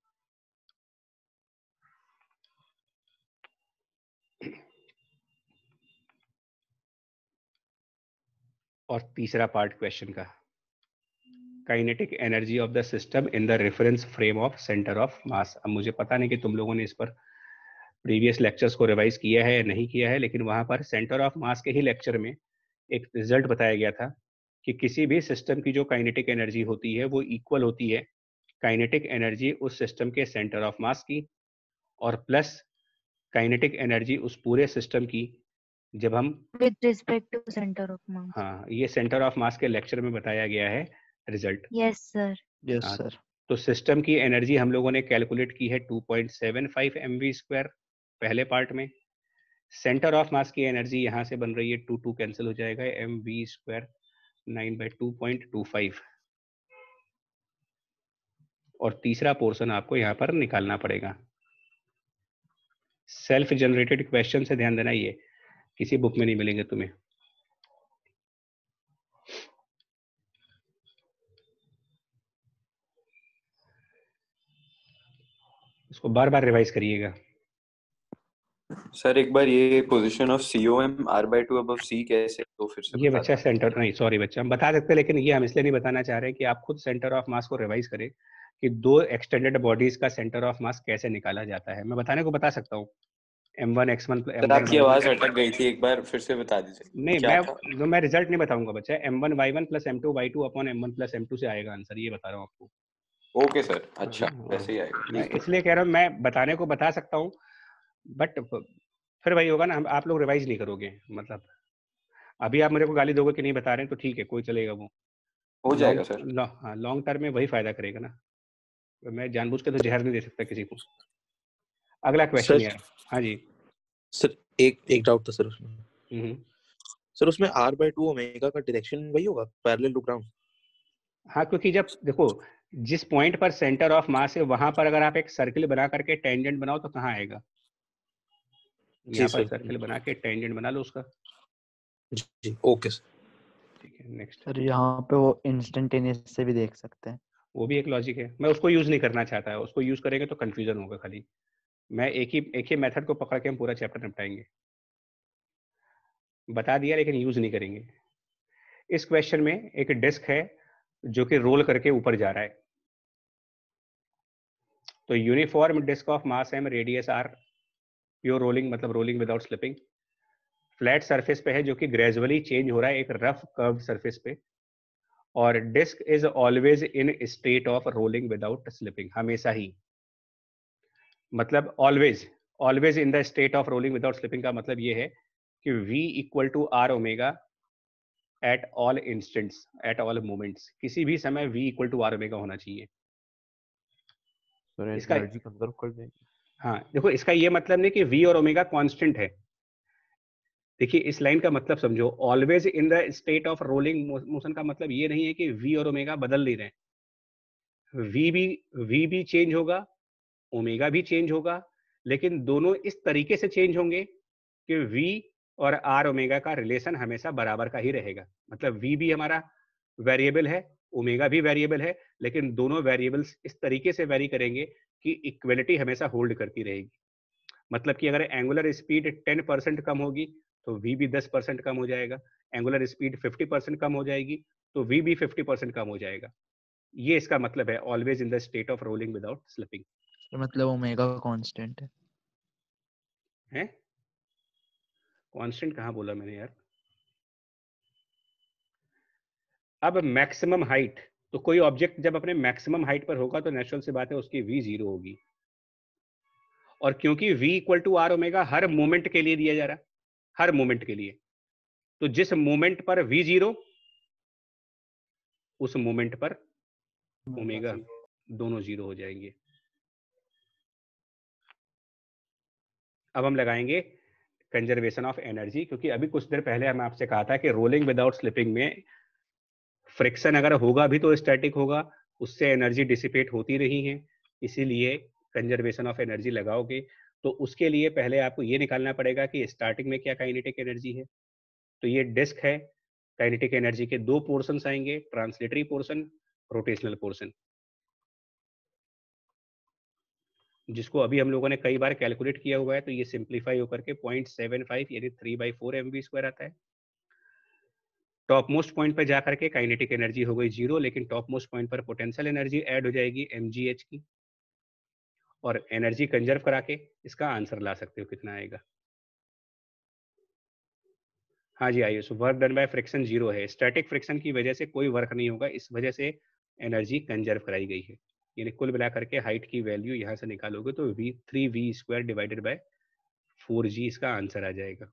और तीसरा पार्ट क्वेश्चन का, kinetic energy of the system in the reference frame of centre of mass. अब मुझे पता नहीं कि तुम लोगों ने इस पर प्रीवियस लेक्चर्स को रिवाइज किया है या नहीं किया है, लेकिन वहां पर सेंटर ऑफ मास के ही लेक्चर में एक रिजल्ट बताया गया था कि किसी भी सिस्टम की जो काइनेटिक एनर्जी होती है वो इक्वल होती है काइनेटिक एनर्जी उस सिस्टम के सेंटर ऑफ मास की और प्लस काइनेटिक एनर्जी उस पूरे सिस्टम की जब हम with respect to centre of mass. हाँ, ये सेंटर ऑफ मास के लेक्चर में बताया गया है रिजल्ट। Yes sir. यस हाँ, सर। तो सिस्टम की एनर्जी हम लोगों ने कैलकुलेट की है 2.75 mv² पहले पार्ट में। सेंटर ऑफ मास की एनर्जी यहाँ से बन रही है 2 कैंसिल हो जाएगा, mv² 9/2.25, और तीसरा पोर्शन आपको यहाँ पर निकालना पड़ेगा। सेल्फ जनरेटेड क्वेश्चन से ध्यान देना, ये किसी बुक में नहीं मिलेंगे तुम्हें। इसको बार बार रिवाइज करिएगा। सर एक बार ये position of COM r/2 above C कैसे, तो फिर से ये बता बच्चा सेंटर नहीं, सॉरी बच्चा, हम बता सकते हैं, लेकिन ये हम इसलिए नहीं बताना चाह रहे हैं कि आप खुद सेंटर ऑफ मास को रिवाइज करें कि दो एक्सटेंडेड बॉडीज का सेंटर ऑफ मास कैसे निकाला जाता है। मैं बताने को बता सकता हूँ m1 x1 सर आपकी आवाज अटक गई थी, एक बार फिर से बता दीजिए नहीं, क्या था? मैं रिजल्ट नहीं बताऊंगा बच्चा। m1 y1 plus m2 y2 upon m1 plus m2 से आएगा आंसर, ये बता रहा हूँ आपको। ओके सर, अच्छा वैसे ही आएगा। मैं इसलिए कह रहा हूँ, मैं बताने को बता सकता हूँ, बट फिर वही होगा ना, हम आप लोग रिवाइज नहीं करोगे। मतलब अभी आप मेरे को गाली दोगे कि नहीं बता रहे हैं तो ठीक है, कोई चलेगा, वो हो जाएगा सर। लॉन्ग टर्म में वही फायदा करेगा ना। मैं जानबूझ के तो जहर नहीं दे सकता किसी को। अगला क्वेश्चन यार। हाँ जी सर, एक डाउट था सर उसमें। सर उसमें r/2 ओमेगा का डायरेक्शन वही होगा, पैरेलल टू ग्राउंड? हाँ, क्योंकि जब देखो जिस पॉइंट पर सेंटर ऑफ मास है वहां पर अगर आप एक सर्किल बना करके टेंजेंट बनाओ तो कहाँ आएगा? यहाँ पर सर्किल बना के टेंजेंट बना लो उसका। जी ओके सर, ठीक है। नेक्स्ट सर यहाँ पे वो इंस्टेंटेनियस से भी देख सकते हैं, वो भी एक लॉजिक है। मैं उसको यूज नहीं करना चाहता है, उसको यूज करेंगे तो कंफ्यूजन होगा खाली। मैं एक ही मेथड को पकड़ के हम पूरा चैप्टर निपटाएंगे। बता दिया लेकिन यूज नहीं करेंगे। इस क्वेश्चन में एक डिस्क है जो कि रोल करके ऊपर जा रहा है। तो uniform disc of mass M, radius R, pure rolling मतलब rolling without slipping, flat surface पे है जो कि ग्रेजुअली चेंज हो रहा है एक रफ कर्व सरफेस पे, और disc is always in state of rolling without slipping, हमेशा ही, मतलब always in the state of rolling without slipping का मतलब ये है कि V equal to are omega at all instants, at all moments, किसी भी समय V equal to are omega होना चाहिए। इसका एनर्जी कंजर्व कर देंगे। हाँ देखो, इसका ये मतलब नहीं कि V और ओमेगा कांस्टेंट है। देखिए इस लाइन का मतलब समझो, always in the state of rolling motion का मतलब ये नहीं है कि V और ओमेगा बदल नहीं रहे। V भी चेंज होगा, ओमेगा भी चेंज होगा, लेकिन दोनों इस तरीके से चेंज होंगे कि V और आर ओमेगा का रिलेशन हमेशा बराबर का ही रहेगा। मतलब V भी हमारा वेरिएबल है, ओमेगा भी वेरिएबल है, लेकिन दोनों वेरिएबल्स इस तरीके से वेरी करेंगे कि इक्वलिटी हमेशा होल्ड करती रहेगी। मतलब कि अगर एंगुलर स्पीड 10% कम होगी तो V भी 10% कम हो जाएगा, एंगुलर स्पीड 50% कम हो जाएगी तो V भी 50% कम हो जाएगा। ये इसका मतलब है always in the state of rolling without slipping. मतलब ओमेगा कांस्टेंट है? कांस्टेंट कहाँ बोला मैंने यार? अब मैक्सिमम हाइट, तो कोई ऑब्जेक्ट जब अपने मैक्सिमम हाइट पर होगा तो नेचुरल सी बात है उसकी V 0 होगी, और क्योंकि V equal to are omega हर मोमेंट के लिए दिया जा रहा है, हर मोमेंट के लिए, तो जिस मोमेंट पर V 0 उस मोमेंट पर ओमेगा दोनों 0 हो जाएंगे। अब हम लगाएंगे कंजर्वेशन ऑफ एनर्जी, क्योंकि अभी कुछ देर पहले हम आपसे कहा था कि रोलिंग विदाउट स्लिपिंग में फ्रिक्शन अगर होगा भी तो स्टैटिक होगा, उससे एनर्जी डिसिपेट होती रही है, इसीलिए कंजर्वेशन ऑफ एनर्जी लगाओगे तो उसके लिए पहले आपको ये निकालना पड़ेगा कि स्टार्टिंग में क्या काइनेटिक एनर्जी है। तो ये डिस्क है, काइनेटिक एनर्जी के दो पोर्शंस आएंगे, ट्रांसलेटरी पोर्शन, रोटेशनल पोर्शन, जिसको अभी हम लोगों ने कई बार कैलकुलेट किया हुआ है। तो ये सिंप्लीफाई होकर के 0.75 यानी 3/4 mv² आता है। टॉप मोस्ट पॉइंट पर जाकर के काइनेटिक एनर्जी हो गई 0, लेकिन टॉप मोस्ट पॉइंट पर पोटेंशियल एनर्जी ऐड हो जाएगी mgh की, और एनर्जी कंजर्व करा के इसका आंसर ला सकते हो कितना आएगा। हाँ जी Ayush, work done by friction 0 है, स्टैटिक फ्रिक्शन की वजह से कोई वर्क नहीं होगा, इस वजह से एनर्जी कंजर्व कराई गई है। यानी कुल मिला करके हाइट की वैल्यू यहाँ से निकालोगे तो 3v² डिवाइडेड बाय 4g इसका आंसर आ जाएगा।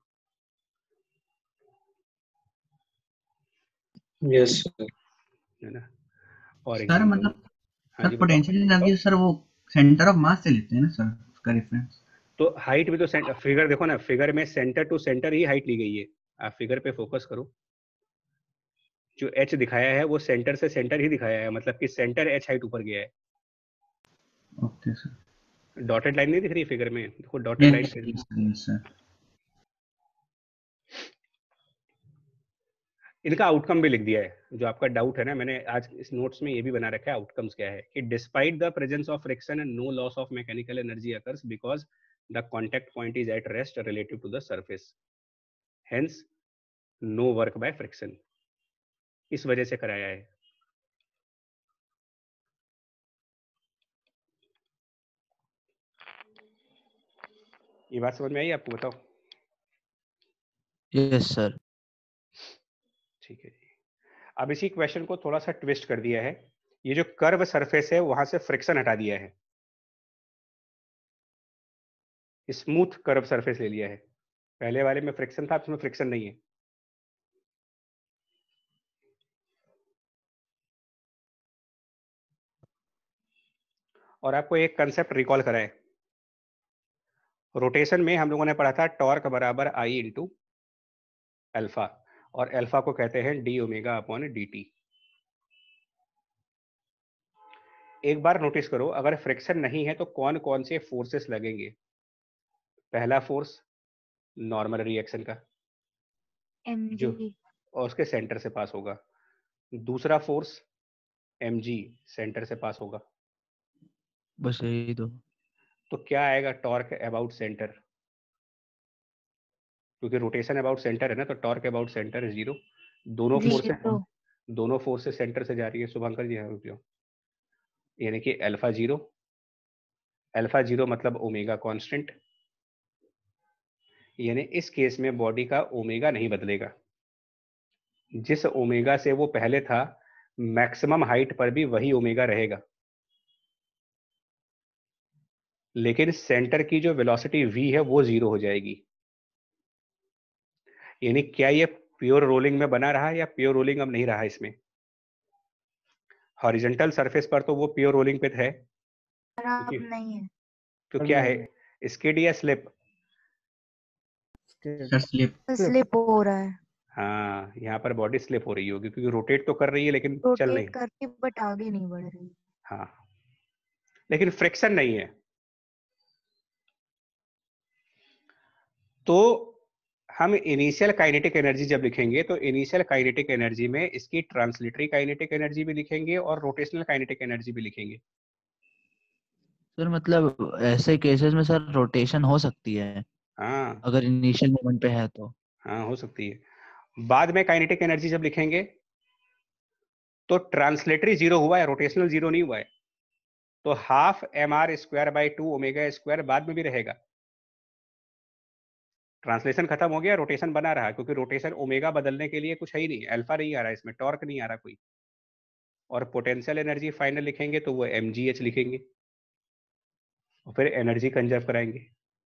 Yes sir. है ना। और सर मतलब हाँ सर जी बताओ। पोटेंशियल एनर्जी सर वो सेंटर ऑफ मास से लेते हैं ना सर, उसका रेफरेंस। तो हाइट में तो फिगर देखो ना, फिगर में सेंटर टू सेंटर ही हाइट ली गई है। आप फिगर पे फोकस करो, जो h दिखाया है वो सेंटर से सेंटर ही दिखाया है, मतलब कि सेंटर h हाइट ऊपर गया है। Okay sir. डॉटेड लाइन नहीं दिख रही है फिगर में, देखो डॉटेड लाइन। Yes sir. इनका आउटकम भी लिख दिया है, जो आपका डाउट है ना, मैंने आज इस नोट्स में ये भी बना रखा है। आउटकम्स क्या है कि despite the presence of friction and no loss of mechanical energy occurs because the contact point is at rest relative to the surface, hence no work by friction. इस वजह से कराया है। ये बात समझ में आई आपको? बताओ। Yes sir. ठीक है जी। अब इसी क्वेश्चन को थोड़ा सा ट्विस्ट कर दिया है। ये जो कर्व सरफेस है वहां से फ्रिक्शन हटा दिया है, स्मूथ कर्व सरफेस ले लिया है। पहले वाले में फ्रिक्शन था, इसमें फ्रिक्शन नहीं है। और आपको एक कंसेप्ट रिकॉल कराए, रोटेशन में हम लोगों ने पढ़ा था टॉर्क बराबर आई इंटू अल्फा, और अल्फा को कहते हैं d omega upon d t. एक बार नोटिस करो, अगर फ्रिक्शन नहीं है तो कौन कौन से फोर्सेस लगेंगे। पहला फोर्स नॉर्मल रिएक्शन का, जो mg और उसके सेंटर से पास होगा। दूसरा फोर्स mg सेंटर से पास होगा। बस यही दो। तो क्या आएगा? टॉर्क अबाउट सेंटर, क्योंकि रोटेशन अबाउट सेंटर है ना, तो टॉर्क अबाउट सेंटर 0। दोनों फोर्सेस सेंटर से जा रही है। शुभंकर जी हाँ रुकियो, यानी कि अल्फा 0 मतलब ओमेगा कांस्टेंट, यानी इस केस में बॉडी का ओमेगा नहीं बदलेगा। जिस ओमेगा से वो पहले था, मैक्सिमम हाइट पर भी वही ओमेगा रहेगा, लेकिन सेंटर की जो वेलोसिटी v है वो 0 हो जाएगी। यानी क्या ये प्योर रोलिंग में बना रहा है या प्योर रोलिंग अब नहीं रहा? इसमें हॉरिजॉन्टल सरफेस पर तो वो प्योर रोलिंग पे है, नहीं है। तो क्या है, स्किड या स्लिप? स्लिप हो रहा है। हाँ, यहाँ पर बॉडी स्लिप हो रही होगी, क्योंकि रोटेट तो कर रही है लेकिन चल नहीं। रोटेट करके बट आगे नहीं बढ़ रही। हाँ, लेकिन फ्रिक्शन नहीं है। तो हम इनिशियल काइनेटिक एनर्जी जब लिखेंगे तो इनिशियल काइनेटिक एनर्जी में इसकी ट्रांसलेटरी काइनेटिक एनर्जी भी लिखेंगे और रोटेशनल काइनेटिक एनर्जी भी लिखेंगे। सर मतलब ऐसे केसेस में सर रोटेशन हो सकती है। हाँ, अगर इनिशियल मोमेंट पे है तो। हाँ हो सकती है। बाद में काइनेटिक एनर्जी जब लिखेंगे तो ट्रांसलेटरी 0 हुआ है, रोटेशनल 0 नहीं हुआ है, तो हाफ mr²/2 ओमेगा स्क्वायर बाद में भी रहेगा। ट्रांसलेशन खत्म हो गया, रोटेशन बना रहा, क्योंकि रोटेशन ओमेगा बदलने के लिए कुछ है ही नहीं, अल्फा नहीं आ रहा इसमें, टॉर्क नहीं आ रहा कोई। और पोटेंशियल एनर्जी फाइनल लिखेंगे तो वो mgh लिखेंगे, और फिर एनर्जी कंजर्व कराएंगे।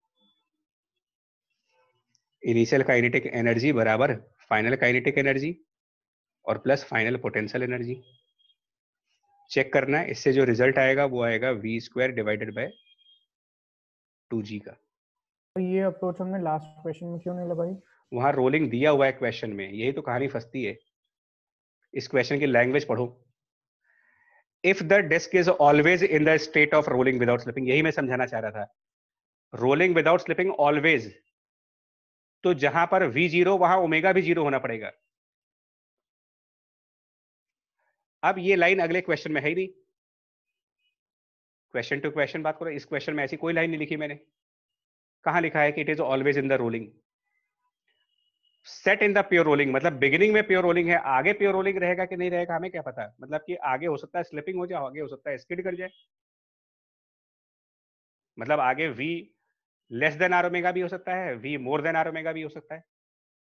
इनिशियल काइनेटिक एनर्जी बराबर फाइनल काइनेटिक एनर्जी और plus final potential energy. Check करना है, इससे जो रिजल्ट आएगा वो आएगा v² डिवाइडेड बाय 2g का। तो ये अप्रोच हमने लास्ट क्वेश्चन में क्यों नहीं लगाई? वहां रोलिंग दिया हुआ है क्वेश्चन में, यही तो कहानी फंसती है। इस क्वेश्चन की लैंग्वेज पढ़ो। If the disc is always in the state of rolling without slipping, यही मैं समझाना चाह रहा था। रोलिंग विदाउट स्लिपिंग ऑलवेज, तो जहां पर v 0 वहां ओमेगा भी 0 होना पड़ेगा। अब ये लाइन अगले क्वेश्चन में है ही नहीं, क्वेश्चन टू क्वेश्चन बात करो। इस क्वेश्चन में ऐसी कोई लाइन नहीं लिखी मैंने, कहां लिखा है कि it is always in the rolling. Set in the pure rolling मतलब बिगिनिंग में प्योर रोलिंग है, आगे प्योर रोलिंग रहेगा कि नहीं रहेगा हमें क्या पता, मतलब कि आगे हो सकता है स्लिपिंग हो जाए, आगे हो सकता है स्किड कर जाए, मतलब आगे v less than R omega भी हो सकता है, v more than R omega भी हो सकता है।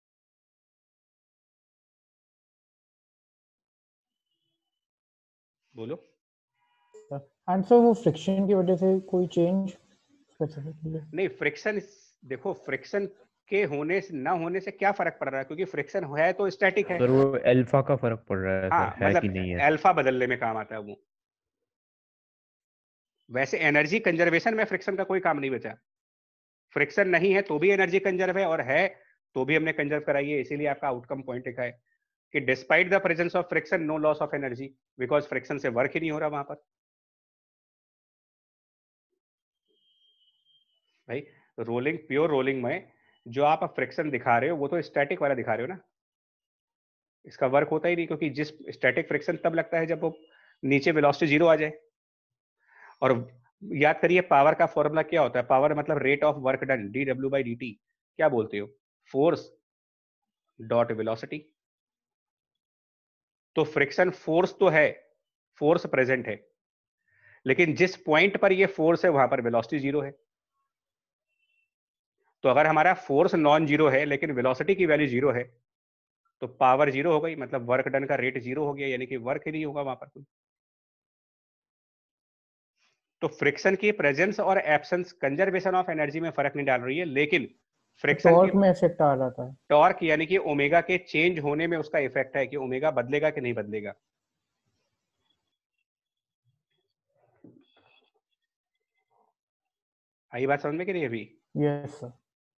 बोलो। आंसर वो फ्रिक्शन की वजह से कोई चेंज स्पेसिफिकली नहीं, फ्रिक्शन देखो, फ्रिक्शन के होने से ना होने से क्या फर्क पड़ रहा है, क्योंकि फ्रिक्शन है तो स्टैटिक है। सर वो अल्फा का फर्क पड़ रहा है हाँ, सर, है मतलब कि नहीं है। अल्फा बदलने में काम आता है वो। वैसे एनर्जी कंजर्वेशन में फ्रिक्शन का कोई काम नहीं बचा, फ्रिक्शन नहीं है तो भी एनर्जी कंजर्व है तो भी हमने कंजर्व कराई है, इसीलिए आपका आउटकम पॉइंट लिखा है कि despite the presence of friction no loss of energy, because friction से वर्क ही नहीं हो रहा वहां पर। भाई रोलिंग, प्योर रोलिंग में जो आप फ्रिक्शन दिखा रहे हो वो तो स्टैटिक वाला दिखा रहे हो ना, इसका वर्क होता ही नहीं, क्योंकि जिस स्टैटिक फ्रिक्शन तब लगता है जब वो नीचे वेलोसिटी 0 आ जाए। और याद करिए पावर का फॉर्मूला क्या होता है, पावर मतलब rate of work done, dw/dt। क्या बोलते हो, फोर्स डॉट वेलोसिटी। तो फ्रिक्शन फोर्स तो है, फोर्स प्रेजेंट है, लेकिन जिस पॉइंट पर ये फोर्स है वहां पर वेलोसिटी 0 है। तो अगर हमारा फोर्स नॉन जीरो है लेकिन वेलोसिटी की वैल्यू 0 है तो पावर 0 हो गई, मतलब वर्क डन का रेट 0 हो गया, यानी कि वर्क ही नहीं होगा वहां पर कोई। तो फ्रिक्शन की प्रेजेंस और एब्सेंस कंजर्वेशन ऑफ एनर्जी में फर्क नहीं डाल रही है, लेकिन फ्रिक्शन टॉर्क की में इफेक्ट आ रहा था। टॉर्क यानी कि ओमेगा के चेंज होने में उसका इफेक्ट है कि ओमेगा बदलेगा कि नहीं बदलेगा। आई बात समझ में कि नहीं अभी? Yes sir.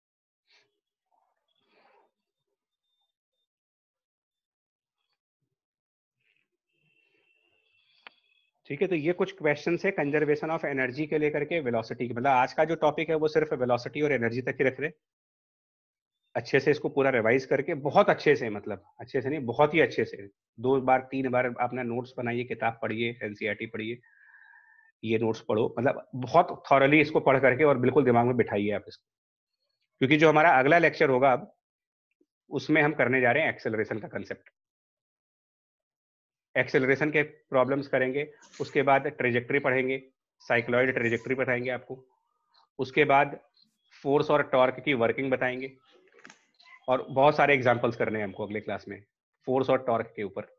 ठीक है, तो ये कुछ क्वेश्चन है कंजर्वेशन ऑफ एनर्जी के लेकर के वेलोसिटी के, मतलब आज का जो टॉपिक है वो सिर्फ वेलोसिटी और एनर्जी तक ही रख रहे। अच्छे से इसको पूरा रिवाइज करके, बहुत अच्छे से, मतलब अच्छे से नहीं बहुत ही अच्छे से 2 बार 3 बार अपना नोट्स बनाइए, किताब पढ़िए, एनसीईआरटी पढ़िए, ये नोट्स पढ़ो, मतलब बहुत थॉरली इसको पढ़ करके और बिल्कुल दिमाग में बिठाइए आप इसको, क्योंकि जो हमारा अगला लेक्चर होगा अब उसमें हम करने जा रहे हैं एक्सेलरेशन का कंसेप्ट। एक्सेलरेशन के प्रॉब्लम्स करेंगे, उसके बाद ट्रेजेक्टरी पढ़ेंगे, साइक्लॉइड ट्रेजेक्टरी बताएंगे आपको, उसके बाद फोर्स और टॉर्क की वर्किंग बताएंगे, और बहुत सारे एग्जांपल्स करने हैं हमको अगले क्लास में फोर्स और टॉर्क के ऊपर।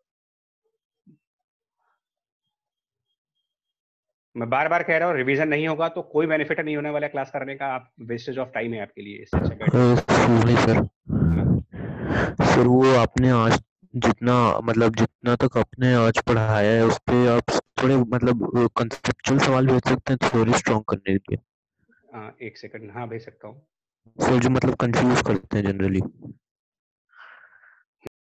मैं बार बार कह रहा हूँ, रिवीजन नहीं होगा तो कोई बेनिफिट नहीं होने वाला क्लास करने का, आप वेस्टेज ऑफ टाइम है आपके लिए, इससे अच्छा बैठ। सर वो आपने आज जितना तक आपने आज पढ़ाया है उस पे आप थोड़े मतलब कंसेप्चुअल सवाल भेज सकते हैं थ्योरी स्ट्रॉन्ग करने के लिए। एक सेकंड, हाँ भेज सकता हूँ सर जो मतलब कंफ्यूज करते हैं जनरली।